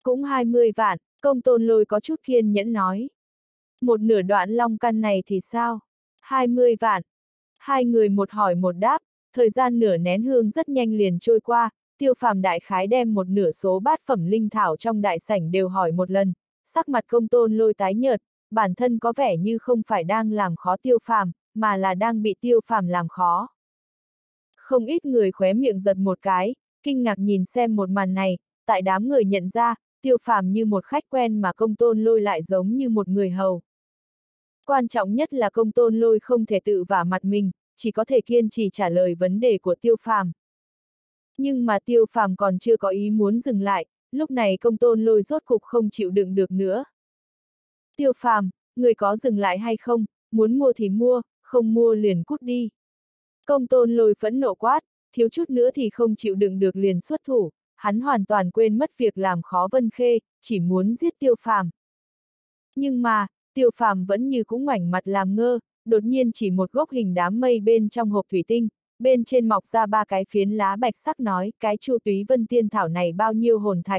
Cũng 20 vạn, Công Tôn Lôi có chút kiên nhẫn nói. Một nửa đoạn long căn này thì sao? 20 vạn. Hai người một hỏi một đáp, thời gian nửa nén hương rất nhanh liền trôi qua, Tiêu Phàm đại khái đem một nửa số bát phẩm linh thảo trong đại sảnh đều hỏi một lần, sắc mặt Công Tôn Lôi tái nhợt, bản thân có vẻ như không phải đang làm khó Tiêu Phàm, mà là đang bị Tiêu Phàm làm khó. Không ít người khóe miệng giật một cái, kinh ngạc nhìn xem một màn này, tại đám người nhận ra, Tiêu Phàm như một khách quen mà Công Tôn Lôi lại giống như một người hầu. Quan trọng nhất là Công Tôn Lôi không thể tự vả mặt mình, chỉ có thể kiên trì trả lời vấn đề của Tiêu Phàm. Nhưng mà Tiêu Phàm còn chưa có ý muốn dừng lại, lúc này Công Tôn Lôi rốt cục không chịu đựng được nữa. Tiêu Phàm, người có dừng lại hay không, muốn mua thì mua, không mua liền cút đi. Công Tôn Lôi phẫn nộ quát, thiếu chút nữa thì không chịu đựng được liền xuất thủ, hắn hoàn toàn quên mất việc làm khó Vân Khê, chỉ muốn giết Tiêu Phàm. Nhưng mà, Tiêu Phàm vẫn như cũng ngoảnh mặt làm ngơ, đột nhiên chỉ một gốc hình đám mây bên trong hộp thủy tinh, bên trên mọc ra 3 cái phiến lá bạch sắc nói, cái Chu Túy Vân Tiên Thảo này bao nhiêu hồn thạch?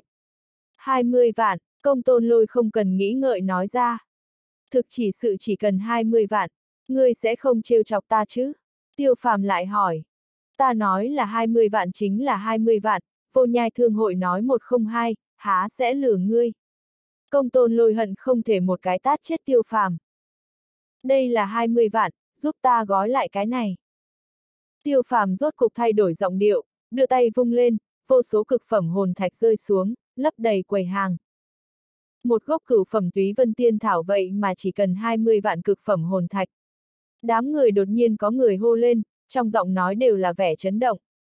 20 vạn, Công Tôn Lôi không cần nghĩ ngợi nói ra. Thực chỉ sự chỉ cần 20 vạn, ngươi sẽ không trêu chọc ta chứ? Tiêu Phàm lại hỏi. Ta nói là 20 vạn chính là 20 vạn, Vô Nhai Thương hội nói 102, há sẽ lừa ngươi. Công Tôn Lôi hận không thể một cái tát chết Tiêu Phàm. Đây là 20 vạn, giúp ta gói lại cái này. Tiêu Phàm rốt cục thay đổi giọng điệu, đưa tay vung lên, vô số cực phẩm hồn thạch rơi xuống, lấp đầy quầy hàng. Một gốc cửu phẩm Túy Vân Tiên Thảo vậy mà chỉ cần 20 vạn cực phẩm hồn thạch. Đám người đột nhiên có người hô lên, trong giọng nói đều là vẻ chấn động.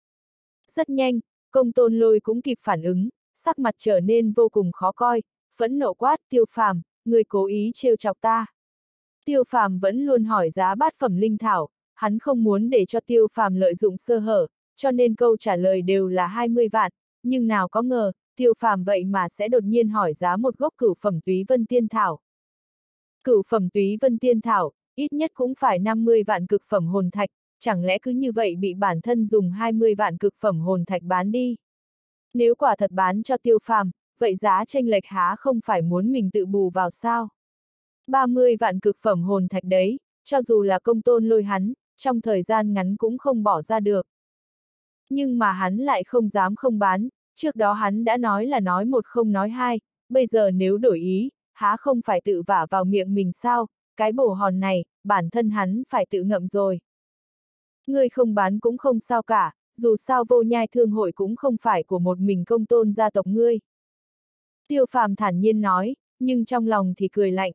Rất nhanh, Công Tôn Lôi cũng kịp phản ứng, sắc mặt trở nên vô cùng khó coi, phẫn nộ quát, Tiêu Phàm, người cố ý trêu chọc ta. Tiêu Phàm vẫn luôn hỏi giá bát phẩm linh thảo, hắn không muốn để cho Tiêu Phàm lợi dụng sơ hở, cho nên câu trả lời đều là 20 vạn, nhưng nào có ngờ, Tiêu Phàm vậy mà sẽ đột nhiên hỏi giá một gốc cửu phẩm Túy Vân Tiên Thảo. Cửu phẩm Túy Vân Tiên Thảo, ít nhất cũng phải 50 vạn cực phẩm hồn thạch, chẳng lẽ cứ như vậy bị bản thân dùng 20 vạn cực phẩm hồn thạch bán đi? Nếu quả thật bán cho Tiêu Phàm, vậy giá chênh lệch há không phải muốn mình tự bù vào sao? 30 vạn cực phẩm hồn thạch đấy, cho dù là Công Tôn Lôi hắn, trong thời gian ngắn cũng không bỏ ra được. Nhưng mà hắn lại không dám không bán, trước đó hắn đã nói là nói một không nói hai, bây giờ nếu đổi ý, há không phải tự vả vào miệng mình sao, cái bổ hòn này, bản thân hắn phải tự ngậm rồi. Ngươi không bán cũng không sao cả, dù sao Vô Nhai Thương hội cũng không phải của một mình Công Tôn gia tộc ngươi. Tiêu Phàm thản nhiên nói, nhưng trong lòng thì cười lạnh.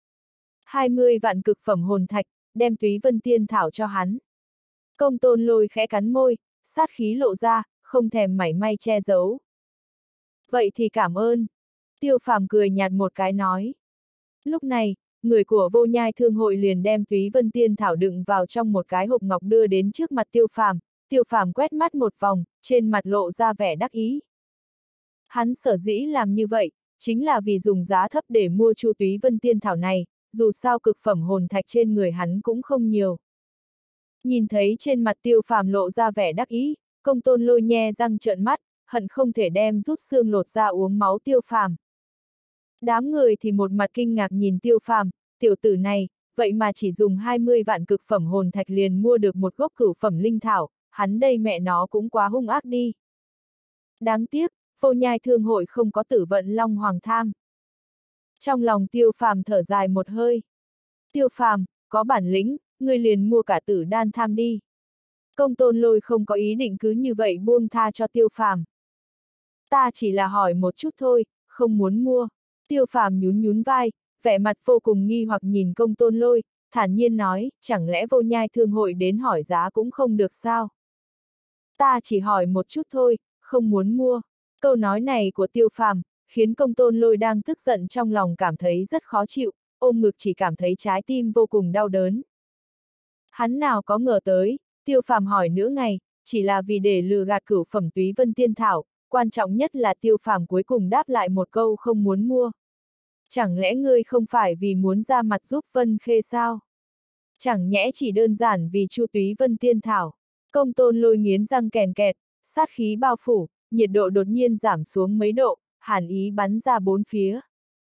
20 vạn cực phẩm hồn thạch, đem Túy Vân Tiên Thảo cho hắn. Công Tôn Lôi khẽ cắn môi, sát khí lộ ra, không thèm mảy may che giấu. Vậy thì cảm ơn. Tiêu Phàm cười nhạt một cái nói. Lúc này, người của Vô Nhai Thương hội liền đem Túy Vân Tiên Thảo đựng vào trong một cái hộp ngọc đưa đến trước mặt Tiêu Phàm. Tiêu Phàm quét mắt một vòng, trên mặt lộ ra vẻ đắc ý. Hắn sở dĩ làm như vậy, chính là vì dùng giá thấp để mua chu Túy Vân Tiên Thảo này, dù sao cực phẩm hồn thạch trên người hắn cũng không nhiều. Nhìn thấy trên mặt Tiêu Phàm lộ ra vẻ đắc ý, Công Tôn Lôi nhe răng trợn mắt, hận không thể đem rút xương lột ra uống máu Tiêu Phàm. Đám người thì một mặt kinh ngạc nhìn Tiêu Phàm, tiểu tử này, vậy mà chỉ dùng 20 vạn cực phẩm hồn thạch liền mua được một gốc cửu phẩm linh thảo, hắn đây mẹ nó cũng quá hung ác đi. Đáng tiếc, Vô Nhai Thương hội không có Tử Vận Long Hoàng tham. Trong lòng Tiêu Phàm thở dài một hơi. Tiêu Phàm, có bản lĩnh, ngươi liền mua cả Tử Đan tham đi. Công Tôn Lôi không có ý định cứ như vậy buông tha cho Tiêu Phàm. Ta chỉ là hỏi một chút thôi, không muốn mua. Tiêu Phàm nhún nhún vai, vẻ mặt vô cùng nghi hoặc nhìn Công Tôn Lôi, thản nhiên nói, chẳng lẽ Vô Nhai Thương hội đến hỏi giá cũng không được sao? Ta chỉ hỏi một chút thôi, không muốn mua. Câu nói này của Tiêu Phàm khiến Công Tôn Lôi đang tức giận trong lòng cảm thấy rất khó chịu, ôm ngực chỉ cảm thấy trái tim vô cùng đau đớn. Hắn nào có ngờ tới, Tiêu Phàm hỏi nửa ngày, chỉ là vì để lừa gạt cửu phẩm Túy Vân Tiên Thảo, quan trọng nhất là Tiêu Phàm cuối cùng đáp lại một câu không muốn mua. Chẳng lẽ ngươi không phải vì muốn ra mặt giúp Vân Khê sao? Chẳng nhẽ chỉ đơn giản vì chu Túy Vân Tiên Thảo. Công Tôn Lôi nghiến răng kèn kẹt, sát khí bao phủ, nhiệt độ đột nhiên giảm xuống mấy độ, hàn ý bắn ra bốn phía.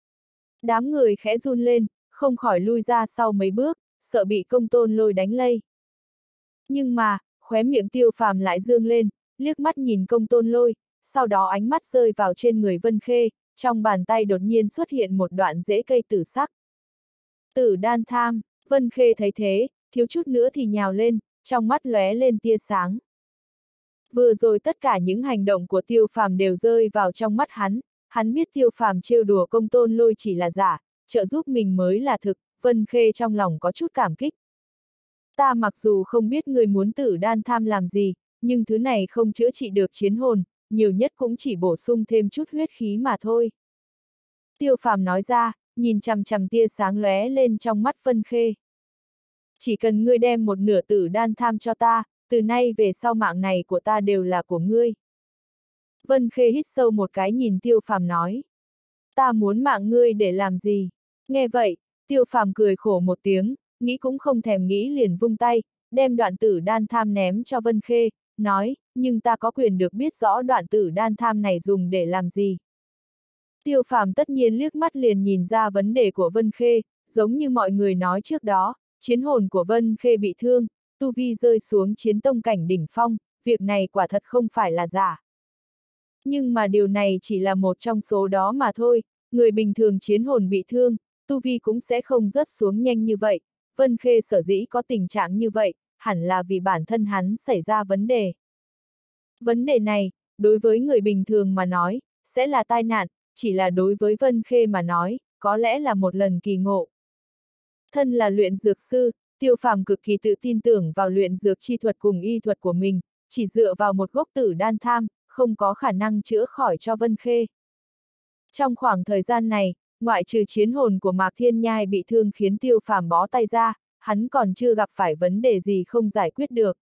Đám người khẽ run lên, không khỏi lui ra sau mấy bước, sợ bị Công Tôn Lôi đánh lây. Nhưng mà, khóe miệng Tiêu Phàm lại dương lên, liếc mắt nhìn Công Tôn Lôi, sau đó ánh mắt rơi vào trên người Vân Khê, trong bàn tay đột nhiên xuất hiện một đoạn rễ cây tử sắc. Tử đan tham, Vân Khê thấy thế, thiếu chút nữa thì nhào lên, trong mắt lóe lên tia sáng. Vừa rồi tất cả những hành động của Tiêu Phàm đều rơi vào trong mắt hắn biết Tiêu Phàm trêu đùa Công Tôn Lôi chỉ là giả, trợ giúp mình mới là thực, Vân Khê trong lòng có chút cảm kích. Ta mặc dù không biết người muốn tử đan tham làm gì, nhưng thứ này không chữa trị được chiến hồn, nhiều nhất cũng chỉ bổ sung thêm chút huyết khí mà thôi. Tiêu Phàm nói ra, nhìn chằm chằm tia sáng lóe lên trong mắt Vân Khê. Chỉ cần ngươi đem một nửa tử đan tham cho ta, từ nay về sau mạng này của ta đều là của ngươi. Vân Khê hít sâu một cái nhìn Tiêu Phàm nói. Ta muốn mạng ngươi để làm gì? Nghe vậy, Tiêu Phàm cười khổ một tiếng, nghĩ cũng không thèm nghĩ liền vung tay, đem đoạn tử đan tham ném cho Vân Khê, nói, nhưng ta có quyền được biết rõ đoạn tử đan tham này dùng để làm gì. Tiêu Phàm tất nhiên liếc mắt liền nhìn ra vấn đề của Vân Khê, giống như mọi người nói trước đó, chiến hồn của Vân Khê bị thương, tu vi rơi xuống chiến tông cảnh đỉnh phong, việc này quả thật không phải là giả. Nhưng mà điều này chỉ là một trong số đó mà thôi, người bình thường chiến hồn bị thương, tu vi cũng sẽ không rớt xuống nhanh như vậy, Vân Khê sở dĩ có tình trạng như vậy, hẳn là vì bản thân hắn xảy ra vấn đề. Vấn đề này, đối với người bình thường mà nói, sẽ là tai nạn, chỉ là đối với Vân Khê mà nói, có lẽ là một lần kỳ ngộ. Thân là luyện dược sư, Tiêu Phàm cực kỳ tự tin tưởng vào luyện dược chi thuật cùng y thuật của mình, chỉ dựa vào một gốc tử đan tham, không có khả năng chữa khỏi cho Vân Khê. Trong khoảng thời gian này, ngoại trừ chiến hồn của Mạc Thiên Nhai bị thương khiến Tiêu Phàm bó tay ra, hắn còn chưa gặp phải vấn đề gì không giải quyết được.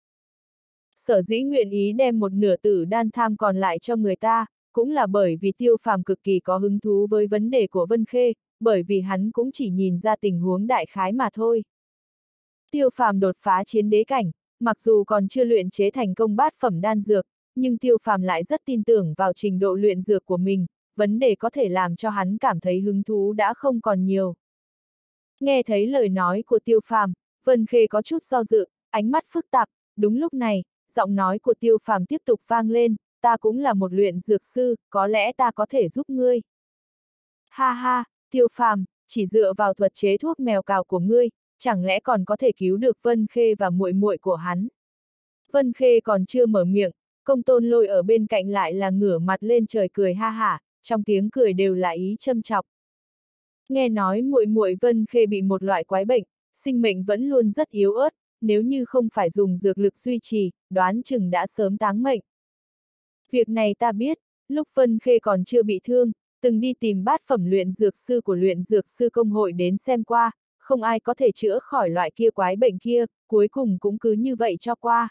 Sở dĩ nguyện ý đem một nửa tử đan tham còn lại cho người ta, cũng là bởi vì Tiêu Phàm cực kỳ có hứng thú với vấn đề của Vân Khê, bởi vì hắn cũng chỉ nhìn ra tình huống đại khái mà thôi. Tiêu Phàm đột phá chiến đế cảnh, mặc dù còn chưa luyện chế thành công bát phẩm đan dược, nhưng Tiêu Phàm lại rất tin tưởng vào trình độ luyện dược của mình, vấn đề có thể làm cho hắn cảm thấy hứng thú đã không còn nhiều. Nghe thấy lời nói của Tiêu Phàm, Vân Khê có chút do dự, ánh mắt phức tạp, đúng lúc này, giọng nói của Tiêu Phàm tiếp tục vang lên, ta cũng là một luyện dược sư, có lẽ ta có thể giúp ngươi. Ha ha, Tiêu Phàm, chỉ dựa vào thuật chế thuốc mèo cào của ngươi, chẳng lẽ còn có thể cứu được Vân Khê và muội muội của hắn. Vân Khê còn chưa mở miệng, Công Tôn Lôi ở bên cạnh lại là ngửa mặt lên trời cười ha hả, trong tiếng cười đều là ý châm chọc. Nghe nói muội muội Vân Khê bị một loại quái bệnh, sinh mệnh vẫn luôn rất yếu ớt, nếu như không phải dùng dược lực duy trì, đoán chừng đã sớm táng mệnh. Việc này ta biết, lúc Vân Khê còn chưa bị thương, từng đi tìm bát phẩm luyện dược sư của luyện dược sư công hội đến xem qua, không ai có thể chữa khỏi loại kia quái bệnh kia, cuối cùng cũng cứ như vậy cho qua.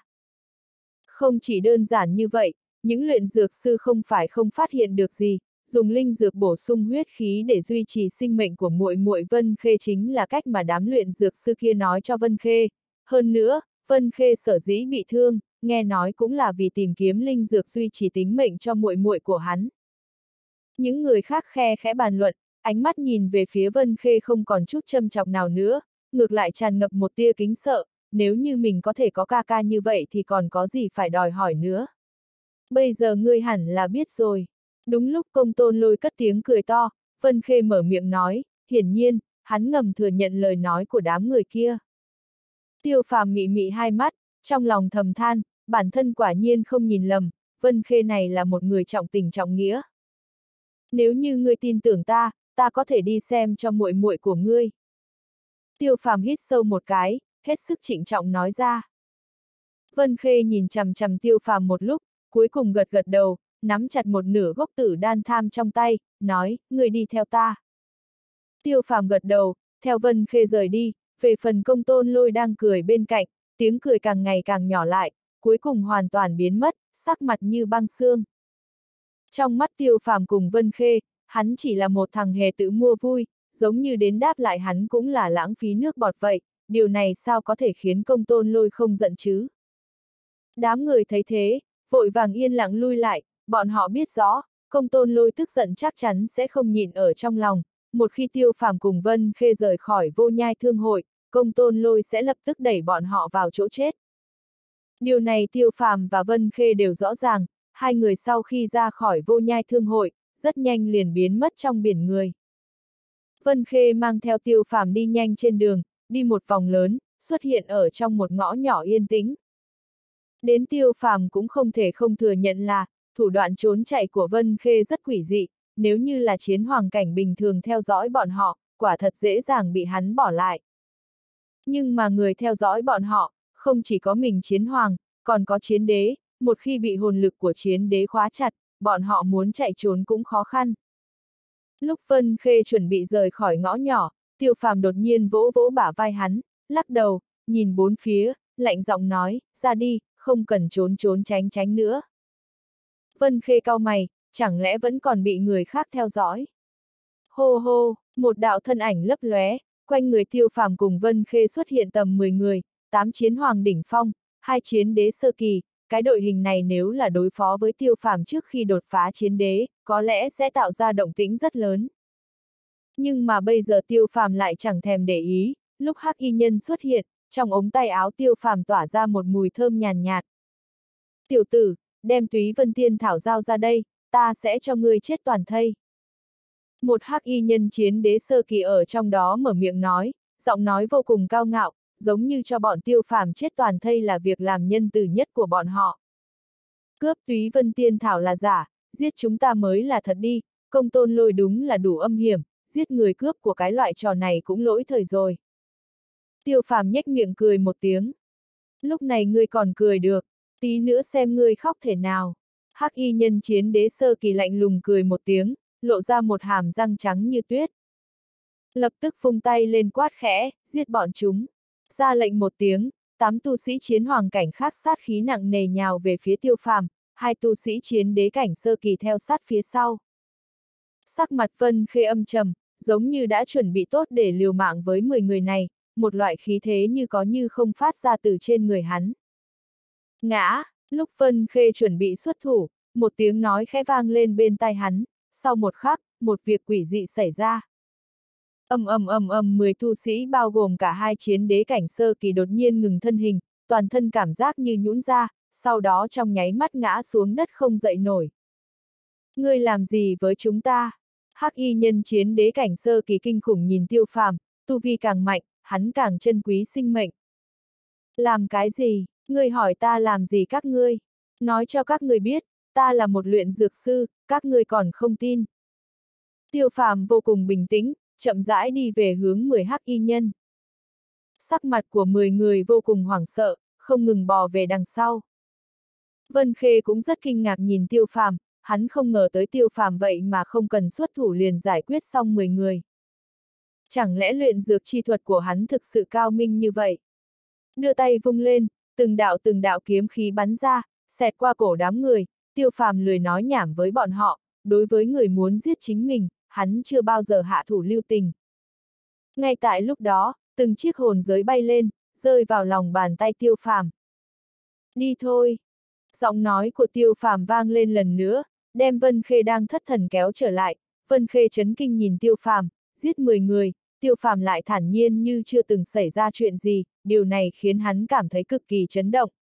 Không chỉ đơn giản như vậy, những luyện dược sư không phải không phát hiện được gì, dùng linh dược bổ sung huyết khí để duy trì sinh mệnh của muội muội Vân Khê chính là cách mà đám luyện dược sư kia nói cho Vân Khê. Hơn nữa, Vân Khê sở dĩ bị thương, nghe nói cũng là vì tìm kiếm linh dược duy trì tính mệnh cho muội muội của hắn. Những người khác khe khẽ bàn luận, ánh mắt nhìn về phía Vân Khê không còn chút châm chọc nào nữa, ngược lại tràn ngập một tia kính sợ, nếu như mình có thể có ca ca như vậy thì còn có gì phải đòi hỏi nữa. Bây giờ ngươi hẳn là biết rồi. Đúng lúc Công Tôn Lôi cất tiếng cười to, Vân Khê mở miệng nói, hiển nhiên, hắn ngầm thừa nhận lời nói của đám người kia. Tiêu Phàm mị mị hai mắt, trong lòng thầm than, bản thân quả nhiên không nhìn lầm, Vân Khê này là một người trọng tình trọng nghĩa. Nếu như ngươi tin tưởng ta, ta có thể đi xem cho muội muội của ngươi. Tiêu Phàm hít sâu một cái, hết sức trịnh trọng nói ra. Vân Khê nhìn chằm chằm Tiêu Phàm một lúc, cuối cùng gật gật đầu, nắm chặt một nửa gốc tử đan tham trong tay, nói, ngươi đi theo ta. Tiêu Phàm gật đầu, theo Vân Khê rời đi, về phần Công Tôn Lôi đang cười bên cạnh, tiếng cười càng ngày càng nhỏ lại, cuối cùng hoàn toàn biến mất, sắc mặt như băng xương. Trong mắt Tiêu Phàm cùng Vân Khê, hắn chỉ là một thằng hề tự mua vui, giống như đến đáp lại hắn cũng là lãng phí nước bọt vậy, điều này sao có thể khiến Công Tôn Lôi không giận chứ? Đám người thấy thế, vội vàng yên lặng lui lại, bọn họ biết rõ, Công Tôn Lôi tức giận chắc chắn sẽ không nhịn ở trong lòng, một khi Tiêu Phàm cùng Vân Khê rời khỏi Vô Nhai Thương hội, Công Tôn Lôi sẽ lập tức đẩy bọn họ vào chỗ chết. Điều này Tiêu Phàm và Vân Khê đều rõ ràng, hai người sau khi ra khỏi Vô Nhai Thương hội, rất nhanh liền biến mất trong biển người. Vân Khê mang theo Tiêu Phàm đi nhanh trên đường, đi một vòng lớn, xuất hiện ở trong một ngõ nhỏ yên tĩnh. Đến Tiêu Phàm cũng không thể không thừa nhận là, thủ đoạn trốn chạy của Vân Khê rất quỷ dị, nếu như là chiến hoàng cảnh bình thường theo dõi bọn họ, quả thật dễ dàng bị hắn bỏ lại. Nhưng mà người theo dõi bọn họ, không chỉ có mình chiến hoàng, còn có chiến đế, một khi bị hồn lực của chiến đế khóa chặt, bọn họ muốn chạy trốn cũng khó khăn. Lúc Vân Khê chuẩn bị rời khỏi ngõ nhỏ, Tiêu Phàm đột nhiên vỗ vỗ bả vai hắn, lắc đầu, nhìn bốn phía, lạnh giọng nói, ra đi, không cần trốn trốn tránh tránh nữa. Vân Khê cau mày, chẳng lẽ vẫn còn bị người khác theo dõi? Hô hô, một đạo thân ảnh lấp lóe, quanh người Tiêu Phàm cùng Vân Khê xuất hiện tầm 10 người, 8 chiến hoàng đỉnh phong, 2 chiến đế sơ kỳ, cái đội hình này nếu là đối phó với Tiêu Phàm trước khi đột phá chiến đế, có lẽ sẽ tạo ra động tĩnh rất lớn. Nhưng mà bây giờ Tiêu Phàm lại chẳng thèm để ý, lúc Hắc Y Nhân xuất hiện, trong ống tay áo Tiêu Phàm tỏa ra một mùi thơm nhàn nhạt. Tiểu tử, đem Túy Vân Tiên Thảo giao ra đây, ta sẽ cho ngươi chết toàn thây. Một Hắc Y Nhân chiến đế sơ kỳ ở trong đó mở miệng nói, giọng nói vô cùng cao ngạo, giống như cho bọn Tiêu Phàm chết toàn thây là việc làm nhân từ nhất của bọn họ. Cướp Túy Vân Tiên Thảo là giả, giết chúng ta mới là thật đi, Công Tôn Lôi đúng là đủ âm hiểm, giết người cướp của cái loại trò này cũng lỗi thời rồi. Tiêu Phàm nhếch miệng cười một tiếng. Lúc này ngươi còn cười được, tí nữa xem ngươi khóc thể nào. Hắc Y Nhân chiến đế sơ kỳ lạnh lùng cười một tiếng, lộ ra một hàm răng trắng như tuyết. Lập tức vung tay lên quát khẽ, giết bọn chúng. Ra lệnh một tiếng, 8 tu sĩ chiến hoàng cảnh khác sát khí nặng nề nhào về phía Tiêu Phàm, 2 tu sĩ chiến đế cảnh sơ kỳ theo sát phía sau. Sắc mặt Vân Khê âm trầm, giống như đã chuẩn bị tốt để liều mạng với 10 người này, một loại khí thế như có như không phát ra từ trên người hắn. Ngã, lúc Vân Khê chuẩn bị xuất thủ, một tiếng nói khẽ vang lên bên tai hắn, sau một khắc, một việc quỷ dị xảy ra. 10 tu sĩ bao gồm cả 2 chiến đế cảnh sơ kỳ đột nhiên ngừng thân hình, toàn thân cảm giác như nhũn ra, sau đó trong nháy mắt ngã xuống đất không dậy nổi. Ngươi làm gì với chúng ta? Hắc Y Nhân chiến đế cảnh sơ kỳ kinh khủng nhìn Tiêu Phàm, tu vi càng mạnh, hắn càng trân quý sinh mệnh. Làm cái gì? Ngươi hỏi ta làm gì các ngươi? Nói cho các ngươi biết, ta là một luyện dược sư, các ngươi còn không tin. Tiêu Phàm vô cùng bình tĩnh, chậm rãi đi về hướng 10 Hắc Y Nhân. Sắc mặt của 10 người vô cùng hoảng sợ, không ngừng bò về đằng sau. Vân Khê cũng rất kinh ngạc nhìn Tiêu Phàm, hắn không ngờ tới Tiêu Phàm vậy mà không cần xuất thủ liền giải quyết xong 10 người. Chẳng lẽ luyện dược chi thuật của hắn thực sự cao minh như vậy? Đưa tay vung lên, từng đạo kiếm khí bắn ra, xẹt qua cổ đám người, Tiêu Phàm lười nói nhảm với bọn họ, đối với người muốn giết chính mình, hắn chưa bao giờ hạ thủ lưu tình. Ngay tại lúc đó, từng chiếc hồn giới bay lên, rơi vào lòng bàn tay Tiêu Phàm. Đi thôi! Giọng nói của Tiêu Phàm vang lên lần nữa, đem Vân Khê đang thất thần kéo trở lại. Vân Khê chấn kinh nhìn Tiêu Phàm, giết 10 người, Tiêu Phàm lại thản nhiên như chưa từng xảy ra chuyện gì, điều này khiến hắn cảm thấy cực kỳ chấn động.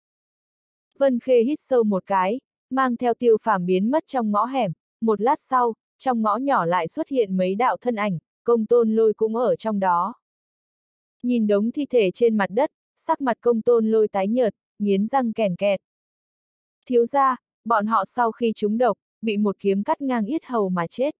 Vân Khê hít sâu một cái, mang theo Tiêu Phàm biến mất trong ngõ hẻm, một lát sau, trong ngõ nhỏ lại xuất hiện mấy đạo thân ảnh, Công Tôn Lôi cũng ở trong đó. Nhìn đống thi thể trên mặt đất, sắc mặt Công Tôn Lôi tái nhợt, nghiến răng kèn kẹt. Thiếu gia, bọn họ sau khi trúng độc, bị một kiếm cắt ngang yết hầu mà chết.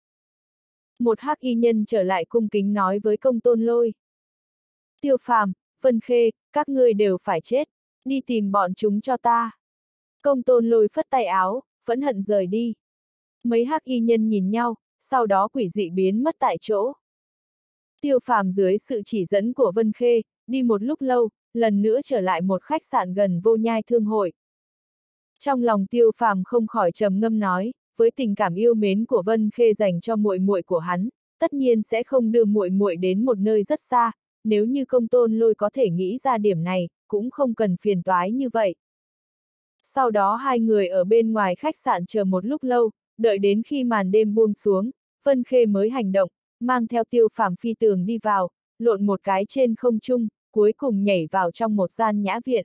Một Hắc Y Nhân trở lại cung kính nói với Công Tôn Lôi. Tiêu Phàm, Vân Khê, các ngươi đều phải chết, đi tìm bọn chúng cho ta. Công Tôn Lôi phất tay áo, phẫn hận rời đi. Mấy Hắc Y Nhân nhìn nhau, sau đó quỷ dị biến mất tại chỗ. Tiêu Phàm dưới sự chỉ dẫn của Vân Khê, đi một lúc lâu, lần nữa trở lại một khách sạn gần Vô Nhai Thương hội. Trong lòng Tiêu Phàm không khỏi trầm ngâm nói, với tình cảm yêu mến của Vân Khê dành cho muội muội của hắn, tất nhiên sẽ không đưa muội muội đến một nơi rất xa, nếu như Công Tôn Lôi có thể nghĩ ra điểm này, cũng không cần phiền toái như vậy. Sau đó hai người ở bên ngoài khách sạn chờ một lúc lâu, đợi đến khi màn đêm buông xuống, Vân Khê mới hành động, mang theo Tiêu Phàm phi tường đi vào, lộn một cái trên không trung, cuối cùng nhảy vào trong một gian nhã viện.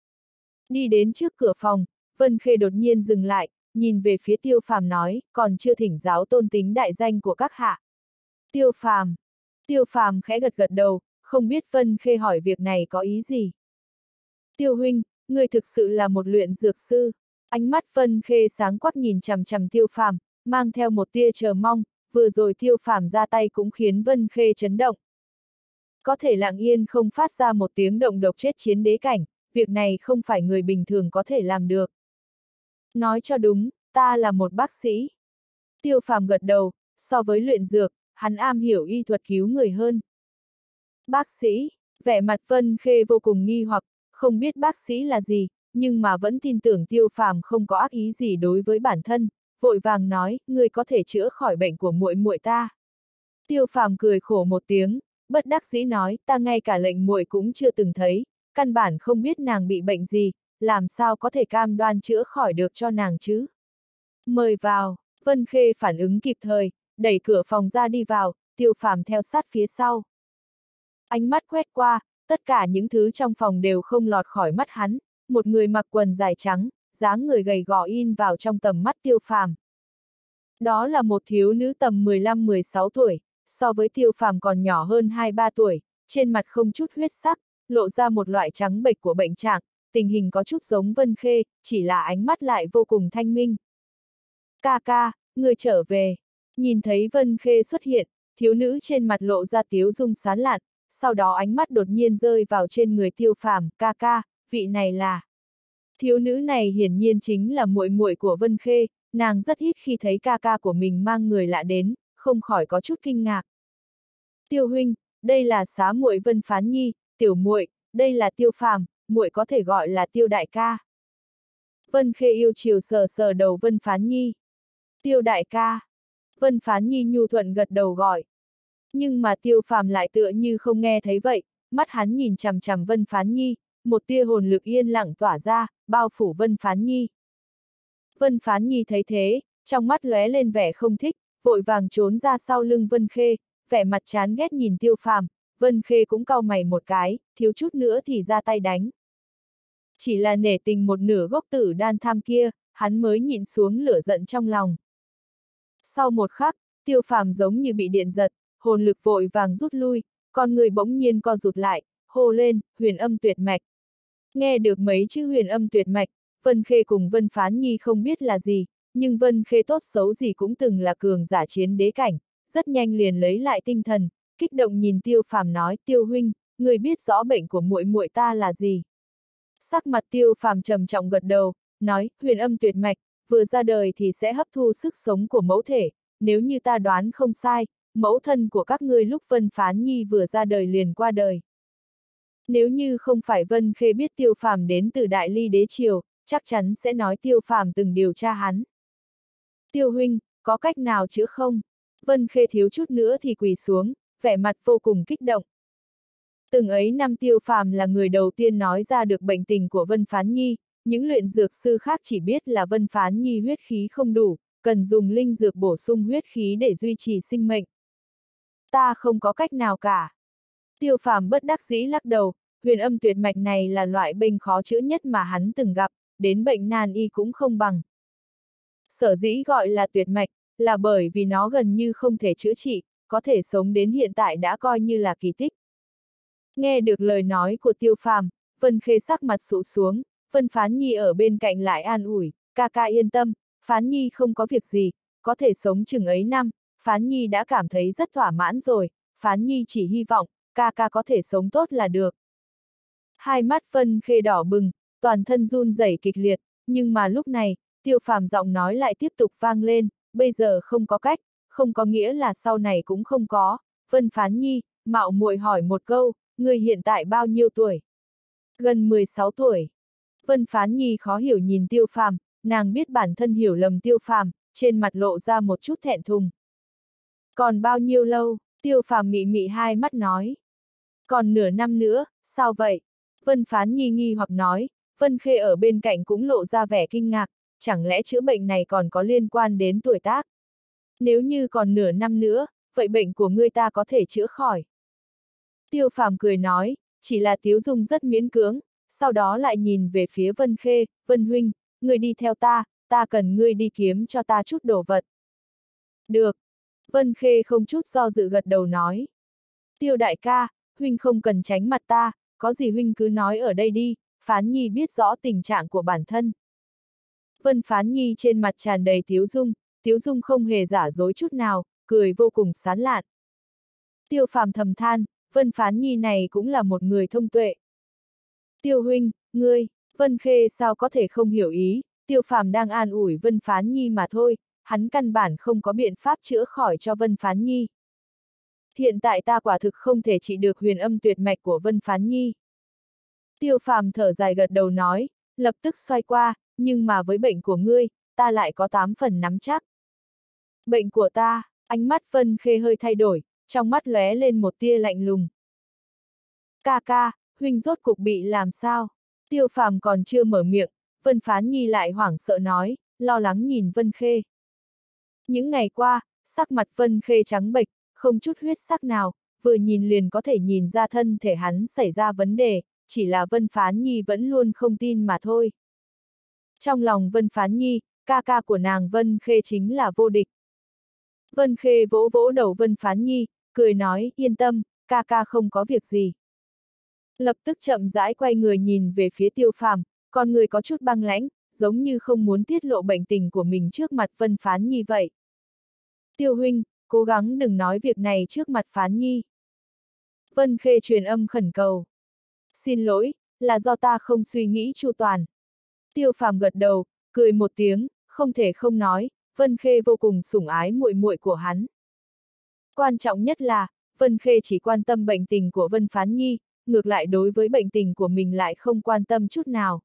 Đi đến trước cửa phòng, Vân Khê đột nhiên dừng lại, nhìn về phía Tiêu Phàm nói, còn chưa thỉnh giáo tôn tính đại danh của các hạ. Tiêu Phàm. Tiêu Phàm khẽ gật gật đầu, không biết Vân Khê hỏi việc này có ý gì. Tiêu huynh, người thực sự là một luyện dược sư. Ánh mắt Vân Khê sáng quắc nhìn chằm chằm Tiêu Phàm, mang theo một tia chờ mong, vừa rồi Tiêu Phàm ra tay cũng khiến Vân Khê chấn động. Có thể lặng yên không phát ra một tiếng động độc chết chiến đế cảnh, việc này không phải người bình thường có thể làm được. Nói cho đúng, ta là một bác sĩ. Tiêu Phàm gật đầu, so với luyện dược, hắn am hiểu y thuật cứu người hơn. Bác sĩ, vẻ mặt Vân Khê vô cùng nghi hoặc, không biết bác sĩ là gì, nhưng mà vẫn tin tưởng Tiêu Phàm không có ác ý gì đối với bản thân, vội vàng nói, người có thể chữa khỏi bệnh của muội muội ta. Tiêu Phàm cười khổ một tiếng, bất đắc dĩ nói, ta ngay cả lệnh muội cũng chưa từng thấy, căn bản không biết nàng bị bệnh gì, làm sao có thể cam đoan chữa khỏi được cho nàng chứ. Mời vào, Vân Khê phản ứng kịp thời, đẩy cửa phòng ra đi vào, Tiêu Phàm theo sát phía sau. Ánh mắt quét qua, tất cả những thứ trong phòng đều không lọt khỏi mắt hắn, một người mặc quần dài trắng, dáng người gầy gò in vào trong tầm mắt Tiêu Phàm. Đó là một thiếu nữ tầm 15-16 tuổi, so với Tiêu Phàm còn nhỏ hơn 2-3 tuổi, trên mặt không chút huyết sắc, lộ ra một loại trắng bệch của bệnh trạng, tình hình có chút giống Vân Khê, chỉ là ánh mắt lại vô cùng thanh minh. Ca ca, người trở về. Nhìn thấy Vân Khê xuất hiện, thiếu nữ trên mặt lộ ra tiếu dung sán lạn, sau đó ánh mắt đột nhiên rơi vào trên người Tiêu Phàm, ca ca, vị này là. Thiếu nữ này hiển nhiên chính là muội muội của Vân Khê, nàng rất ít khi thấy ca ca của mình mang người lạ đến, không khỏi có chút kinh ngạc. Tiêu huynh, đây là xá muội Vân Phán Nhi, tiểu muội, đây là Tiêu Phàm, muội có thể gọi là Tiêu đại ca. Vân Khê yêu chiều sờ sờ đầu Vân Phán Nhi. Tiêu đại ca. Vân Phán Nhi nhu thuận gật đầu gọi. Nhưng mà Tiêu Phàm lại tựa như không nghe thấy vậy, mắt hắn nhìn chằm chằm Vân Phán Nhi, một tia hồn lực yên lặng tỏa ra, bao phủ Vân Phán Nhi. Vân Phán Nhi thấy thế, trong mắt lóe lên vẻ không thích, vội vàng trốn ra sau lưng Vân Khê, vẻ mặt chán ghét nhìn Tiêu Phàm, Vân Khê cũng cau mày một cái, thiếu chút nữa thì ra tay đánh. Chỉ là nể tình một nửa gốc tử đan tham kia, hắn mới nhịn xuống lửa giận trong lòng. Sau một khắc, Tiêu Phàm giống như bị điện giật, hồn lực vội vàng rút lui, con người bỗng nhiên co rụt lại, hô lên, huyền âm tuyệt mạch. Nghe được mấy chữ huyền âm tuyệt mạch, Vân Khê cùng Vân Phán Nhi không biết là gì, nhưng Vân Khê tốt xấu gì cũng từng là cường giả chiến đế cảnh, rất nhanh liền lấy lại tinh thần, kích động nhìn Tiêu Phàm nói, Tiêu huynh, người biết rõ bệnh của muội muội ta là gì. Sắc mặt Tiêu Phàm trầm trọng gật đầu, nói, huyền âm tuyệt mạch, vừa ra đời thì sẽ hấp thu sức sống của mẫu thể, nếu như ta đoán không sai, mẫu thân của các ngươi lúc Vân Phán Nhi vừa ra đời liền qua đời. Nếu như không phải Vân Khê biết Tiêu Phàm đến từ Đại Ly Đế Triều, chắc chắn sẽ nói Tiêu Phàm từng điều tra hắn. Tiêu huynh, có cách nào chữa không? Vân Khê thiếu chút nữa thì quỳ xuống, vẻ mặt vô cùng kích động. Từng ấy năm Tiêu Phàm là người đầu tiên nói ra được bệnh tình của Vân Phán Nhi, những luyện dược sư khác chỉ biết là Vân Phán Nhi huyết khí không đủ, cần dùng linh dược bổ sung huyết khí để duy trì sinh mệnh. Ta không có cách nào cả. Tiêu Phàm bất đắc dĩ lắc đầu, huyền âm tuyệt mạch này là loại bệnh khó chữa nhất mà hắn từng gặp, đến bệnh nan y cũng không bằng. Sở dĩ gọi là tuyệt mạch, là bởi vì nó gần như không thể chữa trị, có thể sống đến hiện tại đã coi như là kỳ tích. Nghe được lời nói của Tiêu Phàm, Vân Khê sắc mặt sụ xuống, Vân Phán Nhi ở bên cạnh lại an ủi, ca ca yên tâm, Phán Nhi không có việc gì, có thể sống chừng ấy năm, Phán Nhi đã cảm thấy rất thỏa mãn rồi, Phán Nhi chỉ hy vọng, ca ca có thể sống tốt là được. Hai mắt Vân Khê đỏ bừng, toàn thân run rẩy kịch liệt, nhưng mà lúc này, Tiêu Phàm giọng nói lại tiếp tục vang lên, bây giờ không có cách, không có nghĩa là sau này cũng không có. Vân Phán Nhi, mạo muội hỏi một câu, người hiện tại bao nhiêu tuổi? Gần 16 tuổi. Vân Phán Nhi khó hiểu nhìn Tiêu Phàm, nàng biết bản thân hiểu lầm Tiêu Phàm, trên mặt lộ ra một chút thẹn thùng. Còn bao nhiêu lâu? Tiêu Phàm mị mị hai mắt nói. Còn nửa năm nữa, sao vậy? Vân Phán Nhi nghi hoặc nói, Vân Khê ở bên cạnh cũng lộ ra vẻ kinh ngạc, chẳng lẽ chữa bệnh này còn có liên quan đến tuổi tác? Nếu như còn nửa năm nữa, vậy bệnh của ngươi ta có thể chữa khỏi. Tiêu Phàm cười nói, chỉ là Tiếu Dung rất miễn cưỡng, sau đó lại nhìn về phía Vân Khê, Vân huynh, ngươi đi theo ta cần ngươi đi kiếm cho ta chút đồ vật. Được. Vân Khê không chút do dự gật đầu nói. Tiêu đại ca, huynh không cần tránh mặt ta, có gì huynh cứ nói ở đây đi, Phán Nhi biết rõ tình trạng của bản thân. Vân Phán Nhi trên mặt tràn đầy Tiếu Dung không hề giả dối chút nào, cười vô cùng sán lạn. Tiêu Phàm thầm than, Vân Phán Nhi này cũng là một người thông tuệ. Tiêu huynh, ngươi, Vân Khê sao có thể không hiểu ý, Tiêu Phàm đang an ủi Vân Phán Nhi mà thôi, hắn căn bản không có biện pháp chữa khỏi cho Vân Phán Nhi. Hiện tại ta quả thực không thể trị được huyền âm tuyệt mạch của Vân Phán Nhi. Tiêu Phàm thở dài gật đầu nói, lập tức xoay qua, nhưng mà với bệnh của ngươi, ta lại có 8 phần nắm chắc. Bệnh của ta, ánh mắt Vân Khê hơi thay đổi, trong mắt lóe lên một tia lạnh lùng. Ca ca, huynh rốt cục bị làm sao? Tiêu Phàm còn chưa mở miệng, Vân Phán Nhi lại hoảng sợ nói, lo lắng nhìn Vân Khê. Những ngày qua, sắc mặt Vân Khê trắng bệch, không chút huyết sắc nào, vừa nhìn liền có thể nhìn ra thân thể hắn xảy ra vấn đề, chỉ là Vân Phán Nhi vẫn luôn không tin mà thôi. Trong lòng Vân Phán Nhi, ca ca của nàng Vân Khê chính là vô địch. Vân Khê vỗ vỗ đầu Vân Phán Nhi, cười nói, yên tâm, ca ca không có việc gì. Lập tức chậm rãi quay người nhìn về phía Tiêu Phàm, con người có chút băng lãnh, giống như không muốn tiết lộ bệnh tình của mình trước mặt Vân Phán Nhi vậy. Tiêu huynh, cố gắng đừng nói việc này trước mặt Phán Nhi. Vân Khê truyền âm khẩn cầu. Xin lỗi, là do ta không suy nghĩ chu toàn. Tiêu Phàm gật đầu, cười một tiếng, không thể không nói, Vân Khê vô cùng sủng ái muội muội của hắn. Quan trọng nhất là, Vân Khê chỉ quan tâm bệnh tình của Vân Phán Nhi, ngược lại đối với bệnh tình của mình lại không quan tâm chút nào.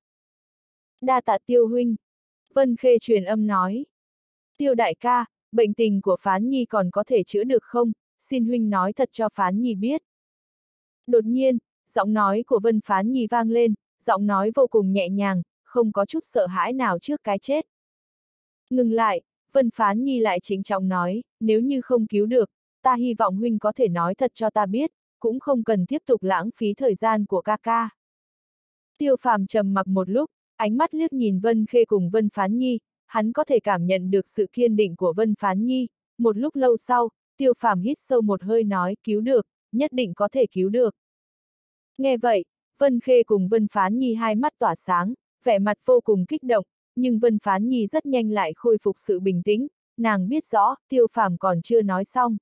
Đa tạ Tiêu huynh. Vân Khê truyền âm nói. Tiêu đại ca, bệnh tình của Phán Nhi còn có thể chữa được không? Xin huynh nói thật cho Phán Nhi biết. Đột nhiên, giọng nói của Vân Phán Nhi vang lên, giọng nói vô cùng nhẹ nhàng, không có chút sợ hãi nào trước cái chết. Ngừng lại, Vân Phán Nhi lại trịnh trọng nói, nếu như không cứu được, ta hy vọng huynh có thể nói thật cho ta biết, cũng không cần tiếp tục lãng phí thời gian của ca ca. Tiêu Phàm trầm mặc một lúc, ánh mắt liếc nhìn Vân Khê cùng Vân Phán Nhi, hắn có thể cảm nhận được sự kiên định của Vân Phán Nhi. Một lúc lâu sau, Tiêu Phàm hít sâu một hơi nói, cứu được, nhất định có thể cứu được. Nghe vậy, Vân Khê cùng Vân Phán Nhi hai mắt tỏa sáng, vẻ mặt vô cùng kích động, nhưng Vân Phán Nhi rất nhanh lại khôi phục sự bình tĩnh, nàng biết rõ, Tiêu Phàm còn chưa nói xong.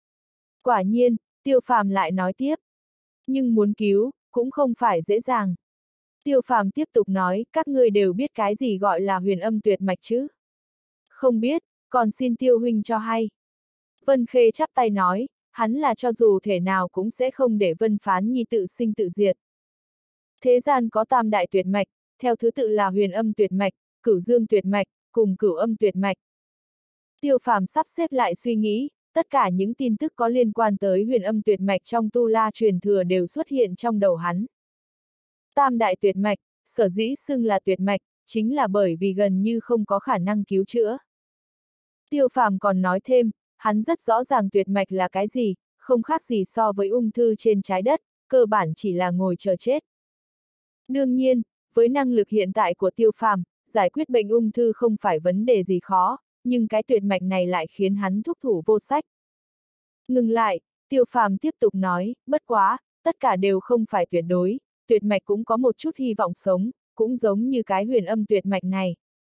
Quả nhiên, Tiêu Phàm lại nói tiếp. Nhưng muốn cứu, cũng không phải dễ dàng. Tiêu Phàm tiếp tục nói, các ngươi đều biết cái gì gọi là huyền âm tuyệt mạch chứ? Không biết, còn xin Tiêu huynh cho hay. Vân Khê chắp tay nói, hắn là cho dù thể nào cũng sẽ không để Vân Phán Nhi tự sinh tự diệt. Thế gian có tam đại tuyệt mạch, theo thứ tự là huyền âm tuyệt mạch, cửu dương tuyệt mạch, cùng cửu âm tuyệt mạch. Tiêu Phàm sắp xếp lại suy nghĩ, tất cả những tin tức có liên quan tới huyền âm tuyệt mạch trong tu la truyền thừa đều xuất hiện trong đầu hắn. Tam đại tuyệt mạch, sở dĩ xưng là tuyệt mạch, chính là bởi vì gần như không có khả năng cứu chữa. Tiêu Phàm còn nói thêm, hắn rất rõ ràng tuyệt mạch là cái gì, không khác gì so với ung thư trên trái đất, cơ bản chỉ là ngồi chờ chết. Đương nhiên, với năng lực hiện tại của Tiêu Phàm, giải quyết bệnh ung thư không phải vấn đề gì khó, nhưng cái tuyệt mạch này lại khiến hắn thúc thủ vô sách. Ngừng lại, Tiêu Phàm tiếp tục nói, bất quá, tất cả đều không phải tuyệt đối, tuyệt mạch cũng có một chút hy vọng sống, cũng giống như cái huyền âm tuyệt mạch này.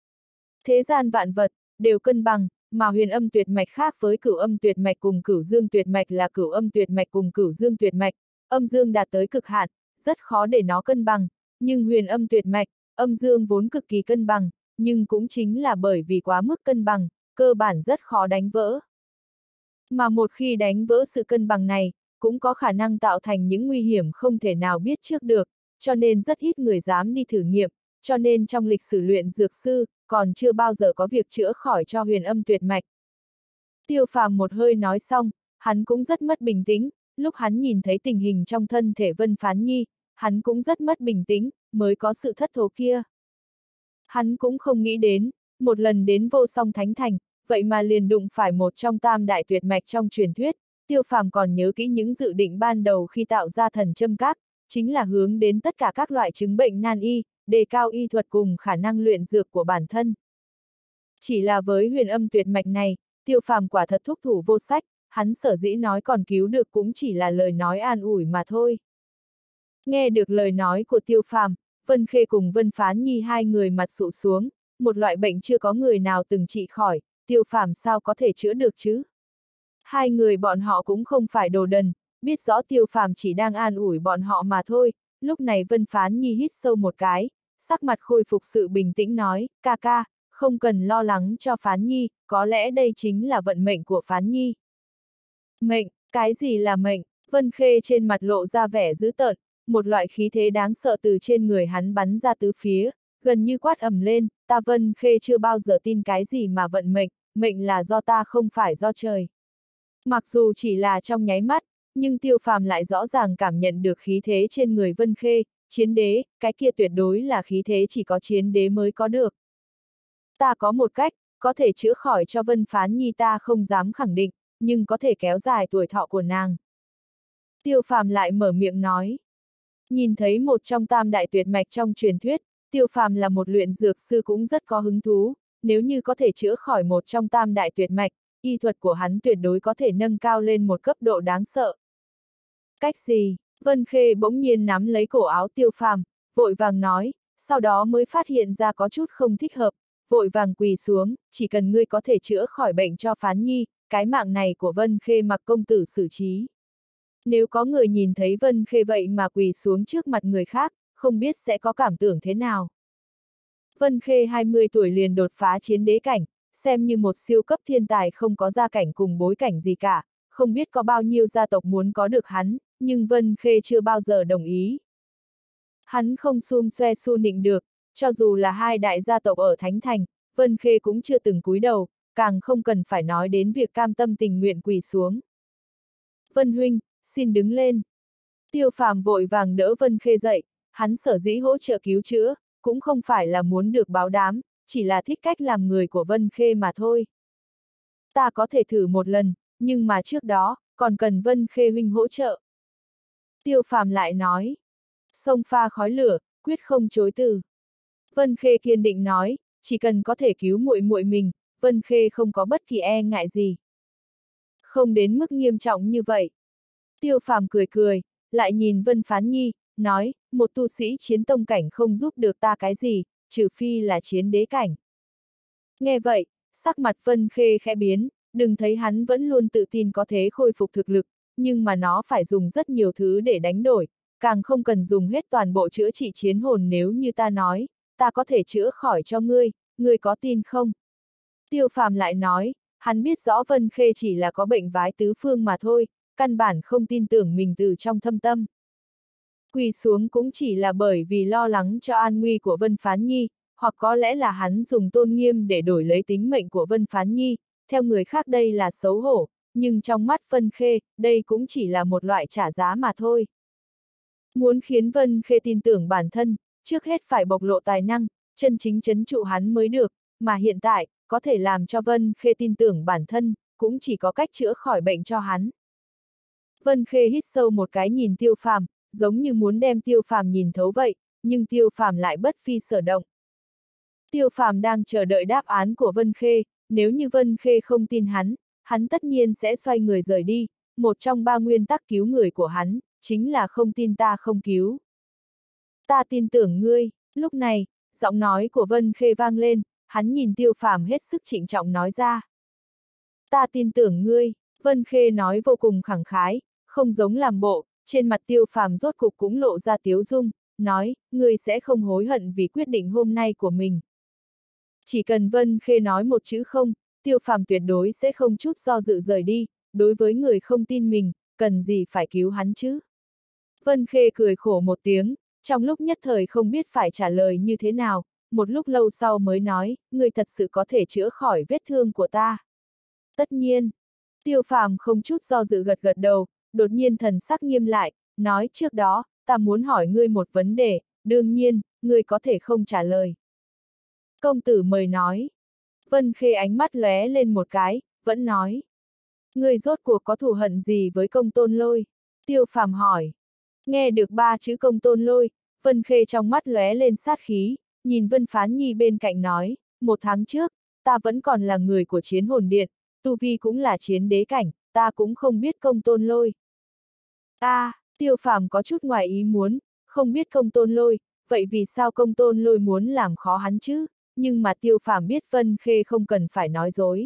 Thế gian vạn vật, đều cân bằng, mà huyền âm tuyệt mạch khác với cửu âm tuyệt mạch cùng cửu dương tuyệt mạch là cửu âm tuyệt mạch cùng cửu dương tuyệt mạch, âm dương đạt tới cực hạn, rất khó để nó cân bằng, nhưng huyền âm tuyệt mạch, âm dương vốn cực kỳ cân bằng, nhưng cũng chính là bởi vì quá mức cân bằng, cơ bản rất khó đánh vỡ. Mà một khi đánh vỡ sự cân bằng này, cũng có khả năng tạo thành những nguy hiểm không thể nào biết trước được, cho nên rất ít người dám đi thử nghiệm, cho nên trong lịch sử luyện dược sư, còn chưa bao giờ có việc chữa khỏi cho huyền âm tuyệt mạch. Tiêu Phàm một hơi nói xong, hắn cũng rất mất bình tĩnh, lúc hắn nhìn thấy tình hình trong thân thể Vân Phán Nhi, hắn cũng rất mất bình tĩnh, mới có sự thất thố kia. Hắn cũng không nghĩ đến, một lần đến Vô Song Thánh Thành, vậy mà liền đụng phải một trong tam đại tuyệt mạch trong truyền thuyết. Tiêu Phàm còn nhớ kỹ những dự định ban đầu khi tạo ra thần châm các, chính là hướng đến tất cả các loại chứng bệnh nan y, đề cao y thuật cùng khả năng luyện dược của bản thân. Chỉ là với huyền âm tuyệt mạch này, Tiêu Phàm quả thật thúc thủ vô sách, hắn sở dĩ nói còn cứu được cũng chỉ là lời nói an ủi mà thôi. Nghe được lời nói của Tiêu Phàm, Vân Khê cùng Vân Phán Nhi hai người mặt sụ xuống, một loại bệnh chưa có người nào từng trị khỏi, Tiêu Phàm sao có thể chữa được chứ? Hai người bọn họ cũng không phải đồ đần, biết rõ Tiêu Phàm chỉ đang an ủi bọn họ mà thôi. Lúc này Vân Phán Nhi hít sâu một cái, sắc mặt khôi phục sự bình tĩnh nói, ca ca, không cần lo lắng cho Phán Nhi, có lẽ đây chính là vận mệnh của Phán Nhi. Mệnh, cái gì là mệnh? Vân Khê trên mặt lộ ra vẻ dữ tợn, một loại khí thế đáng sợ từ trên người hắn bắn ra tứ phía, gần như quát ầm lên, ta Vân Khê chưa bao giờ tin cái gì mà vận mệnh, mệnh là do ta không phải do trời. Mặc dù chỉ là trong nháy mắt, nhưng Tiêu Phàm lại rõ ràng cảm nhận được khí thế trên người Vân Khê, chiến đế, cái kia tuyệt đối là khí thế chỉ có chiến đế mới có được. Ta có một cách, có thể chữa khỏi cho Vân Phán Nhi ta không dám khẳng định, nhưng có thể kéo dài tuổi thọ của nàng. Tiêu Phàm lại mở miệng nói. Nhìn thấy một trong tam đại tuyệt mạch trong truyền thuyết, Tiêu Phàm là một luyện dược sư cũng rất có hứng thú, nếu như có thể chữa khỏi một trong tam đại tuyệt mạch, y thuật của hắn tuyệt đối có thể nâng cao lên một cấp độ đáng sợ. Cách gì? Vân Khê bỗng nhiên nắm lấy cổ áo Tiêu Phàm, vội vàng nói, sau đó mới phát hiện ra có chút không thích hợp, vội vàng quỳ xuống, chỉ cần ngươi có thể chữa khỏi bệnh cho Phán Nhi, cái mạng này của Vân Khê mặc công tử xử trí. Nếu có người nhìn thấy Vân Khê vậy mà quỳ xuống trước mặt người khác, không biết sẽ có cảm tưởng thế nào. Vân Khê 20 tuổi liền đột phá chiến đế cảnh, xem như một siêu cấp thiên tài không có gia cảnh cùng bối cảnh gì cả, không biết có bao nhiêu gia tộc muốn có được hắn, nhưng Vân Khê chưa bao giờ đồng ý. Hắn không xum xoe su nịnh được, cho dù là hai đại gia tộc ở Thánh Thành, Vân Khê cũng chưa từng cúi đầu, càng không cần phải nói đến việc cam tâm tình nguyện quỳ xuống. Vân huynh, xin đứng lên. Tiêu Phàm vội vàng đỡ Vân Khê dậy, hắn sở dĩ hỗ trợ cứu chữa, cũng không phải là muốn được báo đám, chỉ là thích cách làm người của Vân Khê mà thôi. Ta có thể thử một lần, nhưng mà trước đó, còn cần Vân Khê huynh hỗ trợ. Tiêu Phàm lại nói, sông pha khói lửa, quyết không chối từ. Vân Khê kiên định nói, chỉ cần có thể cứu muội muội mình, Vân Khê không có bất kỳ e ngại gì. Không đến mức nghiêm trọng như vậy. Tiêu Phàm cười cười, lại nhìn Vân Phán Nhi, nói, một tu sĩ chiến tông cảnh không giúp được ta cái gì, trừ phi là chiến đế cảnh. Nghe vậy, sắc mặt Vân Khê khẽ biến, đừng thấy hắn vẫn luôn tự tin có thể khôi phục thực lực, nhưng mà nó phải dùng rất nhiều thứ để đánh đổi, càng không cần dùng hết toàn bộ chữa trị chiến hồn nếu như ta nói, ta có thể chữa khỏi cho ngươi, ngươi có tin không? Tiêu Phàm lại nói, hắn biết rõ Vân Khê chỉ là có bệnh vái tứ phương mà thôi, căn bản không tin tưởng mình từ trong thâm tâm. Quỳ xuống cũng chỉ là bởi vì lo lắng cho an nguy của Vân Phán Nhi, hoặc có lẽ là hắn dùng tôn nghiêm để đổi lấy tính mệnh của Vân Phán Nhi, theo người khác đây là xấu hổ, nhưng trong mắt Vân Khê, đây cũng chỉ là một loại trả giá mà thôi. Muốn khiến Vân Khê tin tưởng bản thân, trước hết phải bộc lộ tài năng, chân chính trấn trụ hắn mới được, mà hiện tại, có thể làm cho Vân Khê tin tưởng bản thân, cũng chỉ có cách chữa khỏi bệnh cho hắn. Vân Khê hít sâu một cái nhìn Tiêu Phàm, giống như muốn đem Tiêu Phàm nhìn thấu vậy, nhưng Tiêu Phàm lại bất phi sở động. Tiêu Phàm đang chờ đợi đáp án của Vân Khê, nếu như Vân Khê không tin hắn tất nhiên sẽ xoay người rời đi, một trong ba nguyên tắc cứu người của hắn, chính là không tin ta không cứu. Ta tin tưởng ngươi, lúc này, giọng nói của Vân Khê vang lên, hắn nhìn Tiêu Phàm hết sức trịnh trọng nói ra. Ta tin tưởng ngươi, Vân Khê nói vô cùng khẳng khái, không giống làm bộ, trên mặt Tiêu Phàm rốt cục cũng lộ ra tiếu dung, nói, ngươi sẽ không hối hận vì quyết định hôm nay của mình. Chỉ cần Vân Khê nói một chữ không, Tiêu Phàm tuyệt đối sẽ không chút do dự rời đi, đối với người không tin mình, cần gì phải cứu hắn chứ. Vân Khê cười khổ một tiếng, trong lúc nhất thời không biết phải trả lời như thế nào, một lúc lâu sau mới nói, ngươi thật sự có thể chữa khỏi vết thương của ta. Tất nhiên, Tiêu Phàm không chút do dự gật gật đầu, đột nhiên thần sắc nghiêm lại, nói trước đó, ta muốn hỏi ngươi một vấn đề, đương nhiên, ngươi có thể không trả lời. Công tử mời nói, Vân Khê ánh mắt lóe lên một cái, vẫn nói. Ngươi rốt cuộc có thù hận gì với Công Tôn Lôi? Tiêu Phàm hỏi. Nghe được 3 chữ Công Tôn Lôi, Vân Khê trong mắt lóe lên sát khí, nhìn Vân Phán Nhi bên cạnh nói, 1 tháng trước, ta vẫn còn là người của Chiến Hồn Điện, tu vi cũng là chiến đế cảnh, ta cũng không biết Công Tôn Lôi. Tiêu Phàm có chút ngoài ý muốn, không biết Công Tôn Lôi, vậy vì sao Công Tôn Lôi muốn làm khó hắn chứ? Nhưng mà Tiêu Phàm biết Vân Khê không cần phải nói dối.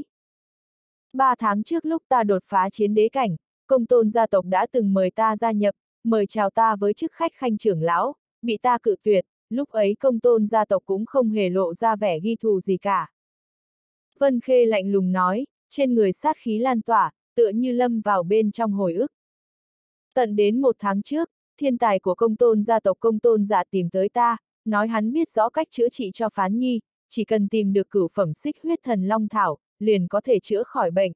3 tháng trước lúc ta đột phá chiến đế cảnh, Công Tôn gia tộc đã từng mời ta gia nhập, mời chào ta với chức khách khanh trưởng lão, bị ta cự tuyệt, lúc ấy Công Tôn gia tộc cũng không hề lộ ra vẻ ghi thù gì cả. Vân Khê lạnh lùng nói, trên người sát khí lan tỏa, tựa như lâm vào bên trong hồi ức. Tận đến 1 tháng trước, thiên tài của Công Tôn gia tộc Công Tôn Dạ tìm tới ta, nói hắn biết rõ cách chữa trị cho Phán Nhi, chỉ cần tìm được cửu phẩm xích huyết thần long thảo, liền có thể chữa khỏi bệnh.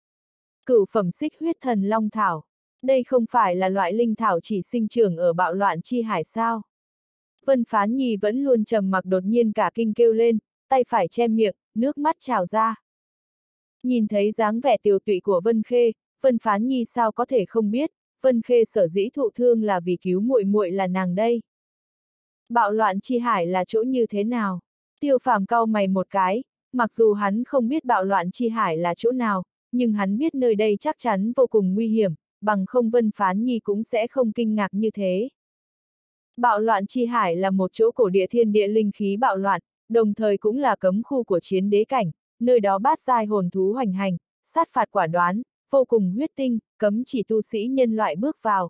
Cửu phẩm xích huyết thần long thảo, đây không phải là loại linh thảo chỉ sinh trưởng ở bạo loạn chi hải sao? Vân Phán Nhi vẫn luôn trầm mặc, đột nhiên cả kinh kêu lên, tay phải che miệng, nước mắt trào ra. Nhìn thấy dáng vẻ tiều tụy của Vân Khê, Vân Phán Nhi sao có thể không biết, Vân Khê sở dĩ thụ thương là vì cứu muội muội là nàng đây. Bạo loạn chi hải là chỗ như thế nào? Tiêu Phàm cau mày một cái, mặc dù hắn không biết bạo loạn chi hải là chỗ nào, nhưng hắn biết nơi đây chắc chắn vô cùng nguy hiểm, bằng không Vân Phán Nhi cũng sẽ không kinh ngạc như thế. Bạo loạn chi hải là một chỗ cổ địa thiên địa linh khí bạo loạn, đồng thời cũng là cấm khu của chiến đế cảnh, nơi đó bát giai hồn thú hoành hành, sát phạt quả đoán, vô cùng huyết tinh, cấm chỉ tu sĩ nhân loại bước vào.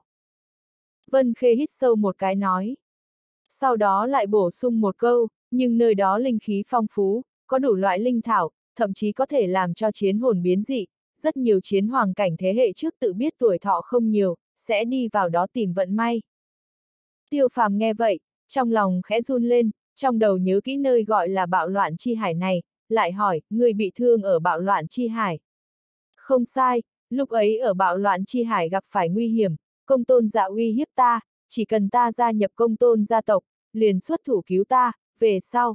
Vân Khê hít sâu một cái nói. Sau đó lại bổ sung một câu, nhưng nơi đó linh khí phong phú, có đủ loại linh thảo, thậm chí có thể làm cho chiến hồn biến dị, rất nhiều chiến hoàng cảnh thế hệ trước tự biết tuổi thọ không nhiều, sẽ đi vào đó tìm vận may. Tiêu Phàm nghe vậy, trong lòng khẽ run lên, trong đầu nhớ kỹ nơi gọi là bạo loạn chi hải này, lại hỏi, người bị thương ở bạo loạn chi hải. Không sai, lúc ấy ở bạo loạn chi hải gặp phải nguy hiểm, Công Tôn Dạ uy hiếp ta, chỉ cần ta gia nhập Công Tôn gia tộc, liền xuất thủ cứu ta, về sau.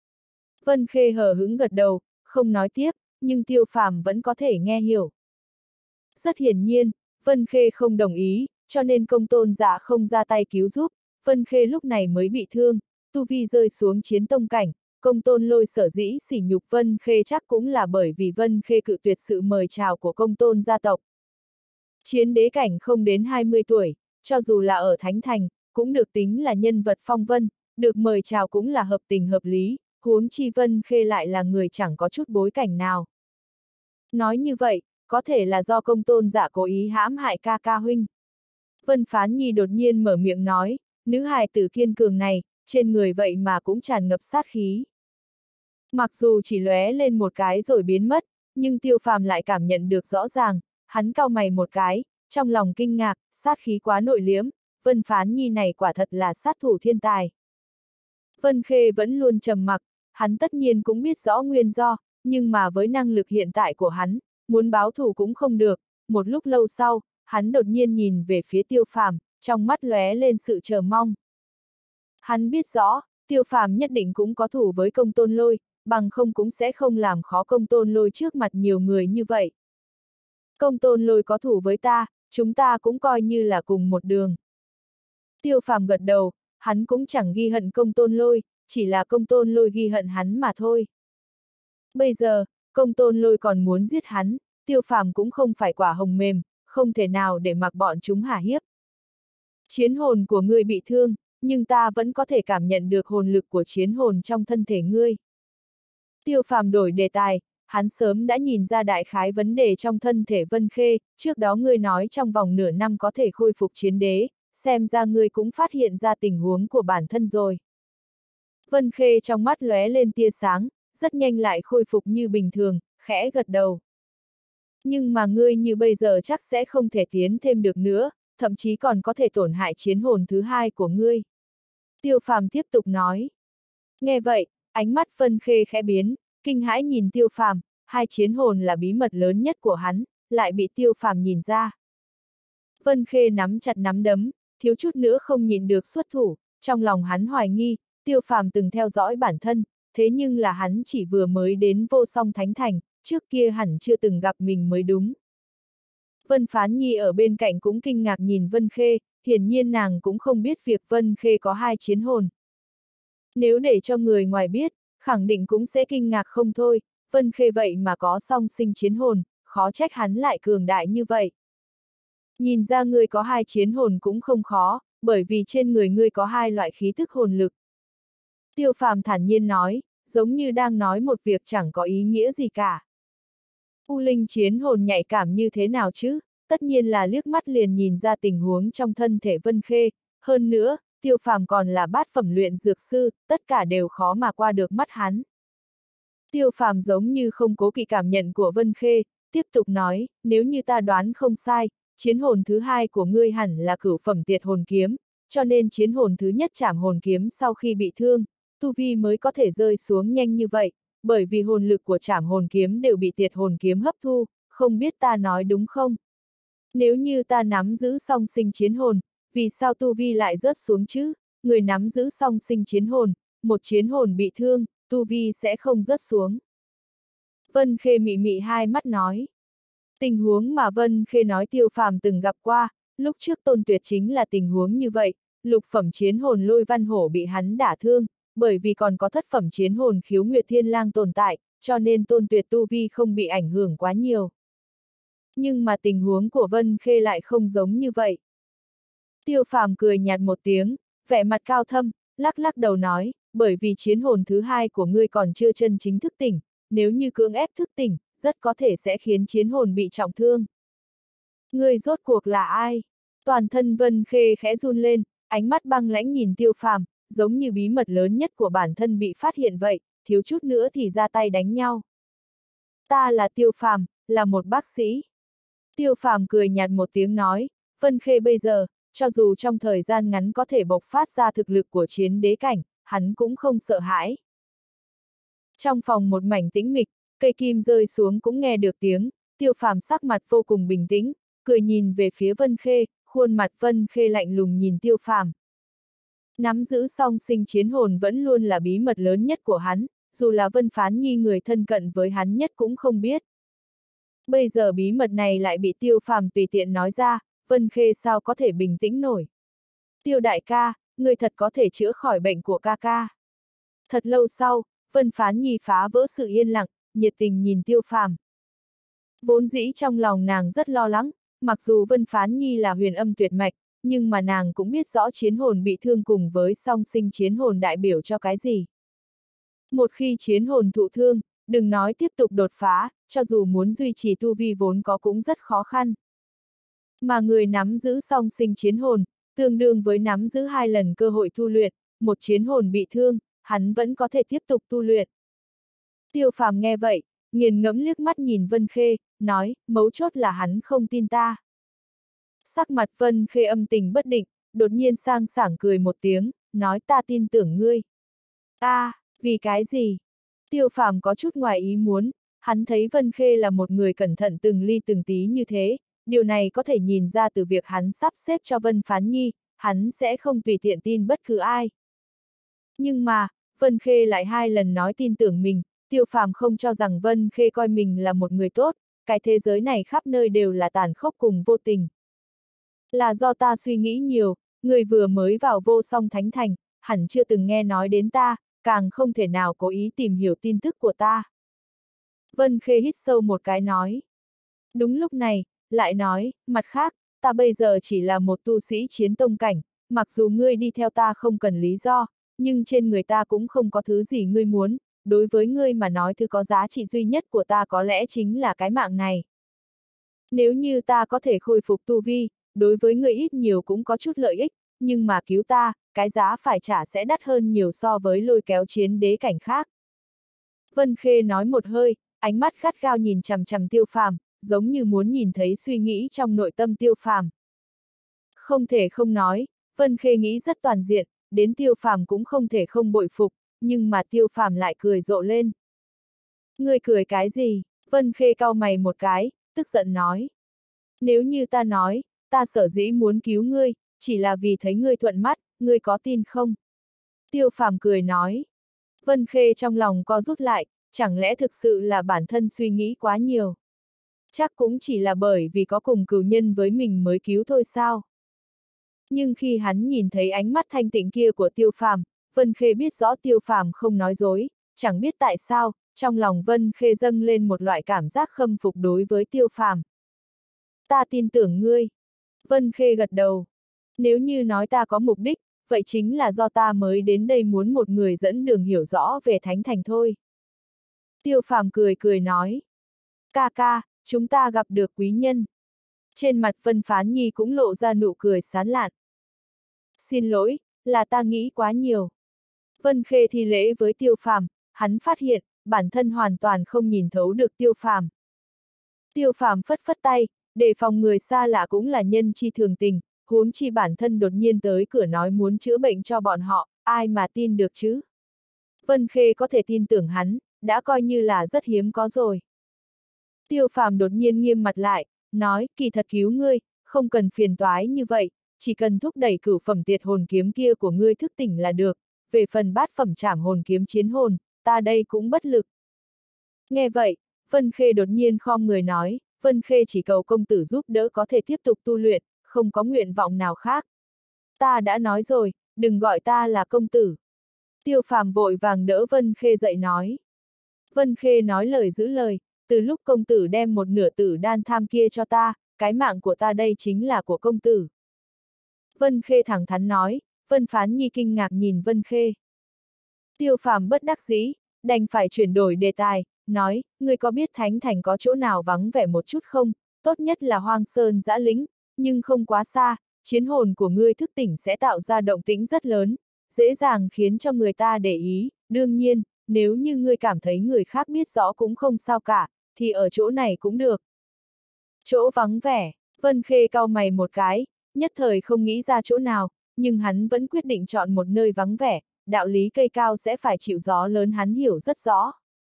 Vân Khê hờ hững gật đầu, không nói tiếp, nhưng Tiêu Phàm vẫn có thể nghe hiểu. Rất hiển nhiên, Vân Khê không đồng ý, cho nên Công Tôn Dạ không ra tay cứu giúp, Vân Khê lúc này mới bị thương, tu vi rơi xuống chiến tông cảnh. Công Tôn Lôi sở dĩ sỉ nhục Vân Khê chắc cũng là bởi vì Vân Khê cự tuyệt sự mời chào của Công Tôn gia tộc. Chiến đế cảnh không đến 20 tuổi, cho dù là ở Thánh Thành, cũng được tính là nhân vật phong vân, được mời chào cũng là hợp tình hợp lý, huống chi Vân Khê lại là người chẳng có chút bối cảnh nào. Nói như vậy, có thể là do Công Tôn Dạ cố ý hãm hại ca ca huynh. Vân Phán Nhi đột nhiên mở miệng nói, nữ hài tử kiên cường này, trên người vậy mà cũng tràn ngập sát khí. Mặc dù chỉ lóe lên một cái rồi biến mất, nhưng Tiêu Phàm lại cảm nhận được rõ ràng, hắn cau mày một cái, trong lòng kinh ngạc, sát khí quá nội liếm, Vân Phán Nhi này quả thật là sát thủ thiên tài. Vân Khê vẫn luôn trầm mặc, hắn tất nhiên cũng biết rõ nguyên do, nhưng mà với năng lực hiện tại của hắn, muốn báo thù cũng không được, một lúc lâu sau, hắn đột nhiên nhìn về phía Tiêu Phàm, trong mắt lóe lên sự chờ mong. Hắn biết rõ, Tiêu Phàm nhất định cũng có thù với Công Tôn Lôi, bằng không cũng sẽ không làm khó Công Tôn Lôi trước mặt nhiều người như vậy. Công Tôn Lôi có thù với ta, chúng ta cũng coi như là cùng một đường. Tiêu Phàm gật đầu, hắn cũng chẳng ghi hận Công Tôn Lôi, chỉ là Công Tôn Lôi ghi hận hắn mà thôi. Bây giờ, Công Tôn Lôi còn muốn giết hắn, Tiêu Phàm cũng không phải quả hồng mềm, không thể nào để mặc bọn chúng hả hiếp. Chiến hồn của ngươi bị thương, nhưng ta vẫn có thể cảm nhận được hồn lực của chiến hồn trong thân thể ngươi. Tiêu Phàm đổi đề tài, hắn sớm đã nhìn ra đại khái vấn đề trong thân thể Vân Khê, trước đó ngươi nói trong vòng nửa năm có thể khôi phục chiến đế, xem ra ngươi cũng phát hiện ra tình huống của bản thân rồi. Vân Khê trong mắt lóe lên tia sáng, rất nhanh lại khôi phục như bình thường, khẽ gật đầu. Nhưng mà ngươi như bây giờ chắc sẽ không thể tiến thêm được nữa, thậm chí còn có thể tổn hại chiến hồn thứ hai của ngươi. Tiêu Phàm tiếp tục nói. Nghe vậy, ánh mắt Vân Khê khẽ biến, kinh hãi nhìn Tiêu Phàm, hai chiến hồn là bí mật lớn nhất của hắn, lại bị Tiêu Phàm nhìn ra. Vân Khê nắm chặt nắm đấm, thiếu chút nữa không nhịn được xuất thủ, trong lòng hắn hoài nghi, Tiêu Phàm từng theo dõi bản thân, thế nhưng là hắn chỉ vừa mới đến Vô Song Thánh Thành, trước kia hẳn chưa từng gặp mình mới đúng. Vân Phán Nhi ở bên cạnh cũng kinh ngạc nhìn Vân Khê, hiển nhiên nàng cũng không biết việc Vân Khê có hai chiến hồn. Nếu để cho người ngoài biết, khẳng định cũng sẽ kinh ngạc không thôi, Vân Khê vậy mà có song sinh chiến hồn, khó trách hắn lại cường đại như vậy. Nhìn ra ngươi có hai chiến hồn cũng không khó, bởi vì trên người ngươi có hai loại khí thức hồn lực. Tiêu Phàm thản nhiên nói, giống như đang nói một việc chẳng có ý nghĩa gì cả. U Linh chiến hồn nhạy cảm như thế nào chứ? Tất nhiên là liếc mắt liền nhìn ra tình huống trong thân thể Vân Khê, hơn nữa, Tiêu Phàm còn là bát phẩm luyện dược sư, tất cả đều khó mà qua được mắt hắn. Tiêu Phàm giống như không cố kỵ cảm nhận của Vân Khê, tiếp tục nói, nếu như ta đoán không sai, chiến hồn thứ hai của ngươi hẳn là cửu phẩm tiệt hồn kiếm, cho nên chiến hồn thứ nhất trảm hồn kiếm sau khi bị thương, tu vi mới có thể rơi xuống nhanh như vậy, bởi vì hồn lực của trảm hồn kiếm đều bị tiệt hồn kiếm hấp thu, không biết ta nói đúng không? Nếu như ta nắm giữ song sinh chiến hồn, vì sao tu vi lại rớt xuống chứ? Người nắm giữ song sinh chiến hồn, một chiến hồn bị thương, tu vi sẽ không rớt xuống. Vân Khê mị mị hai mắt nói. Tình huống mà Vân Khê nói Tiêu Phàm từng gặp qua, lúc trước Tôn Tuyệt chính là tình huống như vậy, lục phẩm chiến hồn Lôi Văn Hổ bị hắn đả thương, bởi vì còn có thất phẩm chiến hồn Khiếu Nguyệt Thiên Lang tồn tại, cho nên Tôn Tuyệt tu vi không bị ảnh hưởng quá nhiều. Nhưng mà tình huống của Vân Khê lại không giống như vậy. Tiêu Phàm cười nhạt một tiếng, vẻ mặt cao thâm, lắc lắc đầu nói, bởi vì chiến hồn thứ hai của ngươi còn chưa chân chính thức tỉnh, nếu như cưỡng ép thức tỉnh, rất có thể sẽ khiến chiến hồn bị trọng thương. Ngươi rốt cuộc là ai? Toàn thân Vân Khê khẽ run lên, ánh mắt băng lãnh nhìn Tiêu Phàm, giống như bí mật lớn nhất của bản thân bị phát hiện vậy, thiếu chút nữa thì ra tay đánh nhau. Ta là Tiêu Phàm, là một bác sĩ. Tiêu Phàm cười nhạt một tiếng nói, Vân Khê bây giờ, cho dù trong thời gian ngắn có thể bộc phát ra thực lực của chiến đế cảnh, hắn cũng không sợ hãi. Trong phòng một mảnh tĩnh mịch, cây kim rơi xuống cũng nghe được tiếng, Tiêu Phàm sắc mặt vô cùng bình tĩnh, cười nhìn về phía Vân Khê, khuôn mặt Vân Khê lạnh lùng nhìn Tiêu Phàm. Nắm giữ song sinh chiến hồn vẫn luôn là bí mật lớn nhất của hắn, dù là Vân Phán Nhi người thân cận với hắn nhất cũng không biết. Bây giờ bí mật này lại bị Tiêu Phàm tùy tiện nói ra, Vân Khê sao có thể bình tĩnh nổi. Tiêu đại ca, người thật có thể chữa khỏi bệnh của ca ca. Thật lâu sau, Vân Phán Nhi phá vỡ sự yên lặng, nhiệt tình nhìn Tiêu Phàm. Vốn dĩ trong lòng nàng rất lo lắng, mặc dù Vân Phán Nhi là huyền âm tuyệt mạch, nhưng mà nàng cũng biết rõ chiến hồn bị thương cùng với song sinh chiến hồn đại biểu cho cái gì. Một khi chiến hồn thụ thương, đừng nói tiếp tục đột phá, cho dù muốn duy trì tu vi vốn có cũng rất khó khăn. Mà người nắm giữ song sinh chiến hồn, tương đương với nắm giữ hai lần cơ hội tu luyện, một chiến hồn bị thương, hắn vẫn có thể tiếp tục tu luyện. Tiêu Phàm nghe vậy, nghiền ngẫm liếc mắt nhìn Vân Khê, nói, mấu chốt là hắn không tin ta. Sắc mặt Vân Khê âm tình bất định, đột nhiên sang sảng cười một tiếng, nói ta tin tưởng ngươi. Vì cái gì? Tiêu Phàm có chút ngoài ý muốn, hắn thấy Vân Khê là một người cẩn thận từng ly từng tí như thế, điều này có thể nhìn ra từ việc hắn sắp xếp cho Vân Phán Nhi, hắn sẽ không tùy tiện tin bất cứ ai. Nhưng mà, Vân Khê lại hai lần nói tin tưởng mình, Tiêu Phàm không cho rằng Vân Khê coi mình là một người tốt, cái thế giới này khắp nơi đều là tàn khốc cùng vô tình. Là do ta suy nghĩ nhiều, người vừa mới vào Vô Song Thánh Thành, hẳn chưa từng nghe nói đến ta, càng không thể nào cố ý tìm hiểu tin tức của ta. Vân Khê hít sâu một cái nói. Đúng lúc này, lại nói, mặt khác, ta bây giờ chỉ là một tu sĩ chiến tông cảnh, mặc dù ngươi đi theo ta không cần lý do, nhưng trên người ta cũng không có thứ gì ngươi muốn, đối với ngươi mà nói thứ có giá trị duy nhất của ta có lẽ chính là cái mạng này. Nếu như ta có thể khôi phục tu vi, đối với ngươi ít nhiều cũng có chút lợi ích, nhưng mà cứu ta, cái giá phải trả sẽ đắt hơn nhiều so với lôi kéo chiến đế cảnh khác. Vân Khê nói một hơi, ánh mắt gắt gao nhìn chằm chằm Tiêu Phàm, giống như muốn nhìn thấy suy nghĩ trong nội tâm Tiêu Phàm. Không thể không nói, Vân Khê nghĩ rất toàn diện, đến Tiêu Phàm cũng không thể không bội phục, nhưng mà Tiêu Phàm lại cười rộ lên. Ngươi cười cái gì? Vân Khê cau mày một cái, tức giận nói. Nếu như ta nói, ta sở dĩ muốn cứu ngươi, chỉ là vì thấy ngươi thuận mắt, ngươi có tin không? Tiêu Phàm cười nói. Vân Khê trong lòng co rút lại, chẳng lẽ thực sự là bản thân suy nghĩ quá nhiều? Chắc cũng chỉ là bởi vì có cùng cừu nhân với mình mới cứu thôi sao? Nhưng khi hắn nhìn thấy ánh mắt thanh tịnh kia của Tiêu Phàm, Vân Khê biết rõ Tiêu Phàm không nói dối, chẳng biết tại sao, trong lòng Vân Khê dâng lên một loại cảm giác khâm phục đối với Tiêu Phàm. Ta tin tưởng ngươi. Vân Khê gật đầu. Nếu như nói ta có mục đích, vậy chính là do ta mới đến đây muốn một người dẫn đường hiểu rõ về Thánh Thành thôi. Tiêu Phàm cười cười nói. Ca ca, chúng ta gặp được quý nhân. Trên mặt Vân Phán Nhi cũng lộ ra nụ cười sán lạn. Xin lỗi, là ta nghĩ quá nhiều. Vân Khê thi lễ với Tiêu Phàm, hắn phát hiện, bản thân hoàn toàn không nhìn thấu được Tiêu Phàm. Tiêu Phàm phất phất tay, đề phòng người xa lạ cũng là nhân chi thường tình, huống chi bản thân đột nhiên tới cửa nói muốn chữa bệnh cho bọn họ, ai mà tin được chứ? Vân Khê có thể tin tưởng hắn, đã coi như là rất hiếm có rồi. Tiêu Phàm đột nhiên nghiêm mặt lại, nói, kỳ thật cứu ngươi, không cần phiền toái như vậy, chỉ cần thúc đẩy cửu phẩm tiệt hồn kiếm kia của ngươi thức tỉnh là được, về phần bát phẩm trảm hồn kiếm chiến hồn, ta đây cũng bất lực. Nghe vậy, Vân Khê đột nhiên khom người nói, Vân Khê chỉ cầu công tử giúp đỡ có thể tiếp tục tu luyện, không có nguyện vọng nào khác. Ta đã nói rồi, đừng gọi ta là công tử. Tiêu Phàm vội vàng đỡ Vân Khê dậy nói. Vân Khê nói lời giữ lời, từ lúc công tử đem một nửa tử đan tham kia cho ta, cái mạng của ta đây chính là của công tử. Vân Khê thẳng thắn nói, Vân Phán Nhi kinh ngạc nhìn Vân Khê. Tiêu Phàm bất đắc dĩ, đành phải chuyển đổi đề tài, nói, ngươi có biết Thánh Thành có chỗ nào vắng vẻ một chút không, tốt nhất là hoang sơn dã lĩnh, nhưng không quá xa, chiến hồn của ngươi thức tỉnh sẽ tạo ra động tĩnh rất lớn, dễ dàng khiến cho người ta để ý, đương nhiên, nếu như ngươi cảm thấy người khác biết rõ cũng không sao cả, thì ở chỗ này cũng được. Chỗ vắng vẻ, Vân Khê cau mày một cái, nhất thời không nghĩ ra chỗ nào, nhưng hắn vẫn quyết định chọn một nơi vắng vẻ, đạo lý cây cao sẽ phải chịu gió lớn hắn hiểu rất rõ.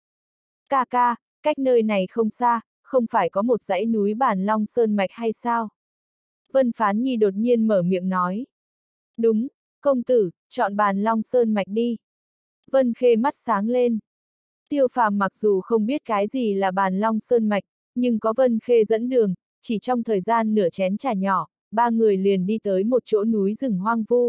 Ca ca, cách nơi này không xa, không phải có một dãy núi Bàn Long Sơn Mạch hay sao? Vân Phán Nhi đột nhiên mở miệng nói. Đúng, công tử, chọn Bàn Long Sơn Mạch đi. Vân Khê mắt sáng lên. Tiêu Phàm mặc dù không biết cái gì là Bàn Long Sơn Mạch, nhưng có Vân Khê dẫn đường, chỉ trong thời gian nửa chén trà nhỏ, ba người liền đi tới một chỗ núi rừng hoang vu.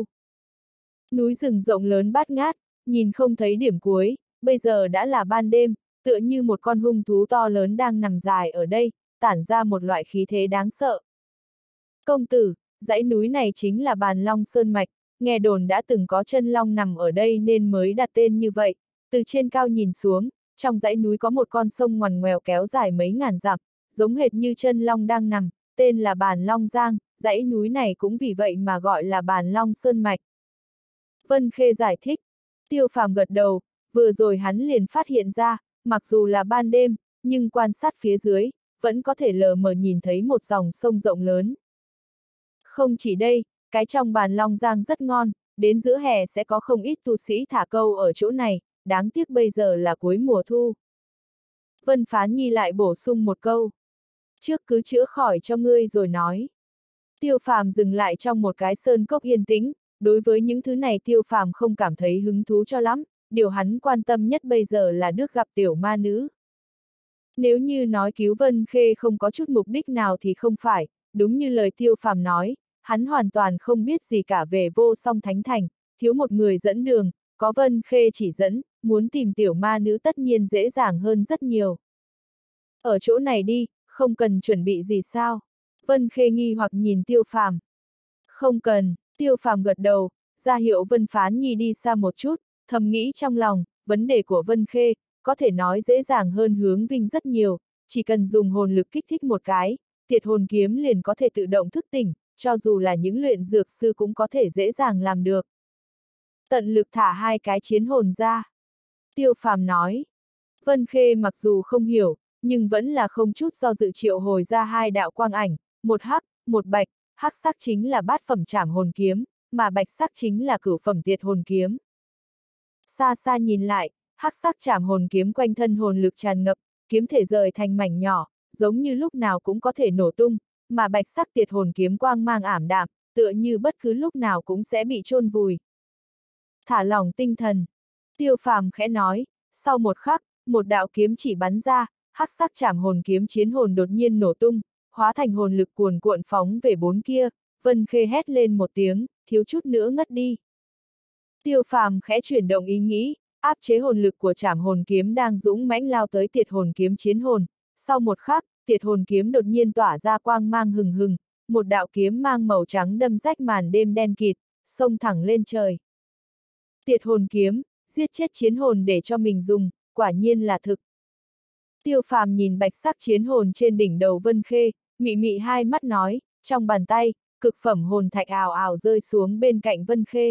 Núi rừng rộng lớn bát ngát, nhìn không thấy điểm cuối, bây giờ đã là ban đêm, tựa như một con hung thú to lớn đang nằm dài ở đây, tản ra một loại khí thế đáng sợ. Công tử, dãy núi này chính là Bàn Long Sơn Mạch, nghe đồn đã từng có chân long nằm ở đây nên mới đặt tên như vậy. Từ trên cao nhìn xuống, trong dãy núi có một con sông ngoằn ngoèo kéo dài mấy ngàn dặm, giống hệt như chân long đang nằm, tên là Bàn Long Giang, dãy núi này cũng vì vậy mà gọi là Bàn Long Sơn Mạch. Vân Khê giải thích. Tiêu Phàm gật đầu, vừa rồi hắn liền phát hiện ra, mặc dù là ban đêm, nhưng quan sát phía dưới, vẫn có thể lờ mờ nhìn thấy một dòng sông rộng lớn. Không chỉ đây, cái trong Bàn Long Giang rất ngon, đến giữa hè sẽ có không ít tu sĩ thả câu ở chỗ này, đáng tiếc bây giờ là cuối mùa thu. Vân Phán Nhi lại bổ sung một câu. Trước cứ chữa khỏi cho ngươi rồi nói. Tiêu Phàm dừng lại trong một cái sơn cốc yên tĩnh, đối với những thứ này Tiêu Phàm không cảm thấy hứng thú cho lắm, điều hắn quan tâm nhất bây giờ là được gặp tiểu ma nữ. Nếu như nói cứu Vân Khê không có chút mục đích nào thì không phải, đúng như lời Tiêu Phàm nói, hắn hoàn toàn không biết gì cả về Vô Song Thánh Thành, thiếu một người dẫn đường, có Vân Khê chỉ dẫn, muốn tìm tiểu ma nữ tất nhiên dễ dàng hơn rất nhiều. Ở chỗ này đi, không cần chuẩn bị gì sao? Vân Khê nghi hoặc nhìn Tiêu Phàm. Không cần, Tiêu Phàm gật đầu, ra hiệu Vân Phán Nhi đi xa một chút, thầm nghĩ trong lòng, vấn đề của Vân Khê, có thể nói dễ dàng hơn Hướng Vinh rất nhiều, chỉ cần dùng hồn lực kích thích một cái, tiệt hồn kiếm liền có thể tự động thức tỉnh, cho dù là những luyện dược sư cũng có thể dễ dàng làm được. Tận lực thả hai cái chiến hồn ra. Tiêu Phàm nói. Vân Khê mặc dù không hiểu, nhưng vẫn là không chút do dự triệu hồi ra hai đạo quang ảnh, một hắc, một bạch, hắc sắc chính là bát phẩm trảm hồn kiếm, mà bạch sắc chính là cửu phẩm tiệt hồn kiếm. Xa xa nhìn lại, hắc sắc trảm hồn kiếm quanh thân hồn lực tràn ngập, kiếm thể rời thành mảnh nhỏ, giống như lúc nào cũng có thể nổ tung, mà bạch sắc tiệt hồn kiếm quang mang ảm đạm, tựa như bất cứ lúc nào cũng sẽ bị chôn vùi. Thả lỏng tinh thần. Tiêu Phàm khẽ nói, sau một khắc, một đạo kiếm chỉ bắn ra, hắc sắc trảm hồn kiếm chiến hồn đột nhiên nổ tung, hóa thành hồn lực cuồn cuộn phóng về bốn kia, Vân Khê hét lên một tiếng, thiếu chút nữa ngất đi. Tiêu Phàm khẽ chuyển động ý nghĩ, áp chế hồn lực của trảm hồn kiếm đang dũng mãnh lao tới tiệt hồn kiếm chiến hồn. Sau một khắc, tiệt hồn kiếm đột nhiên tỏa ra quang mang hừng hừng, một đạo kiếm mang màu trắng đâm rách màn đêm đen kịt, xông thẳng lên trời. Tiệt hồn kiếm, giết chết chiến hồn để cho mình dùng, quả nhiên là thực. Tiêu Phàm nhìn bạch sắc chiến hồn trên đỉnh đầu Vân Khê, mị mị hai mắt nói, trong bàn tay, cực phẩm hồn thạch ào ào rơi xuống bên cạnh Vân Khê.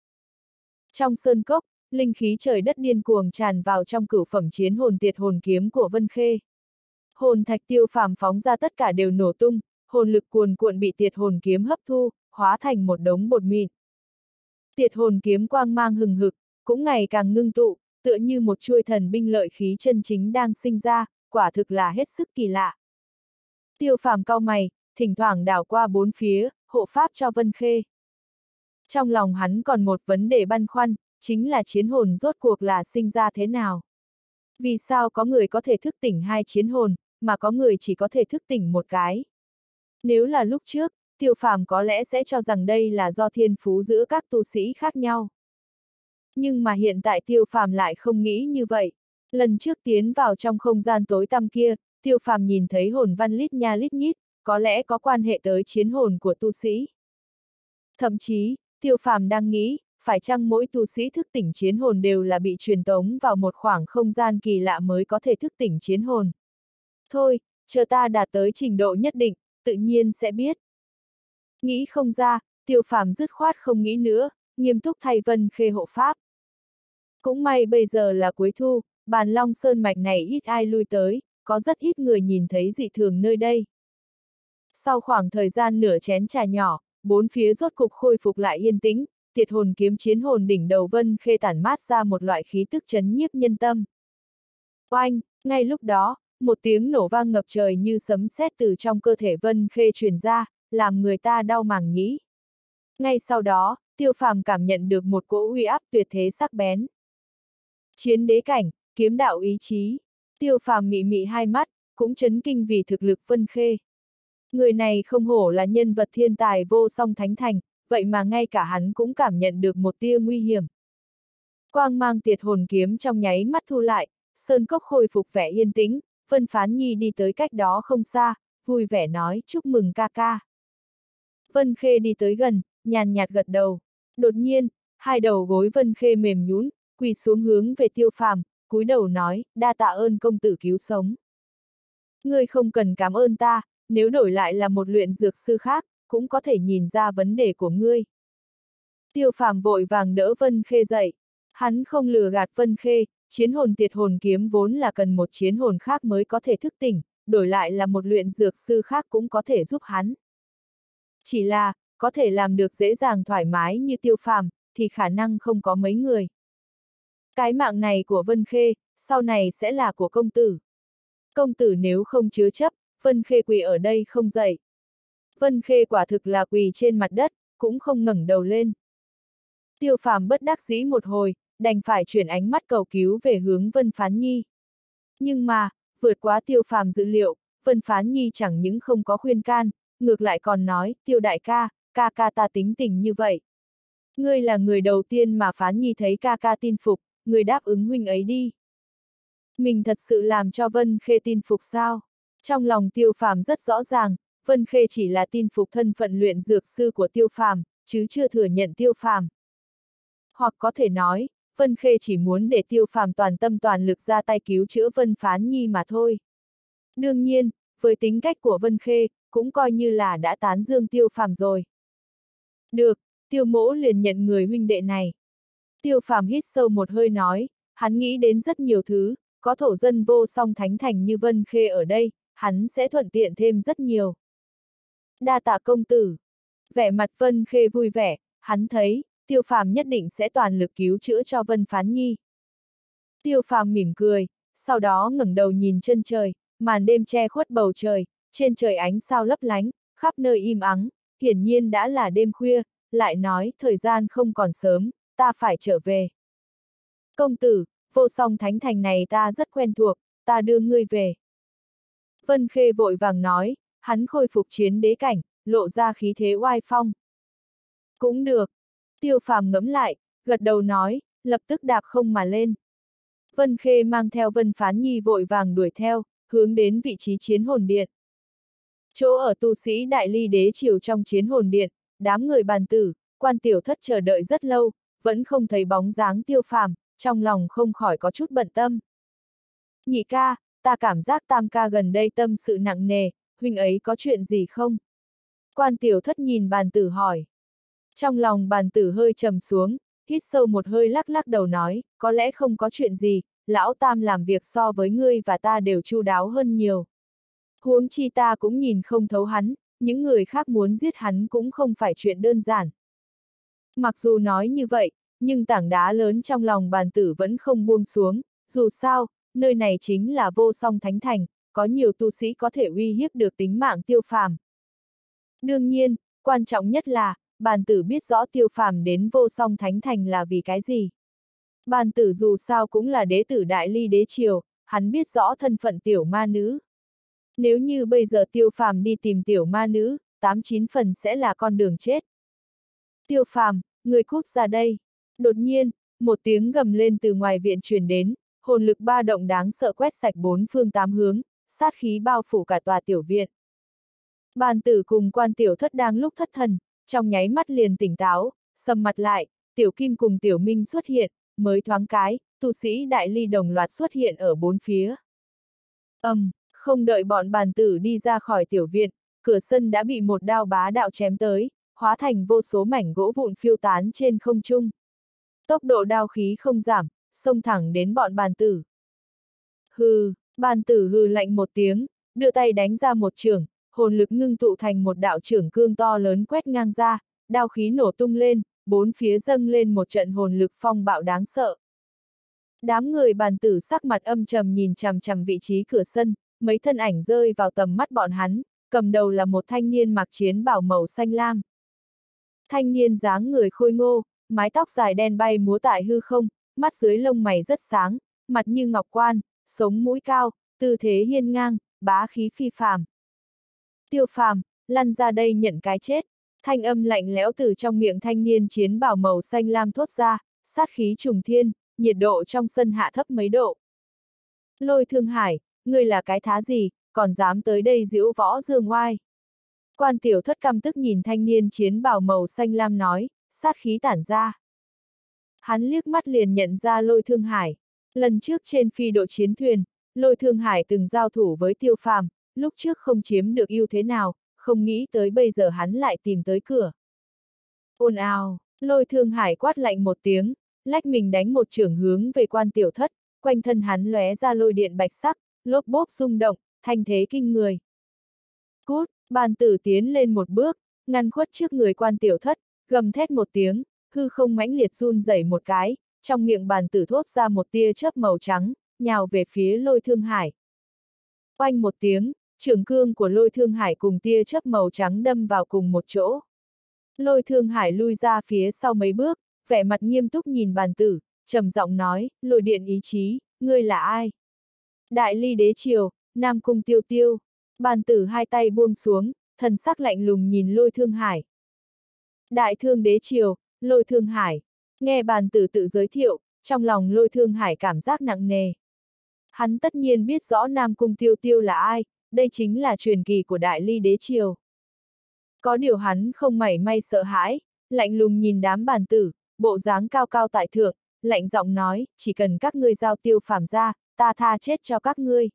Trong sơn cốc, linh khí trời đất điên cuồng tràn vào trong cửu phẩm chiến hồn tiệt hồn kiếm của Vân Khê. Hồn thạch Tiêu Phàm phóng ra tất cả đều nổ tung, hồn lực cuồn cuộn bị tiệt hồn kiếm hấp thu, hóa thành một đống bột mịn. Tiệt hồn kiếm quang mang hừng hực, cũng ngày càng ngưng tụ, tựa như một chuôi thần binh lợi khí chân chính đang sinh ra, quả thực là hết sức kỳ lạ. Tiêu Phàm cau mày, thỉnh thoảng đảo qua bốn phía, hộ pháp cho Vân Khê. Trong lòng hắn còn một vấn đề băn khoăn, chính là chiến hồn rốt cuộc là sinh ra thế nào? Vì sao có người có thể thức tỉnh hai chiến hồn, mà có người chỉ có thể thức tỉnh một cái? Nếu là lúc trước, Tiêu Phàm có lẽ sẽ cho rằng đây là do thiên phú giữa các tu sĩ khác nhau. Nhưng mà hiện tại Tiêu Phàm lại không nghĩ như vậy. Lần trước tiến vào trong không gian tối tăm kia, Tiêu Phàm nhìn thấy hồn văn lít nha lít nhít, có lẽ có quan hệ tới chiến hồn của tu sĩ. Thậm chí, Tiêu Phàm đang nghĩ, phải chăng mỗi tu sĩ thức tỉnh chiến hồn đều là bị truyền tống vào một khoảng không gian kỳ lạ mới có thể thức tỉnh chiến hồn. Thôi, chờ ta đạt tới trình độ nhất định, tự nhiên sẽ biết. Nghĩ không ra, Tiêu Phàm dứt khoát không nghĩ nữa, nghiêm túc thay Vân Khê hộ pháp. Cũng may bây giờ là cuối thu, Bàn Long Sơn mạch này ít ai lui tới, có rất ít người nhìn thấy dị thường nơi đây. Sau khoảng thời gian nửa chén trà nhỏ, bốn phía rốt cục khôi phục lại yên tĩnh, tiệt hồn kiếm chiến hồn đỉnh đầu Vân Khê tản mát ra một loại khí tức chấn nhiếp nhân tâm. Oanh, ngay lúc đó, một tiếng nổ vang ngập trời như sấm sét từ trong cơ thể Vân Khê truyền ra, làm người ta đau màng nhĩ. Ngay sau đó, Tiêu Phàm cảm nhận được một cỗ uy áp tuyệt thế sắc bén. Chiến đế cảnh, kiếm đạo ý chí. Tiêu Phàm mị mị hai mắt, cũng chấn kinh vì thực lực Vân Khê. Người này không hổ là nhân vật thiên tài vô song thánh thành, vậy mà ngay cả hắn cũng cảm nhận được một tia nguy hiểm. Quang mang tiệt hồn kiếm trong nháy mắt thu lại, sơn cốc khôi phục vẻ yên tĩnh, Vân Phán Nhi đi tới cách đó không xa, vui vẻ nói chúc mừng ca ca. Vân Khê đi tới gần, nhàn nhạt gật đầu. Đột nhiên, hai đầu gối Vân Khê mềm nhũn, quỳ xuống hướng về Tiêu Phàm, cúi đầu nói, đa tạ ơn công tử cứu sống. Ngươi không cần cảm ơn ta, nếu đổi lại là một luyện dược sư khác, cũng có thể nhìn ra vấn đề của ngươi. Tiêu Phàm vội vàng đỡ Vân Khê dậy. Hắn không lừa gạt Vân Khê, chiến hồn tiệt hồn kiếm vốn là cần một chiến hồn khác mới có thể thức tỉnh, đổi lại là một luyện dược sư khác cũng có thể giúp hắn. Chỉ là, có thể làm được dễ dàng thoải mái như Tiêu Phàm, thì khả năng không có mấy người. Cái mạng này của Vân Khê, sau này sẽ là của công tử. Công tử nếu không chứa chấp, Vân Khê quỳ ở đây không dậy. Vân Khê quả thực là quỳ trên mặt đất, cũng không ngẩng đầu lên. Tiêu Phàm bất đắc dĩ một hồi, đành phải chuyển ánh mắt cầu cứu về hướng Vân Phán Nhi. Nhưng mà, vượt quá Tiêu Phàm dự liệu, Vân Phán Nhi chẳng những không có khuyên can, ngược lại còn nói, Tiêu đại ca, ca ca ta tính tình như vậy. Ngươi là người đầu tiên mà Phán Nhi thấy ca ca tin phục, người đáp ứng huynh ấy đi. Mình thật sự làm cho Vân Khê tin phục sao? Trong lòng Tiêu Phàm rất rõ ràng, Vân Khê chỉ là tin phục thân phận luyện dược sư của Tiêu Phàm, chứ chưa thừa nhận Tiêu Phàm. Hoặc có thể nói, Vân Khê chỉ muốn để Tiêu Phàm toàn tâm toàn lực ra tay cứu chữa Vân Phán Nhi mà thôi. Đương nhiên, với tính cách của Vân Khê, cũng coi như là đã tán dương Tiêu Phàm rồi. Được, Tiêu mỗ liền nhận người huynh đệ này. Tiêu Phàm hít sâu một hơi nói, hắn nghĩ đến rất nhiều thứ, có thổ dân vô song thánh thành như Vân Khê ở đây, hắn sẽ thuận tiện thêm rất nhiều. Đa tạ công tử. Vẻ mặt Vân Khê vui vẻ, hắn thấy, Tiêu Phàm nhất định sẽ toàn lực cứu chữa cho Vân Phán Nhi. Tiêu Phàm mỉm cười, sau đó ngẩng đầu nhìn chân trời, màn đêm che khuất bầu trời, trên trời ánh sao lấp lánh, khắp nơi im ắng, hiển nhiên đã là đêm khuya, lại nói thời gian không còn sớm, ta phải trở về. Công tử, vô song thánh thành này ta rất quen thuộc, ta đưa ngươi về. Vân Khê vội vàng nói, hắn khôi phục chiến đế cảnh, lộ ra khí thế oai phong. Cũng được. Tiêu Phàm ngẫm lại, gật đầu nói, lập tức đạp không mà lên. Vân Khê mang theo Vân Phán Nhi vội vàng đuổi theo, hướng đến vị trí chiến hồn điện. Chỗ ở tu sĩ Đại Ly đế triều trong chiến hồn điện, đám người bàn tử, quan tiểu thất chờ đợi rất lâu, vẫn không thấy bóng dáng Tiêu Phàm, trong lòng không khỏi có chút bận tâm. Nhị ca, ta cảm giác tam ca gần đây tâm sự nặng nề, huynh ấy có chuyện gì không? Quan tiểu thất nhìn bàn tử hỏi. Trong lòng bàn tử hơi trầm xuống, hít sâu một hơi lắc lắc đầu nói, có lẽ không có chuyện gì, lão tam làm việc so với ngươi và ta đều chu đáo hơn nhiều. Huống chi ta cũng nhìn không thấu hắn, những người khác muốn giết hắn cũng không phải chuyện đơn giản. Mặc dù nói như vậy, nhưng tảng đá lớn trong lòng bàn tử vẫn không buông xuống, dù sao, nơi này chính là vô song thánh thành, có nhiều tu sĩ có thể uy hiếp được tính mạng Tiêu Phàm. Đương nhiên, quan trọng nhất là, bàn tử biết rõ Tiêu Phàm đến vô song thánh thành là vì cái gì. Bàn tử dù sao cũng là đế tử Đại Ly đế triều, hắn biết rõ thân phận tiểu ma nữ. Nếu như bây giờ Tiêu Phàm đi tìm tiểu ma nữ, 8-9 phần sẽ là con đường chết. Tiêu Phàm, người cút ra đây. Đột nhiên, một tiếng gầm lên từ ngoài viện truyền đến, hồn lực ba động đáng sợ quét sạch bốn phương tám hướng, sát khí bao phủ cả tòa tiểu viện. Bàn tử cùng quan tiểu thất đang lúc thất thần, trong nháy mắt liền tỉnh táo, sầm mặt lại, tiểu kim cùng tiểu minh xuất hiện, mới thoáng cái, tu sĩ Đại Ly đồng loạt xuất hiện ở bốn phía. Không đợi bọn bàn tử đi ra khỏi tiểu viện, cửa sân đã bị một đao bá đạo chém tới, hóa thành vô số mảnh gỗ vụn phiêu tán trên không trung. Tốc độ đao khí không giảm, xông thẳng đến bọn bàn tử. Hừ, bàn tử hừ lạnh một tiếng, đưa tay đánh ra một chưởng, hồn lực ngưng tụ thành một đạo chưởng cương to lớn quét ngang ra, đao khí nổ tung lên, bốn phía dâng lên một trận hồn lực phong bạo đáng sợ. Đám người bàn tử sắc mặt âm trầm nhìn chằm chằm vị trí cửa sân, mấy thân ảnh rơi vào tầm mắt bọn hắn, cầm đầu là một thanh niên mặc chiến bào màu xanh lam. Thanh niên dáng người khôi ngô, mái tóc dài đen bay múa tại hư không, mắt dưới lông mày rất sáng, mặt như ngọc quan, sống mũi cao, tư thế hiên ngang, bá khí phi phàm. Tiêu Phàm, lăn ra đây nhận cái chết. Thanh âm lạnh lẽo từ trong miệng thanh niên chiến bào màu xanh lam thốt ra, sát khí trùng thiên, nhiệt độ trong sân hạ thấp mấy độ. Lôi Thương Hải, ngươi là cái thá gì, còn dám tới đây diễu võ dương oai. Quan tiểu thất căm tức nhìn thanh niên chiến bào màu xanh lam nói, sát khí tản ra. Hắn liếc mắt liền nhận ra Lôi Thương Hải. Lần trước trên phi đội chiến thuyền, Lôi Thương Hải từng giao thủ với Tiêu Phàm, lúc trước không chiếm được ưu thế nào, không nghĩ tới bây giờ hắn lại tìm tới cửa. Ồn ào, Lôi Thương Hải quát lạnh một tiếng, lách mình đánh một chưởng hướng về quan tiểu thất, quanh thân hắn lóe ra lôi điện bạch sắc, lốp bốp rung động, thanh thế kinh người. Cút, bàn tử tiến lên một bước, ngăn khuất trước người quan tiểu thất, gầm thét một tiếng, hư không mãnh liệt run rẩy một cái, trong miệng bàn tử thốt ra một tia chớp màu trắng, nhào về phía Lôi Thương Hải. Oanh một tiếng, chưởng cương của Lôi Thương Hải cùng tia chớp màu trắng đâm vào cùng một chỗ. Lôi Thương Hải lui ra phía sau mấy bước, vẻ mặt nghiêm túc nhìn bàn tử, trầm giọng nói, lôi điện ý chí, ngươi là ai? Đại Ly đế triều, Nam Cung Tiêu Tiêu. Bàn tử hai tay buông xuống, thần sắc lạnh lùng nhìn Lôi Thương Hải. Đại Thương đế triều, Lôi Thương Hải. Nghe bàn tử tự giới thiệu, trong lòng Lôi Thương Hải cảm giác nặng nề. Hắn tất nhiên biết rõ Nam Cung Tiêu Tiêu là ai, đây chính là truyền kỳ của Đại Ly đế triều. Có điều hắn không mảy may sợ hãi, lạnh lùng nhìn đám bàn tử, bộ dáng cao cao tại thượng, lạnh giọng nói, chỉ cần các ngươi giao Tiêu Phàm ra, ta tha chết cho các ngươi.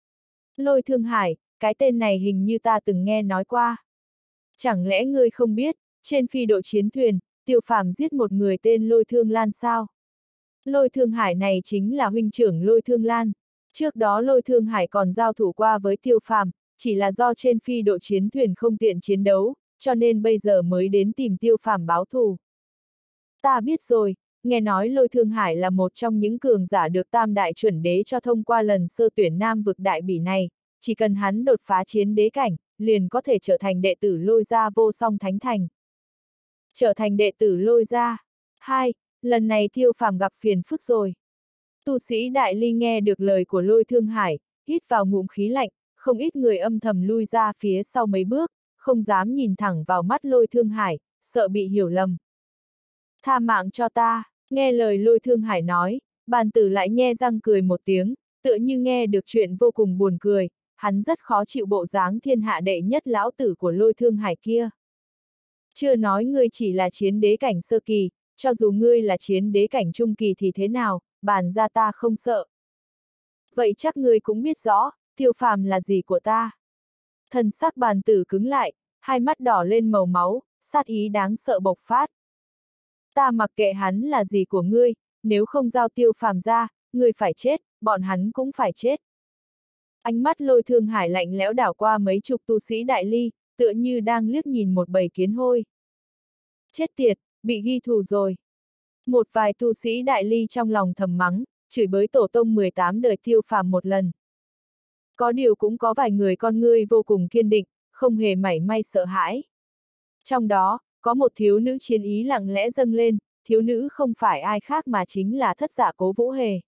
Lôi Thương Hải, cái tên này hình như ta từng nghe nói qua. Chẳng lẽ ngươi không biết, trên phi đội chiến thuyền, Tiêu Phàm giết một người tên Lôi Thương Lan sao? Lôi Thương Hải này chính là huynh trưởng Lôi Thương Lan. Trước đó Lôi Thương Hải còn giao thủ qua với Tiêu Phàm, chỉ là do trên phi đội chiến thuyền không tiện chiến đấu, cho nên bây giờ mới đến tìm Tiêu Phàm báo thù. Ta biết rồi, nghe nói Lôi Thương Hải là một trong những cường giả được Tam Đại chuẩn đế cho thông qua lần sơ tuyển Nam vực đại bỉ này, chỉ cần hắn đột phá chiến đế cảnh, liền có thể trở thành đệ tử Lôi gia vô song thánh thành. Trở thành đệ tử Lôi gia. Lần này Tiêu Phàm gặp phiền phức rồi. Tu sĩ Đại Ly nghe được lời của Lôi Thương Hải, hít vào ngụm khí lạnh, không ít người âm thầm lui ra phía sau mấy bước, không dám nhìn thẳng vào mắt Lôi Thương Hải, sợ bị hiểu lầm. Tha mạng cho ta, nghe lời Lôi Thương Hải nói, bàn tử lại nhe răng cười một tiếng, tựa như nghe được chuyện vô cùng buồn cười, hắn rất khó chịu bộ dáng thiên hạ đệ nhất lão tử của Lôi Thương Hải kia. Chưa nói ngươi chỉ là chiến đế cảnh sơ kỳ, cho dù ngươi là chiến đế cảnh trung kỳ thì thế nào, bàn ra ta không sợ. Vậy chắc ngươi cũng biết rõ, Tiêu Phàm là gì của ta. Thần sắc bàn tử cứng lại, hai mắt đỏ lên màu máu, sát ý đáng sợ bộc phát. Ta mặc kệ hắn là gì của ngươi, nếu không giao Tiêu Phàm ra, ngươi phải chết, bọn hắn cũng phải chết. Ánh mắt Lôi Thương Hải lạnh lẽo đảo qua mấy chục tu sĩ Đại Ly, tựa như đang liếc nhìn một bầy kiến hôi. Chết tiệt, bị ghi thù rồi. Một vài tu sĩ Đại Ly trong lòng thầm mắng, chửi bới tổ tông 18 đời Tiêu Phàm một lần. Có điều cũng có vài người con ngươi vô cùng kiên định, không hề mảy may sợ hãi. Trong đó, có một thiếu nữ chiến ý lặng lẽ dâng lên, thiếu nữ không phải ai khác mà chính là thất giả Cố Vũ Hề.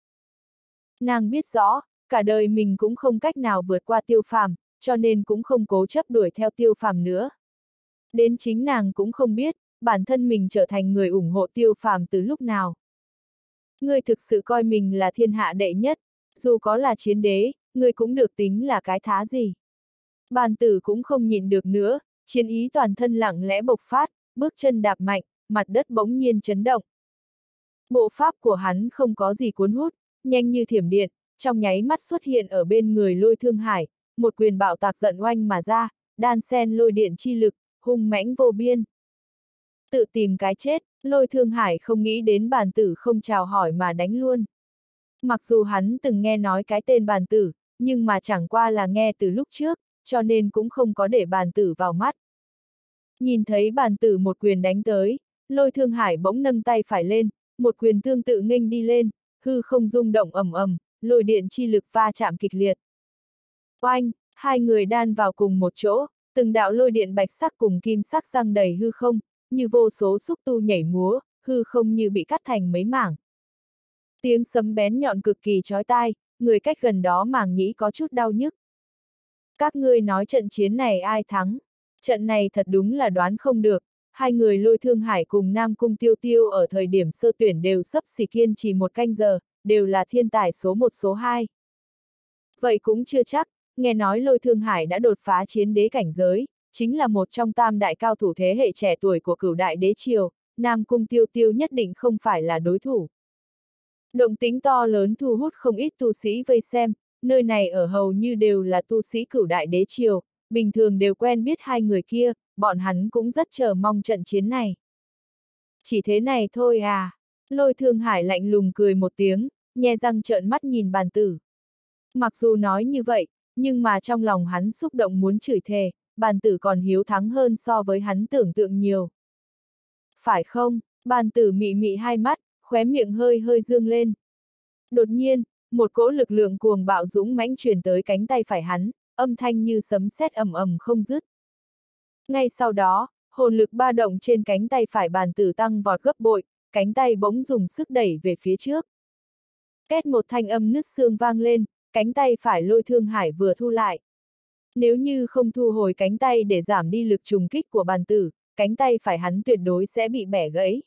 Nàng biết rõ, cả đời mình cũng không cách nào vượt qua Tiêu Phàm, cho nên cũng không cố chấp đuổi theo Tiêu Phàm nữa. Đến chính nàng cũng không biết, bản thân mình trở thành người ủng hộ Tiêu Phàm từ lúc nào. Ngươi thực sự coi mình là thiên hạ đệ nhất, dù có là chiến đế, ngươi cũng được tính là cái thá gì. Bàn tử cũng không nhịn được nữa, chiến ý toàn thân lặng lẽ bộc phát, bước chân đạp mạnh, mặt đất bỗng nhiên chấn động. Bộ pháp của hắn không có gì cuốn hút, nhanh như thiểm điện, trong nháy mắt xuất hiện ở bên người Lôi Thương Hải, một quyền bạo tạc giận oanh mà ra, đan xen lôi điện chi lực, hung mãnh vô biên. Tự tìm cái chết, Lôi Thương Hải không nghĩ đến bàn tử không chào hỏi mà đánh luôn. Mặc dù hắn từng nghe nói cái tên bàn tử, nhưng mà chẳng qua là nghe từ lúc trước, cho nên cũng không có để bàn tử vào mắt. Nhìn thấy bàn tử một quyền đánh tới, Lôi Thương Hải bỗng nâng tay phải lên, một quyền tương tự nghênh đi lên, hư không rung động ầm ầm, lôi điện chi lực va chạm kịch liệt. Oanh, hai người đan vào cùng một chỗ, từng đạo lôi điện bạch sắc cùng kim sắc răng đầy hư không, như vô số xúc tu nhảy múa, hư không như bị cắt thành mấy mảng. Tiếng sấm bén nhọn cực kỳ chói tai, người cách gần đó màng nhĩ có chút đau nhức. Các ngươi nói trận chiến này ai thắng? Trận này thật đúng là đoán không được, hai người Lôi Thương Hải cùng Nam Cung Tiêu Tiêu ở thời điểm sơ tuyển đều xấp xỉ kiên trì một canh giờ, đều là thiên tài số 1 số 2. Vậy cũng chưa chắc, nghe nói Lôi Thương Hải đã đột phá chiến đế cảnh giới, chính là một trong tam đại cao thủ thế hệ trẻ tuổi của Cửu Đại Đế Triều, Nam Cung Tiêu Tiêu nhất định không phải là đối thủ. Động tĩnh to lớn thu hút không ít tu sĩ vây xem, nơi này ở hầu như đều là tu sĩ Cửu Đại Đế Triều, bình thường đều quen biết hai người kia, bọn hắn cũng rất chờ mong trận chiến này. Chỉ thế này thôi à? Lôi Thương Hải lạnh lùng cười một tiếng, nhe răng trợn mắt nhìn bàn tử. Mặc dù nói như vậy, nhưng mà trong lòng hắn xúc động muốn chửi thề, bàn tử còn hiếu thắng hơn so với hắn tưởng tượng nhiều. Phải không? Bàn tử mị mị hai mắt, khóe miệng hơi hơi dương lên. Đột nhiên, một cỗ lực lượng cuồng bạo dũng mãnh truyền tới cánh tay phải hắn, âm thanh như sấm sét ầm ầm không dứt. Ngay sau đó, hồn lực ba động trên cánh tay phải bàn tử tăng vọt gấp bội, cánh tay bỗng dùng sức đẩy về phía trước. Két một thanh âm nứt xương vang lên, cánh tay phải Lôi Thương Hải vừa thu lại. Nếu như không thu hồi cánh tay để giảm đi lực trùng kích của bàn tử, cánh tay phải hắn tuyệt đối sẽ bị bẻ gãy.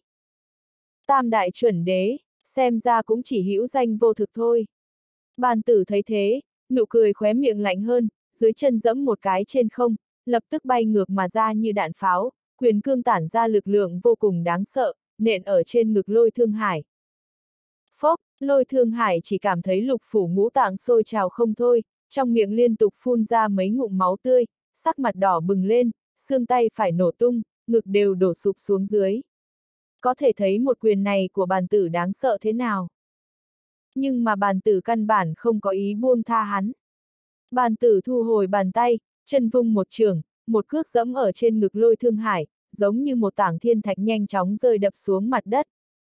Tam đại chuẩn đế, xem ra cũng chỉ hữu danh vô thực thôi. Bàn tử thấy thế, nụ cười khóe miệng lạnh hơn, dưới chân giẫm một cái trên không, lập tức bay ngược mà ra như đạn pháo, quyền cương tản ra lực lượng vô cùng đáng sợ, nện ở trên ngực Lôi Thương Hải. Phốc, Lôi Thương Hải chỉ cảm thấy lục phủ ngũ tạng sôi trào không thôi, trong miệng liên tục phun ra mấy ngụm máu tươi, sắc mặt đỏ bừng lên, xương tay phải nổ tung, ngực đều đổ sụp xuống dưới. Có thể thấy một quyền này của bàn tử đáng sợ thế nào. Nhưng mà bàn tử căn bản không có ý buông tha hắn. Bàn tử thu hồi bàn tay, chân vung một trường, một cước dẫm ở trên ngực Lôi Thương Hải, giống như một tảng thiên thạch nhanh chóng rơi đập xuống mặt đất.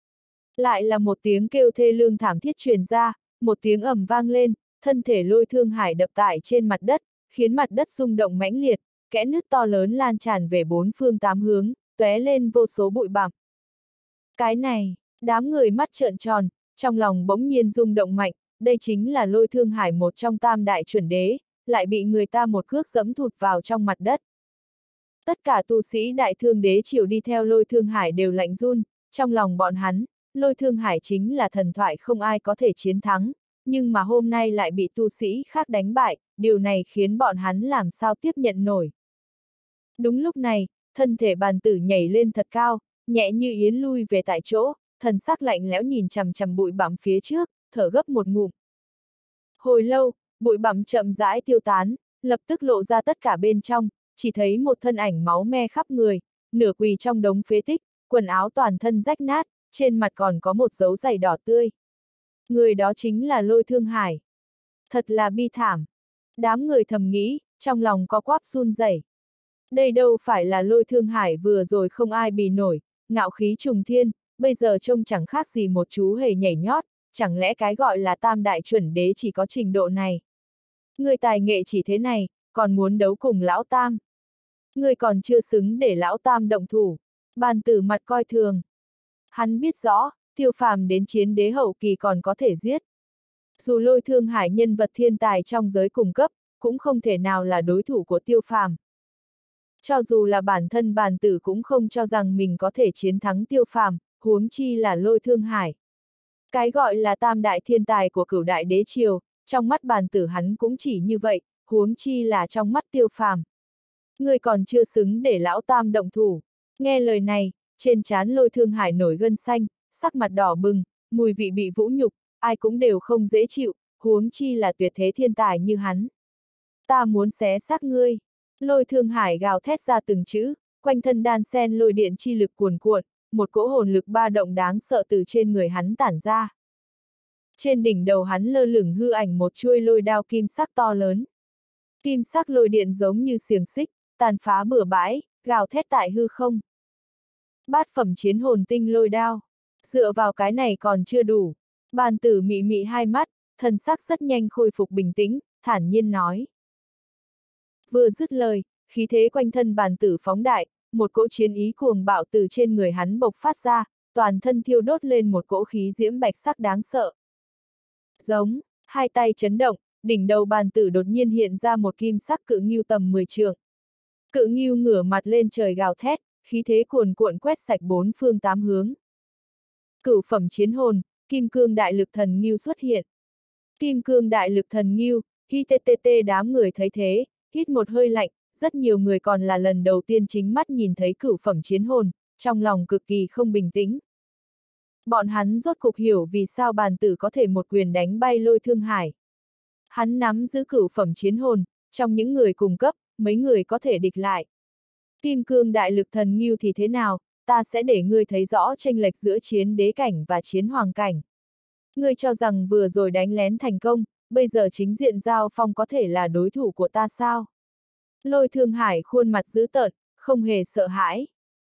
Lại là một tiếng kêu thê lương thảm thiết truyền ra, một tiếng ầm vang lên, thân thể Lôi Thương Hải đập tại trên mặt đất, khiến mặt đất rung động mãnh liệt, kẽ nứt to lớn lan tràn về bốn phương tám hướng, tóe lên vô số bụi bặm. Cái này, đám người mắt trợn tròn, trong lòng bỗng nhiên rung động mạnh, đây chính là Lôi Thương Hải một trong tam đại chuẩn đế, lại bị người ta một cước giẫm thụt vào trong mặt đất. Tất cả tu sĩ đại thương đế triều đi theo Lôi Thương Hải đều lạnh run, trong lòng bọn hắn, Lôi Thương Hải chính là thần thoại không ai có thể chiến thắng, nhưng mà hôm nay lại bị tu sĩ khác đánh bại, điều này khiến bọn hắn làm sao tiếp nhận nổi. Đúng lúc này, thân thể bàn tử nhảy lên thật cao, nhẹ như yến lui về tại chỗ, thần sắc lạnh lẽo nhìn chằm chằm bụi bặm phía trước, thở gấp một ngụm. Hồi lâu, bụi bặm chậm rãi tiêu tán, lập tức lộ ra tất cả bên trong, chỉ thấy một thân ảnh máu me khắp người, nửa quỳ trong đống phế tích, quần áo toàn thân rách nát, trên mặt còn có một dấu giày đỏ tươi. Người đó chính là Lôi Thương Hải. Thật là bi thảm. Đám người thầm nghĩ, trong lòng có quắp run rẩy. Đây đâu phải là Lôi Thương Hải vừa rồi không ai bì nổi, ngạo khí trùng thiên, bây giờ trông chẳng khác gì một chú hề nhảy nhót, chẳng lẽ cái gọi là tam đại chuẩn đế chỉ có trình độ này. Người tài nghệ chỉ thế này, còn muốn đấu cùng lão tam. Người còn chưa xứng để lão tam động thủ. Bàn tử mặt coi thường. Hắn biết rõ, Tiêu Phàm đến chiến đế hậu kỳ còn có thể giết. Dù Lôi Thương Hải nhân vật thiên tài trong giới cùng cấp, cũng không thể nào là đối thủ của Tiêu Phàm. Cho dù là bản thân bàn tử cũng không cho rằng mình có thể chiến thắng Tiêu Phàm, huống chi là Lôi Thương Hải. Cái gọi là tam đại thiên tài của cửu đại đế triều, trong mắt bàn tử hắn cũng chỉ như vậy, huống chi là trong mắt Tiêu Phàm. Người còn chưa xứng để lão tam động thủ. Nghe lời này, trên trán Lôi Thương Hải nổi gân xanh, sắc mặt đỏ bừng, mùi vị bị vũ nhục, ai cũng đều không dễ chịu, huống chi là tuyệt thế thiên tài như hắn. Ta muốn xé xác ngươi. Lôi Thương Hải gào thét ra từng chữ, quanh thân đan sen lôi điện chi lực cuồn cuộn, một cỗ hồn lực ba động đáng sợ từ trên người hắn tản ra. Trên đỉnh đầu hắn lơ lửng hư ảnh một chuôi lôi đao kim sắc to lớn. Kim sắc lôi điện giống như xiềng xích, tàn phá bừa bãi, gào thét tại hư không. Bát phẩm chiến hồn tinh lôi đao. Dựa vào cái này còn chưa đủ. Bàn tử mị mị hai mắt, thần sắc rất nhanh khôi phục bình tĩnh, thản nhiên nói. Vừa dứt lời, khí thế quanh thân bàn tử phóng đại, một cỗ chiến ý cuồng bạo từ trên người hắn bộc phát ra, toàn thân thiêu đốt lên một cỗ khí diễm bạch sắc đáng sợ. Giống, hai tay chấn động, đỉnh đầu bàn tử đột nhiên hiện ra một kim sắc cự ngưu tầm 10 trượng. Cự ngưu ngửa mặt lên trời gào thét, khí thế cuồn cuộn quét sạch bốn phương tám hướng. Cửu phẩm chiến hồn, kim cương đại lực thần ngưu xuất hiện. Kim cương đại lực thần ngưu, hi tê tê tê đám người thấy thế, hít một hơi lạnh, rất nhiều người còn là lần đầu tiên chính mắt nhìn thấy cửu phẩm chiến hồn, trong lòng cực kỳ không bình tĩnh. Bọn hắn rốt cục hiểu vì sao bàn tử có thể một quyền đánh bay Lôi Thương Hải. Hắn nắm giữ cửu phẩm chiến hồn, trong những người cùng cấp, mấy người có thể địch lại. Kim cương đại lực thần ngưu thì thế nào, ta sẽ để ngươi thấy rõ chênh lệch giữa chiến đế cảnh và chiến hoàng cảnh. Ngươi cho rằng vừa rồi đánh lén thành công, bây giờ chính diện giao phong có thể là đối thủ của ta sao? Lôi Thương Hải khuôn mặt dữ tợn, không hề sợ hãi.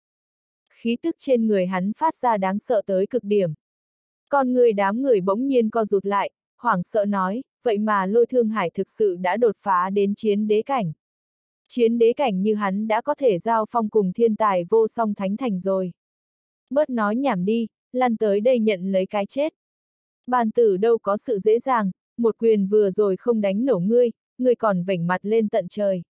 Khí tức trên người hắn phát ra đáng sợ tới cực điểm. Con người đám người bỗng nhiên co rụt lại, hoảng sợ nói, vậy mà Lôi Thương Hải thực sự đã đột phá đến chiến đế cảnh. Chiến đế cảnh như hắn đã có thể giao phong cùng thiên tài vô song thánh thành rồi. Bớt nói nhảm đi, lăn tới đây nhận lấy cái chết. Bàn tử đâu có sự dễ dàng, một quyền vừa rồi không đánh nổ ngươi, ngươi còn vểnh mặt lên tận trời.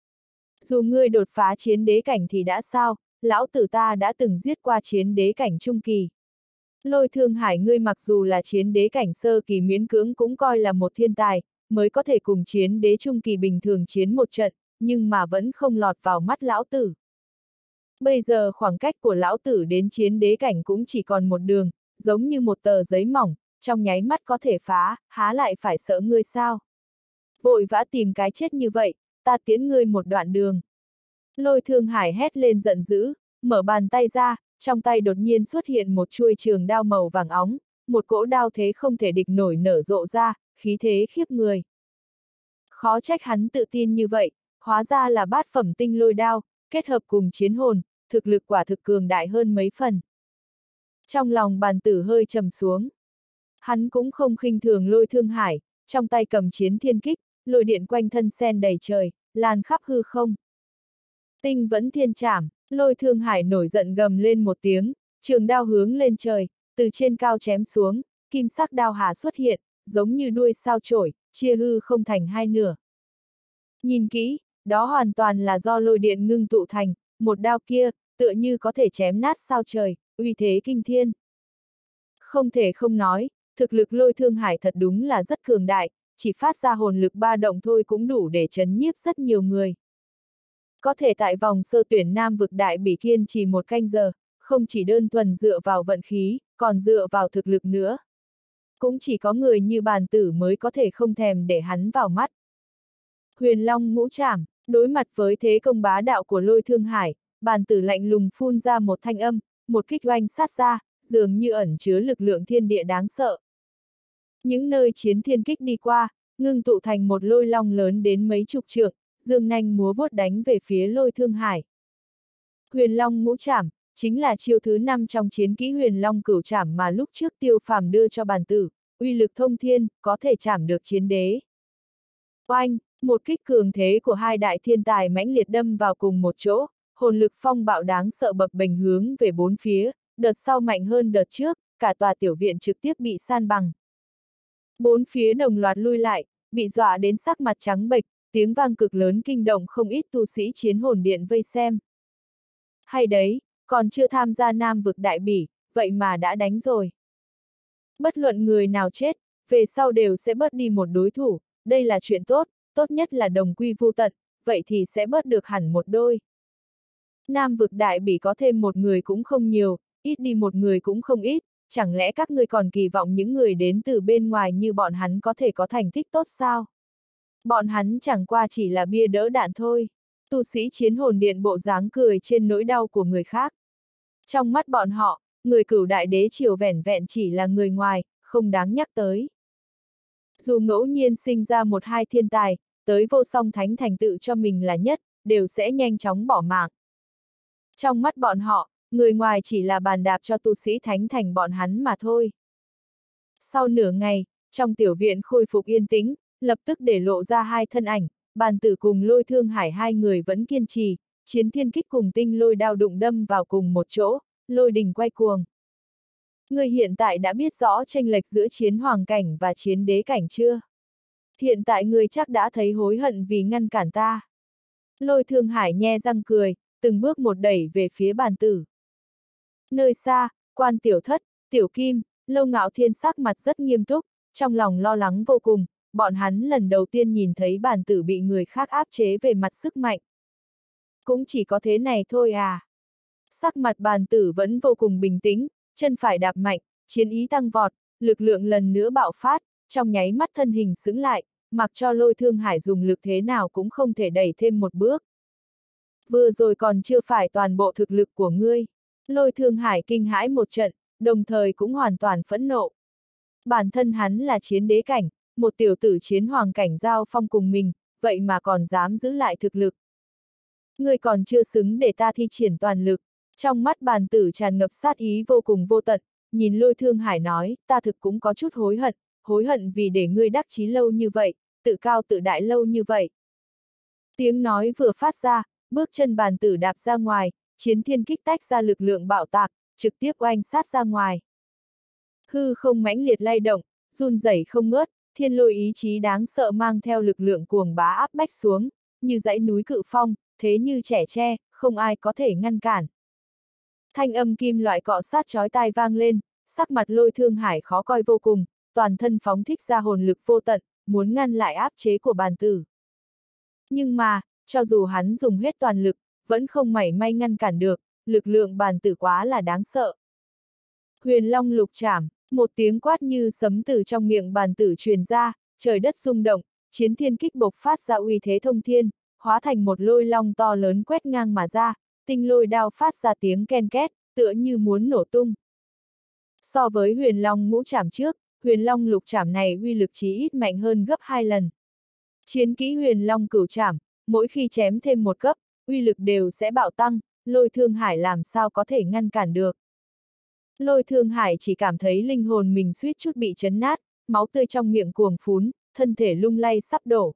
Dù ngươi đột phá chiến đế cảnh thì đã sao, lão tử ta đã từng giết qua chiến đế cảnh trung kỳ. Lôi Thương Hải ngươi mặc dù là chiến đế cảnh sơ kỳ miễn cưỡng cũng coi là một thiên tài, mới có thể cùng chiến đế trung kỳ bình thường chiến một trận, nhưng mà vẫn không lọt vào mắt lão tử. Bây giờ khoảng cách của lão tử đến chiến đế cảnh cũng chỉ còn một đường, giống như một tờ giấy mỏng, trong nháy mắt có thể phá, há lại phải sợ ngươi sao? Vội vã tìm cái chết như vậy, ta tiễn ngươi một đoạn đường. Lôi Thương Hải hét lên giận dữ, mở bàn tay ra, trong tay đột nhiên xuất hiện một chuôi trường đao màu vàng óng, một cỗ đao thế không thể địch nổi nở rộ ra, khí thế khiếp người. Khó trách hắn tự tin như vậy, hóa ra là bát phẩm tinh lôi đao, kết hợp cùng chiến hồn, thực lực quả thực cường đại hơn mấy phần. Trong lòng bàn tử hơi trầm xuống. Hắn cũng không khinh thường Lôi Thương Hải, trong tay cầm chiến thiên kích, lôi điện quanh thân sen đầy trời, lan khắp hư không. Tinh vẫn thiên trảm, Lôi Thương Hải nổi giận gầm lên một tiếng, trường đao hướng lên trời, từ trên cao chém xuống, kim sắc đao hà xuất hiện, giống như đuôi sao chổi, chia hư không thành hai nửa. Nhìn kỹ, đó hoàn toàn là do lôi điện ngưng tụ thành, một đao kia, tựa như có thể chém nát sao trời, uy thế kinh thiên. Không thể không nói, thực lực Lôi Thương Hải thật đúng là rất cường đại, chỉ phát ra hồn lực ba động thôi cũng đủ để chấn nhiếp rất nhiều người. Có thể tại vòng sơ tuyển Nam vực đại bỉ kiên trì 1 canh giờ, không chỉ đơn thuần dựa vào vận khí, còn dựa vào thực lực nữa. Cũng chỉ có người như Bàn Tử mới có thể không thèm để hắn vào mắt. Huyền Long ngũ trảm, đối mặt với thế công bá đạo của Lôi Thương Hải, Bàn Tử lạnh lùng phun ra một thanh âm, một kích oanh sát ra, dường như ẩn chứa lực lượng thiên địa đáng sợ. Những nơi chiến thiên kích đi qua, ngưng tụ thành một lôi long lớn đến mấy chục trượng, dương nanh múa vuốt đánh về phía Lôi Thương Hải. Huyền Long ngũ trảm, chính là chiêu thứ 5 trong chiến kỹ Huyền Long cửu trảm mà lúc trước Tiêu Phàm đưa cho Bàn Tử, uy lực thông thiên, có thể trảm được chiến đế. Oanh, một kích cường thế của hai đại thiên tài mãnh liệt đâm vào cùng một chỗ, hồn lực phong bạo đáng sợ bập bềnh hướng về bốn phía, đợt sau mạnh hơn đợt trước, cả tòa tiểu viện trực tiếp bị san bằng. Bốn phía đồng loạt lui lại, bị dọa đến sắc mặt trắng bệch, tiếng vang cực lớn kinh động không ít tu sĩ chiến hồn điện vây xem. Hay đấy, còn chưa tham gia Nam vực đại bỉ, vậy mà đã đánh rồi. Bất luận người nào chết, về sau đều sẽ bớt đi một đối thủ, đây là chuyện tốt, tốt nhất là đồng quy vu tận, vậy thì sẽ bớt được hẳn một đôi. Nam vực đại bỉ có thêm một người cũng không nhiều, ít đi một người cũng không ít, chẳng lẽ các ngươi còn kỳ vọng những người đến từ bên ngoài như bọn hắn có thể có thành tích tốt sao? Bọn hắn chẳng qua chỉ là bia đỡ đạn thôi. Tu sĩ chiến hồn điện bộ dáng cười trên nỗi đau của người khác. Trong mắt bọn họ, người Cửu đại đế triều vẻn vẹn chỉ là người ngoài, không đáng nhắc tới. Dù ngẫu nhiên sinh ra một hai thiên tài, tới vô song thánh thành tựu cho mình là nhất, đều sẽ nhanh chóng bỏ mạng. Trong mắt bọn họ, người ngoài chỉ là bàn đạp cho tu sĩ thánh thành bọn hắn mà thôi. Sau nửa ngày, trong tiểu viện khôi phục yên tĩnh, lập tức để lộ ra hai thân ảnh, Bàn Tử cùng Lôi Thương Hải hai người vẫn kiên trì, chiến thiên kích cùng tinh lôi đao đụng đâm vào cùng một chỗ, lôi đình quay cuồng. Ngươi hiện tại đã biết rõ chênh lệch giữa chiến hoàng cảnh và chiến đế cảnh chưa? Hiện tại ngươi chắc đã thấy hối hận vì ngăn cản ta. Lôi Thương Hải nhe răng cười, từng bước một đẩy về phía Bàn Tử. Nơi xa, Quan Tiểu Thất, Tiểu Kim, Lâu Ngạo Thiên sắc mặt rất nghiêm túc, trong lòng lo lắng vô cùng, bọn hắn lần đầu tiên nhìn thấy Bàn Tử bị người khác áp chế về mặt sức mạnh. Cũng chỉ có thế này thôi à. Sắc mặt Bàn Tử vẫn vô cùng bình tĩnh, chân phải đạp mạnh, chiến ý tăng vọt, lực lượng lần nữa bạo phát, trong nháy mắt thân hình sững lại, mặc cho Lôi Thương Hải dùng lực thế nào cũng không thể đẩy thêm một bước. Vừa rồi còn chưa phải toàn bộ thực lực của ngươi. Lôi Thương Hải kinh hãi một trận, đồng thời cũng hoàn toàn phẫn nộ. Bản thân hắn là chiến đế cảnh, một tiểu tử chiến hoàng cảnh giao phong cùng mình, vậy mà còn dám giữ lại thực lực. Ngươi còn chưa xứng để ta thi triển toàn lực. Trong mắt Bàn Tử tràn ngập sát ý vô cùng vô tận, nhìn Lôi Thương Hải nói, ta thực cũng có chút hối hận vì để ngươi đắc chí lâu như vậy, tự cao tự đại lâu như vậy. Tiếng nói vừa phát ra, bước chân Bàn Tử đạp ra ngoài, chiến thiên kích tách ra lực lượng bạo tạc, trực tiếp oanh sát ra ngoài. Hư không mãnh liệt lay động, run rẩy không ngớt, thiên lôi ý chí đáng sợ mang theo lực lượng cuồng bá áp bách xuống, như dãy núi cự phong, thế như trẻ tre, không ai có thể ngăn cản. Thanh âm kim loại cọ sát chói tai vang lên, sắc mặt Lôi Thương Hải khó coi vô cùng, toàn thân phóng thích ra hồn lực vô tận, muốn ngăn lại áp chế của Bàn Tử. Nhưng mà, cho dù hắn dùng hết toàn lực, vẫn không mảy may ngăn cản được, lực lượng Bàn Tử quá là đáng sợ. Huyền Long lục trảm, một tiếng quát như sấm từ trong miệng Bàn Tử truyền ra, trời đất rung động, chiến thiên kích bộc phát ra uy thế thông thiên, hóa thành một lôi long to lớn quét ngang mà ra, tinh lôi đao phát ra tiếng ken két, tựa như muốn nổ tung. So với Huyền Long ngũ trảm trước, Huyền Long lục trảm này uy lực chí ít mạnh hơn gấp 2 lần. Chiến kỹ Huyền Long cửu trảm, mỗi khi chém thêm một cấp, uy lực đều sẽ bạo tăng, Lôi Thương Hải làm sao có thể ngăn cản được. Lôi Thương Hải chỉ cảm thấy linh hồn mình suýt chút bị chấn nát, máu tươi trong miệng cuồng phún, thân thể lung lay sắp đổ.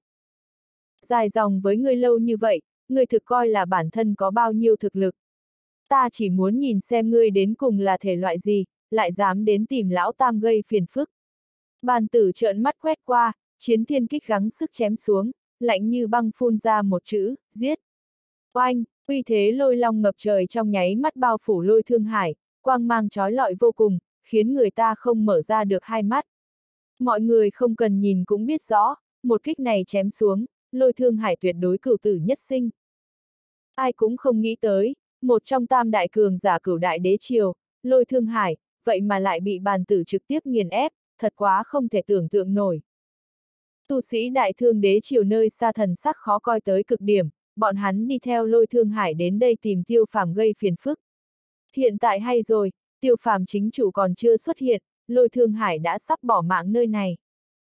Dài dòng với ngươi lâu như vậy, ngươi thực coi là bản thân có bao nhiêu thực lực. Ta chỉ muốn nhìn xem ngươi đến cùng là thể loại gì, lại dám đến tìm lão tam gây phiền phức. Bàn tử trợn mắt quét qua, chiến thiên kích gắng sức chém xuống, lạnh như băng phun ra một chữ, giết. Oanh, uy thế lôi long ngập trời trong nháy mắt bao phủ Lôi Thương Hải, quang mang chói lọi vô cùng, khiến người ta không mở ra được hai mắt. Mọi người không cần nhìn cũng biết rõ, một kích này chém xuống, Lôi Thương Hải tuyệt đối cửu tử nhất sinh. Ai cũng không nghĩ tới, một trong tam đại cường giả cửu đại đế triều, Lôi Thương Hải, vậy mà lại bị bàn tử trực tiếp nghiền ép, thật quá không thể tưởng tượng nổi. Tu sĩ đại thương đế triều nơi xa thần sắc khó coi tới cực điểm, bọn hắn đi theo Lôi Thương Hải đến đây tìm Tiêu Phàm gây phiền phức. Hiện tại hay rồi, Tiêu Phàm chính chủ còn chưa xuất hiện, Lôi Thương Hải đã sắp bỏ mạng nơi này.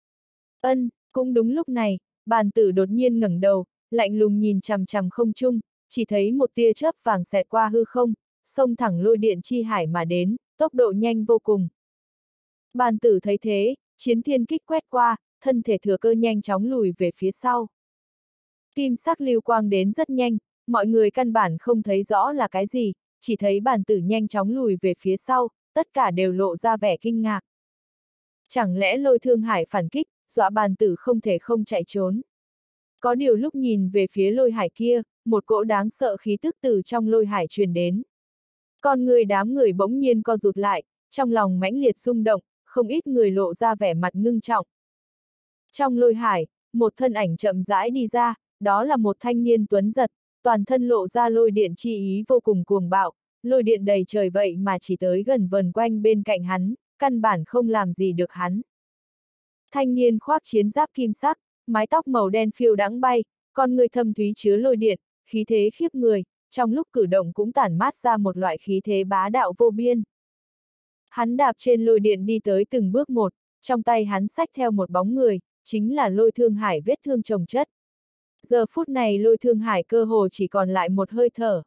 Cũng đúng lúc này, bàn tử đột nhiên ngẩng đầu, lạnh lùng nhìn chằm chằm không trung, chỉ thấy một tia chớp vàng xẹt qua hư không, xông thẳng lôi điện chi hải mà đến, tốc độ nhanh vô cùng. Bàn tử thấy thế, chiến thiên kích quét qua, thân thể thừa cơ nhanh chóng lùi về phía sau. Kim sắc lưu quang đến rất nhanh, mọi người căn bản không thấy rõ là cái gì, chỉ thấy bàn tử nhanh chóng lùi về phía sau, tất cả đều lộ ra vẻ kinh ngạc. Chẳng lẽ Lôi Thương Hải phản kích, dọa bàn tử không thể không chạy trốn. Có điều lúc nhìn về phía lôi hải kia, một cỗ đáng sợ khí tức từ trong lôi hải truyền đến. Con người đám người bỗng nhiên co rụt lại, trong lòng mãnh liệt rung động, không ít người lộ ra vẻ mặt ngưng trọng. Trong lôi hải, một thân ảnh chậm rãi đi ra, đó là một thanh niên tuấn giật, toàn thân lộ ra lôi điện chi ý vô cùng cuồng bạo, lôi điện đầy trời vậy mà chỉ tới gần vần quanh bên cạnh hắn, căn bản không làm gì được hắn. Thanh niên khoác chiến giáp kim sắc, mái tóc màu đen phiêu đãng bay, con người thâm thúy chứa lôi điện, khí thế khiếp người, trong lúc cử động cũng tản mát ra một loại khí thế bá đạo vô biên. Hắn đạp trên lôi điện đi tới từng bước một, trong tay hắn xách theo một bóng người, chính là Lôi Thương Hải vết thương chồng chất. Giờ phút này Lôi Thương Hải cơ hồ chỉ còn lại một hơi thở.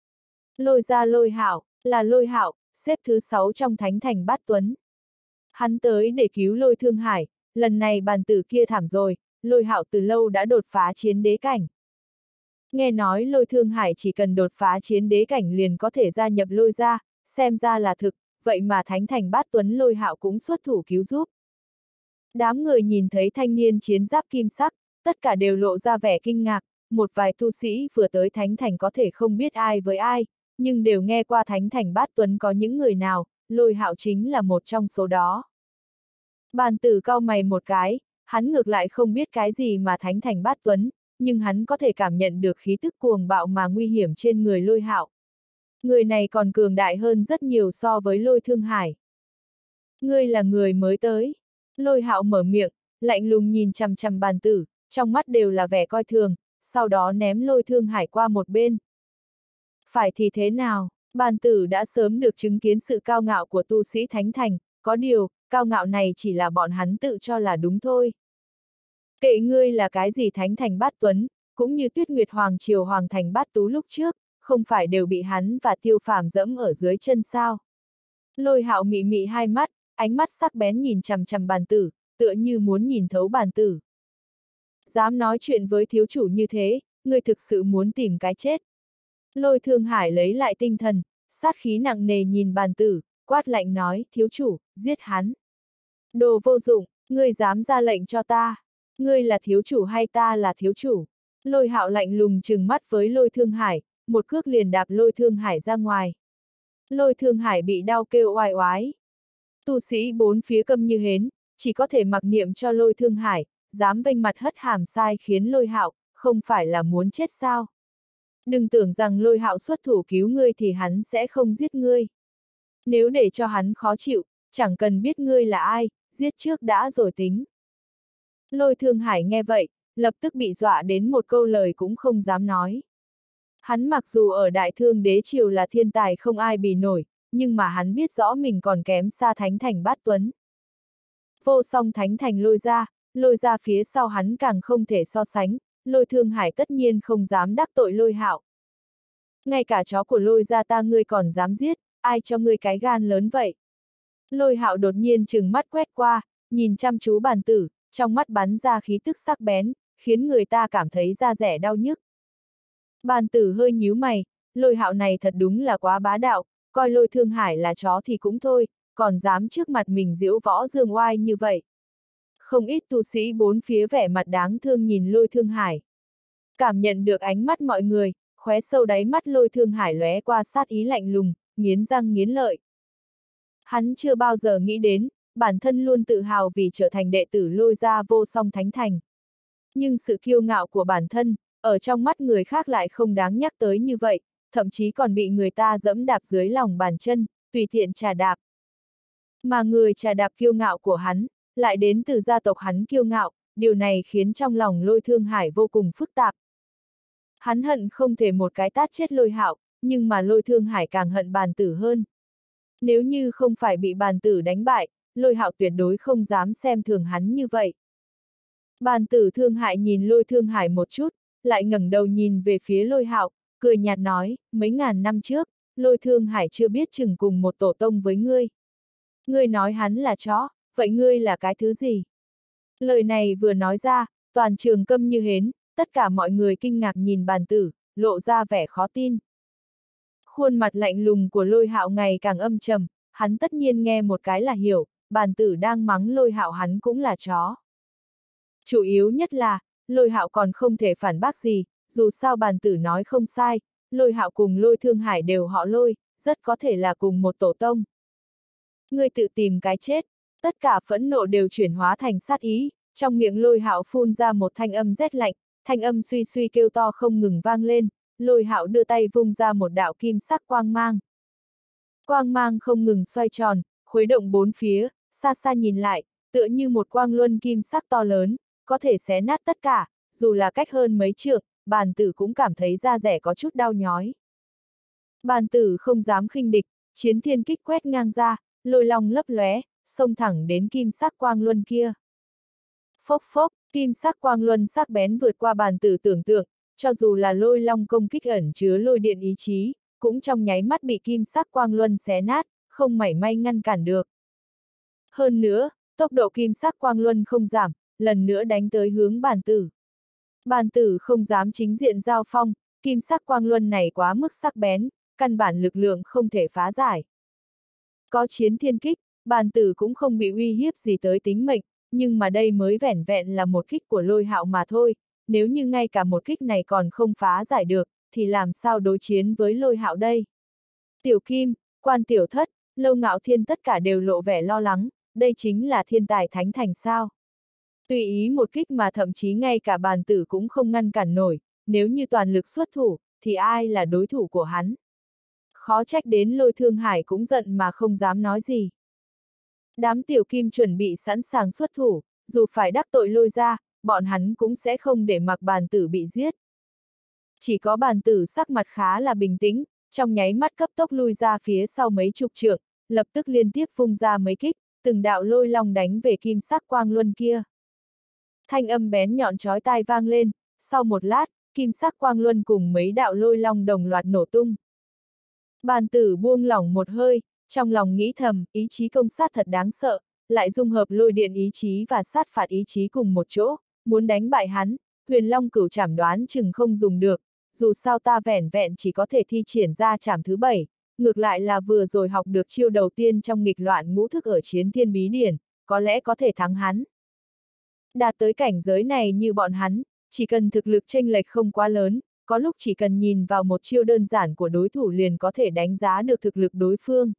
Lôi ra Lôi Hạo, là Lôi Hạo, xếp thứ 6 trong Thánh Thành Bát Tuấn. Hắn tới để cứu Lôi Thương Hải, lần này bàn tử kia thảm rồi, Lôi Hạo từ lâu đã đột phá chiến đế cảnh. Nghe nói Lôi Thương Hải chỉ cần đột phá chiến đế cảnh liền có thể gia nhập Lôi ra, xem ra là thực, vậy mà Thánh Thành Bát Tuấn Lôi Hạo cũng xuất thủ cứu giúp. Đám người nhìn thấy thanh niên chiến giáp kim sắc, tất cả đều lộ ra vẻ kinh ngạc, một vài tu sĩ vừa tới Thánh Thành có thể không biết ai với ai, nhưng đều nghe qua Thánh Thành Bát Tuấn có những người nào, Lôi Hạo chính là một trong số đó. Bàn tử cau mày một cái, hắn ngược lại không biết cái gì mà Thánh Thành Bát Tuấn, nhưng hắn có thể cảm nhận được khí tức cuồng bạo mà nguy hiểm trên người Lôi Hạo. Người này còn cường đại hơn rất nhiều so với Lôi Thương Hải. Ngươi là người mới tới. Lôi Hạo mở miệng, lạnh lùng nhìn chằm chằm bàn tử, trong mắt đều là vẻ coi thường, sau đó ném Lôi Thương Hải qua một bên. Phải thì thế nào, bàn tử đã sớm được chứng kiến sự cao ngạo của tu sĩ Thánh Thành, có điều, cao ngạo này chỉ là bọn hắn tự cho là đúng thôi. Kệ ngươi là cái gì Thánh Thành Bát Tuấn, cũng như Tuyết Nguyệt Hoàng Triều Hoàng Thành Bát Tú lúc trước, không phải đều bị hắn và Tiêu Phàm dẫm ở dưới chân sao. Lôi Hạo mị mị hai mắt, ánh mắt sắc bén nhìn chằm chằm bàn tử, tựa như muốn nhìn thấu bàn tử. Dám nói chuyện với thiếu chủ như thế, ngươi thực sự muốn tìm cái chết. Lôi Thương Hải lấy lại tinh thần, sát khí nặng nề nhìn bàn tử, quát lạnh nói, thiếu chủ, giết hắn. Đồ vô dụng, ngươi dám ra lệnh cho ta. Ngươi là thiếu chủ hay ta là thiếu chủ? Lôi Hạo lạnh lùng trừng mắt với Lôi Thương Hải, một cước liền đạp Lôi Thương Hải ra ngoài. Lôi Thương Hải bị đau kêu oai oái. Tu sĩ bốn phía câm như hến, chỉ có thể mặc niệm cho Lôi Thương Hải, dám vênh mặt hất hàm sai khiến Lôi Hạo, không phải là muốn chết sao? Đừng tưởng rằng Lôi Hạo xuất thủ cứu ngươi thì hắn sẽ không giết ngươi. Nếu để cho hắn khó chịu, chẳng cần biết ngươi là ai, giết trước đã rồi tính. Lôi Thương Hải nghe vậy, lập tức bị dọa đến một câu lời cũng không dám nói. Hắn mặc dù ở Đại Thương Đế Triều là thiên tài không ai bì nổi, nhưng mà hắn biết rõ mình còn kém xa Thánh Thành Bát Tuấn. Vô song Thánh Thành lôi ra phía sau hắn càng không thể so sánh, Lôi Thương Hải tất nhiên không dám đắc tội Lôi Hạo. Ngay cả chó của Lôi ra ta ngươi còn dám giết, ai cho ngươi cái gan lớn vậy? Lôi Hạo đột nhiên trừng mắt quét qua, nhìn chăm chú bàn tử, trong mắt bắn ra khí tức sắc bén, khiến người ta cảm thấy da rẻ đau nhức. Bàn tử hơi nhíu mày, Lôi Hạo này thật đúng là quá bá đạo, coi Lôi Thương Hải là chó thì cũng thôi, còn dám trước mặt mình giễu võ dương oai như vậy. Không ít tu sĩ bốn phía vẻ mặt đáng thương nhìn Lôi Thương Hải. Cảm nhận được ánh mắt mọi người, khóe sâu đáy mắt Lôi Thương Hải lóe qua sát ý lạnh lùng, nghiến răng nghiến lợi. Hắn chưa bao giờ nghĩ đến, bản thân luôn tự hào vì trở thành đệ tử Lôi gia vô song thánh thành. Nhưng sự kiêu ngạo của bản thân, ở trong mắt người khác lại không đáng nhắc tới như vậy, thậm chí còn bị người ta dẫm đạp dưới lòng bàn chân, tùy tiện trà đạp. Mà người trà đạp kiêu ngạo của hắn, lại đến từ gia tộc hắn kiêu ngạo, điều này khiến trong lòng Lôi Thương Hải vô cùng phức tạp. Hắn hận không thể một cái tát chết Lôi Hạo, nhưng mà Lôi Thương Hải càng hận Bàn Tử hơn. Nếu như không phải bị Bàn Tử đánh bại, Lôi Hạo tuyệt đối không dám xem thường hắn như vậy. Bàn Tử thương hại nhìn Lôi Thương Hải một chút, lại ngẩng đầu nhìn về phía Lôi Hạo, cười nhạt nói, mấy ngàn năm trước, Lôi Thương Hải chưa biết chừng cùng một tổ tông với ngươi. Ngươi nói hắn là chó, vậy ngươi là cái thứ gì? Lời này vừa nói ra, toàn trường câm như hến, tất cả mọi người kinh ngạc nhìn Bàn Tử, lộ ra vẻ khó tin. Khuôn mặt lạnh lùng của Lôi Hạo ngày càng âm trầm, hắn tất nhiên nghe một cái là hiểu, Bàn Tử đang mắng Lôi Hạo hắn cũng là chó. Chủ yếu nhất là, Lôi Hạo còn không thể phản bác gì, dù sao Bàn Tử nói không sai, Lôi Hạo cùng Lôi Thương Hải đều họ Lôi, rất có thể là cùng một tổ tông. Ngươi tự tìm cái chết, tất cả phẫn nộ đều chuyển hóa thành sát ý, trong miệng Lôi Hạo phun ra một thanh âm rét lạnh, thanh âm suy suy kêu to không ngừng vang lên, Lôi Hạo đưa tay vung ra một đạo kim sắc quang mang. Quang mang không ngừng xoay tròn, khuấy động bốn phía, xa xa nhìn lại, tựa như một quang luân kim sắc to lớn, có thể xé nát tất cả, dù là cách hơn mấy trượng, Bàn Tử cũng cảm thấy da rẻ có chút đau nhói. Bàn Tử không dám khinh địch, chiến thiên kích quét ngang ra, lôi long lấp lóe, xông thẳng đến kim sắc quang luân kia. Phốc phốc, kim sắc quang luân sắc bén vượt qua Bàn Tử tưởng tượng, cho dù là lôi long công kích ẩn chứa lôi điện ý chí, cũng trong nháy mắt bị kim sắc quang luân xé nát, không mảy may ngăn cản được. Hơn nữa, tốc độ kim sắc quang luân không giảm, lần nữa đánh tới hướng Bàn Tử. Bàn Tử không dám chính diện giao phong, kim sắc quang luân này quá mức sắc bén, căn bản lực lượng không thể phá giải. Có chiến thiên kích, Bàn Tử cũng không bị uy hiếp gì tới tính mệnh, nhưng mà đây mới vẻn vẹn là một kích của Lôi Hạo mà thôi, nếu như ngay cả một kích này còn không phá giải được, thì làm sao đối chiến với Lôi Hạo đây? Tiểu Kim, Quan Tiểu Thất, Lâu Ngạo Thiên tất cả đều lộ vẻ lo lắng, đây chính là thiên tài thánh thành sao? Tùy ý một kích mà thậm chí ngay cả Bàn Tử cũng không ngăn cản nổi, nếu như toàn lực xuất thủ, thì ai là đối thủ của hắn? Khó trách đến Lôi Thương Hải cũng giận mà không dám nói gì. Đám tiểu kim chuẩn bị sẵn sàng xuất thủ, dù phải đắc tội Lôi ra, bọn hắn cũng sẽ không để mặc Bàn Tử bị giết. Chỉ có Bàn Tử sắc mặt khá là bình tĩnh, trong nháy mắt cấp tốc lui ra phía sau mấy chục trượng, lập tức liên tiếp vung ra mấy kích, từng đạo lôi long đánh về kim sắc quang luân kia. Thanh âm bén nhọn chói tai vang lên, sau một lát, kim sắc quang luân cùng mấy đạo lôi long đồng loạt nổ tung. Bàn Tử buông lỏng một hơi, trong lòng nghĩ thầm, ý chí công sát thật đáng sợ, lại dung hợp lôi điện ý chí và sát phạt ý chí cùng một chỗ, muốn đánh bại hắn, Huyền Long Cửu Trảm đoán chừng không dùng được, dù sao ta vẻn vẹn chỉ có thể thi triển ra trảm thứ 7, ngược lại là vừa rồi học được chiêu đầu tiên trong nghịch loạn ngũ thức ở Chiến Thiên Bí Điển, có lẽ có thể thắng hắn. Đạt tới cảnh giới này như bọn hắn, chỉ cần thực lực chênh lệch không quá lớn, có lúc chỉ cần nhìn vào một chiêu đơn giản của đối thủ liền có thể đánh giá được thực lực đối phương.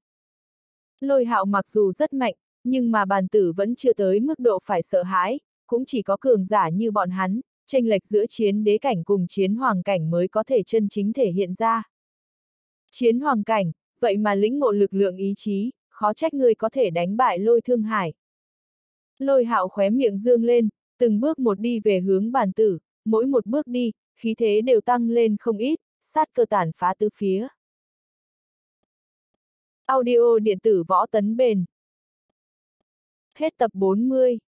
Lôi Hạo mặc dù rất mạnh, nhưng mà Bàn Tử vẫn chưa tới mức độ phải sợ hãi, cũng chỉ có cường giả như bọn hắn, chênh lệch giữa chiến đế cảnh cùng chiến hoàng cảnh mới có thể chân chính thể hiện ra. Chiến hoàng cảnh, vậy mà lĩnh ngộ lực lượng ý chí, khó trách ngươi có thể đánh bại Lôi Thương Hải. Lôi Hạo khóe miệng dương lên, từng bước một đi về hướng Bàn Tử, mỗi một bước đi, khí thế đều tăng lên không ít, sát cơ tản phá tứ phía. Audio điện tử Võ Tấn Bền. Hết tập 40.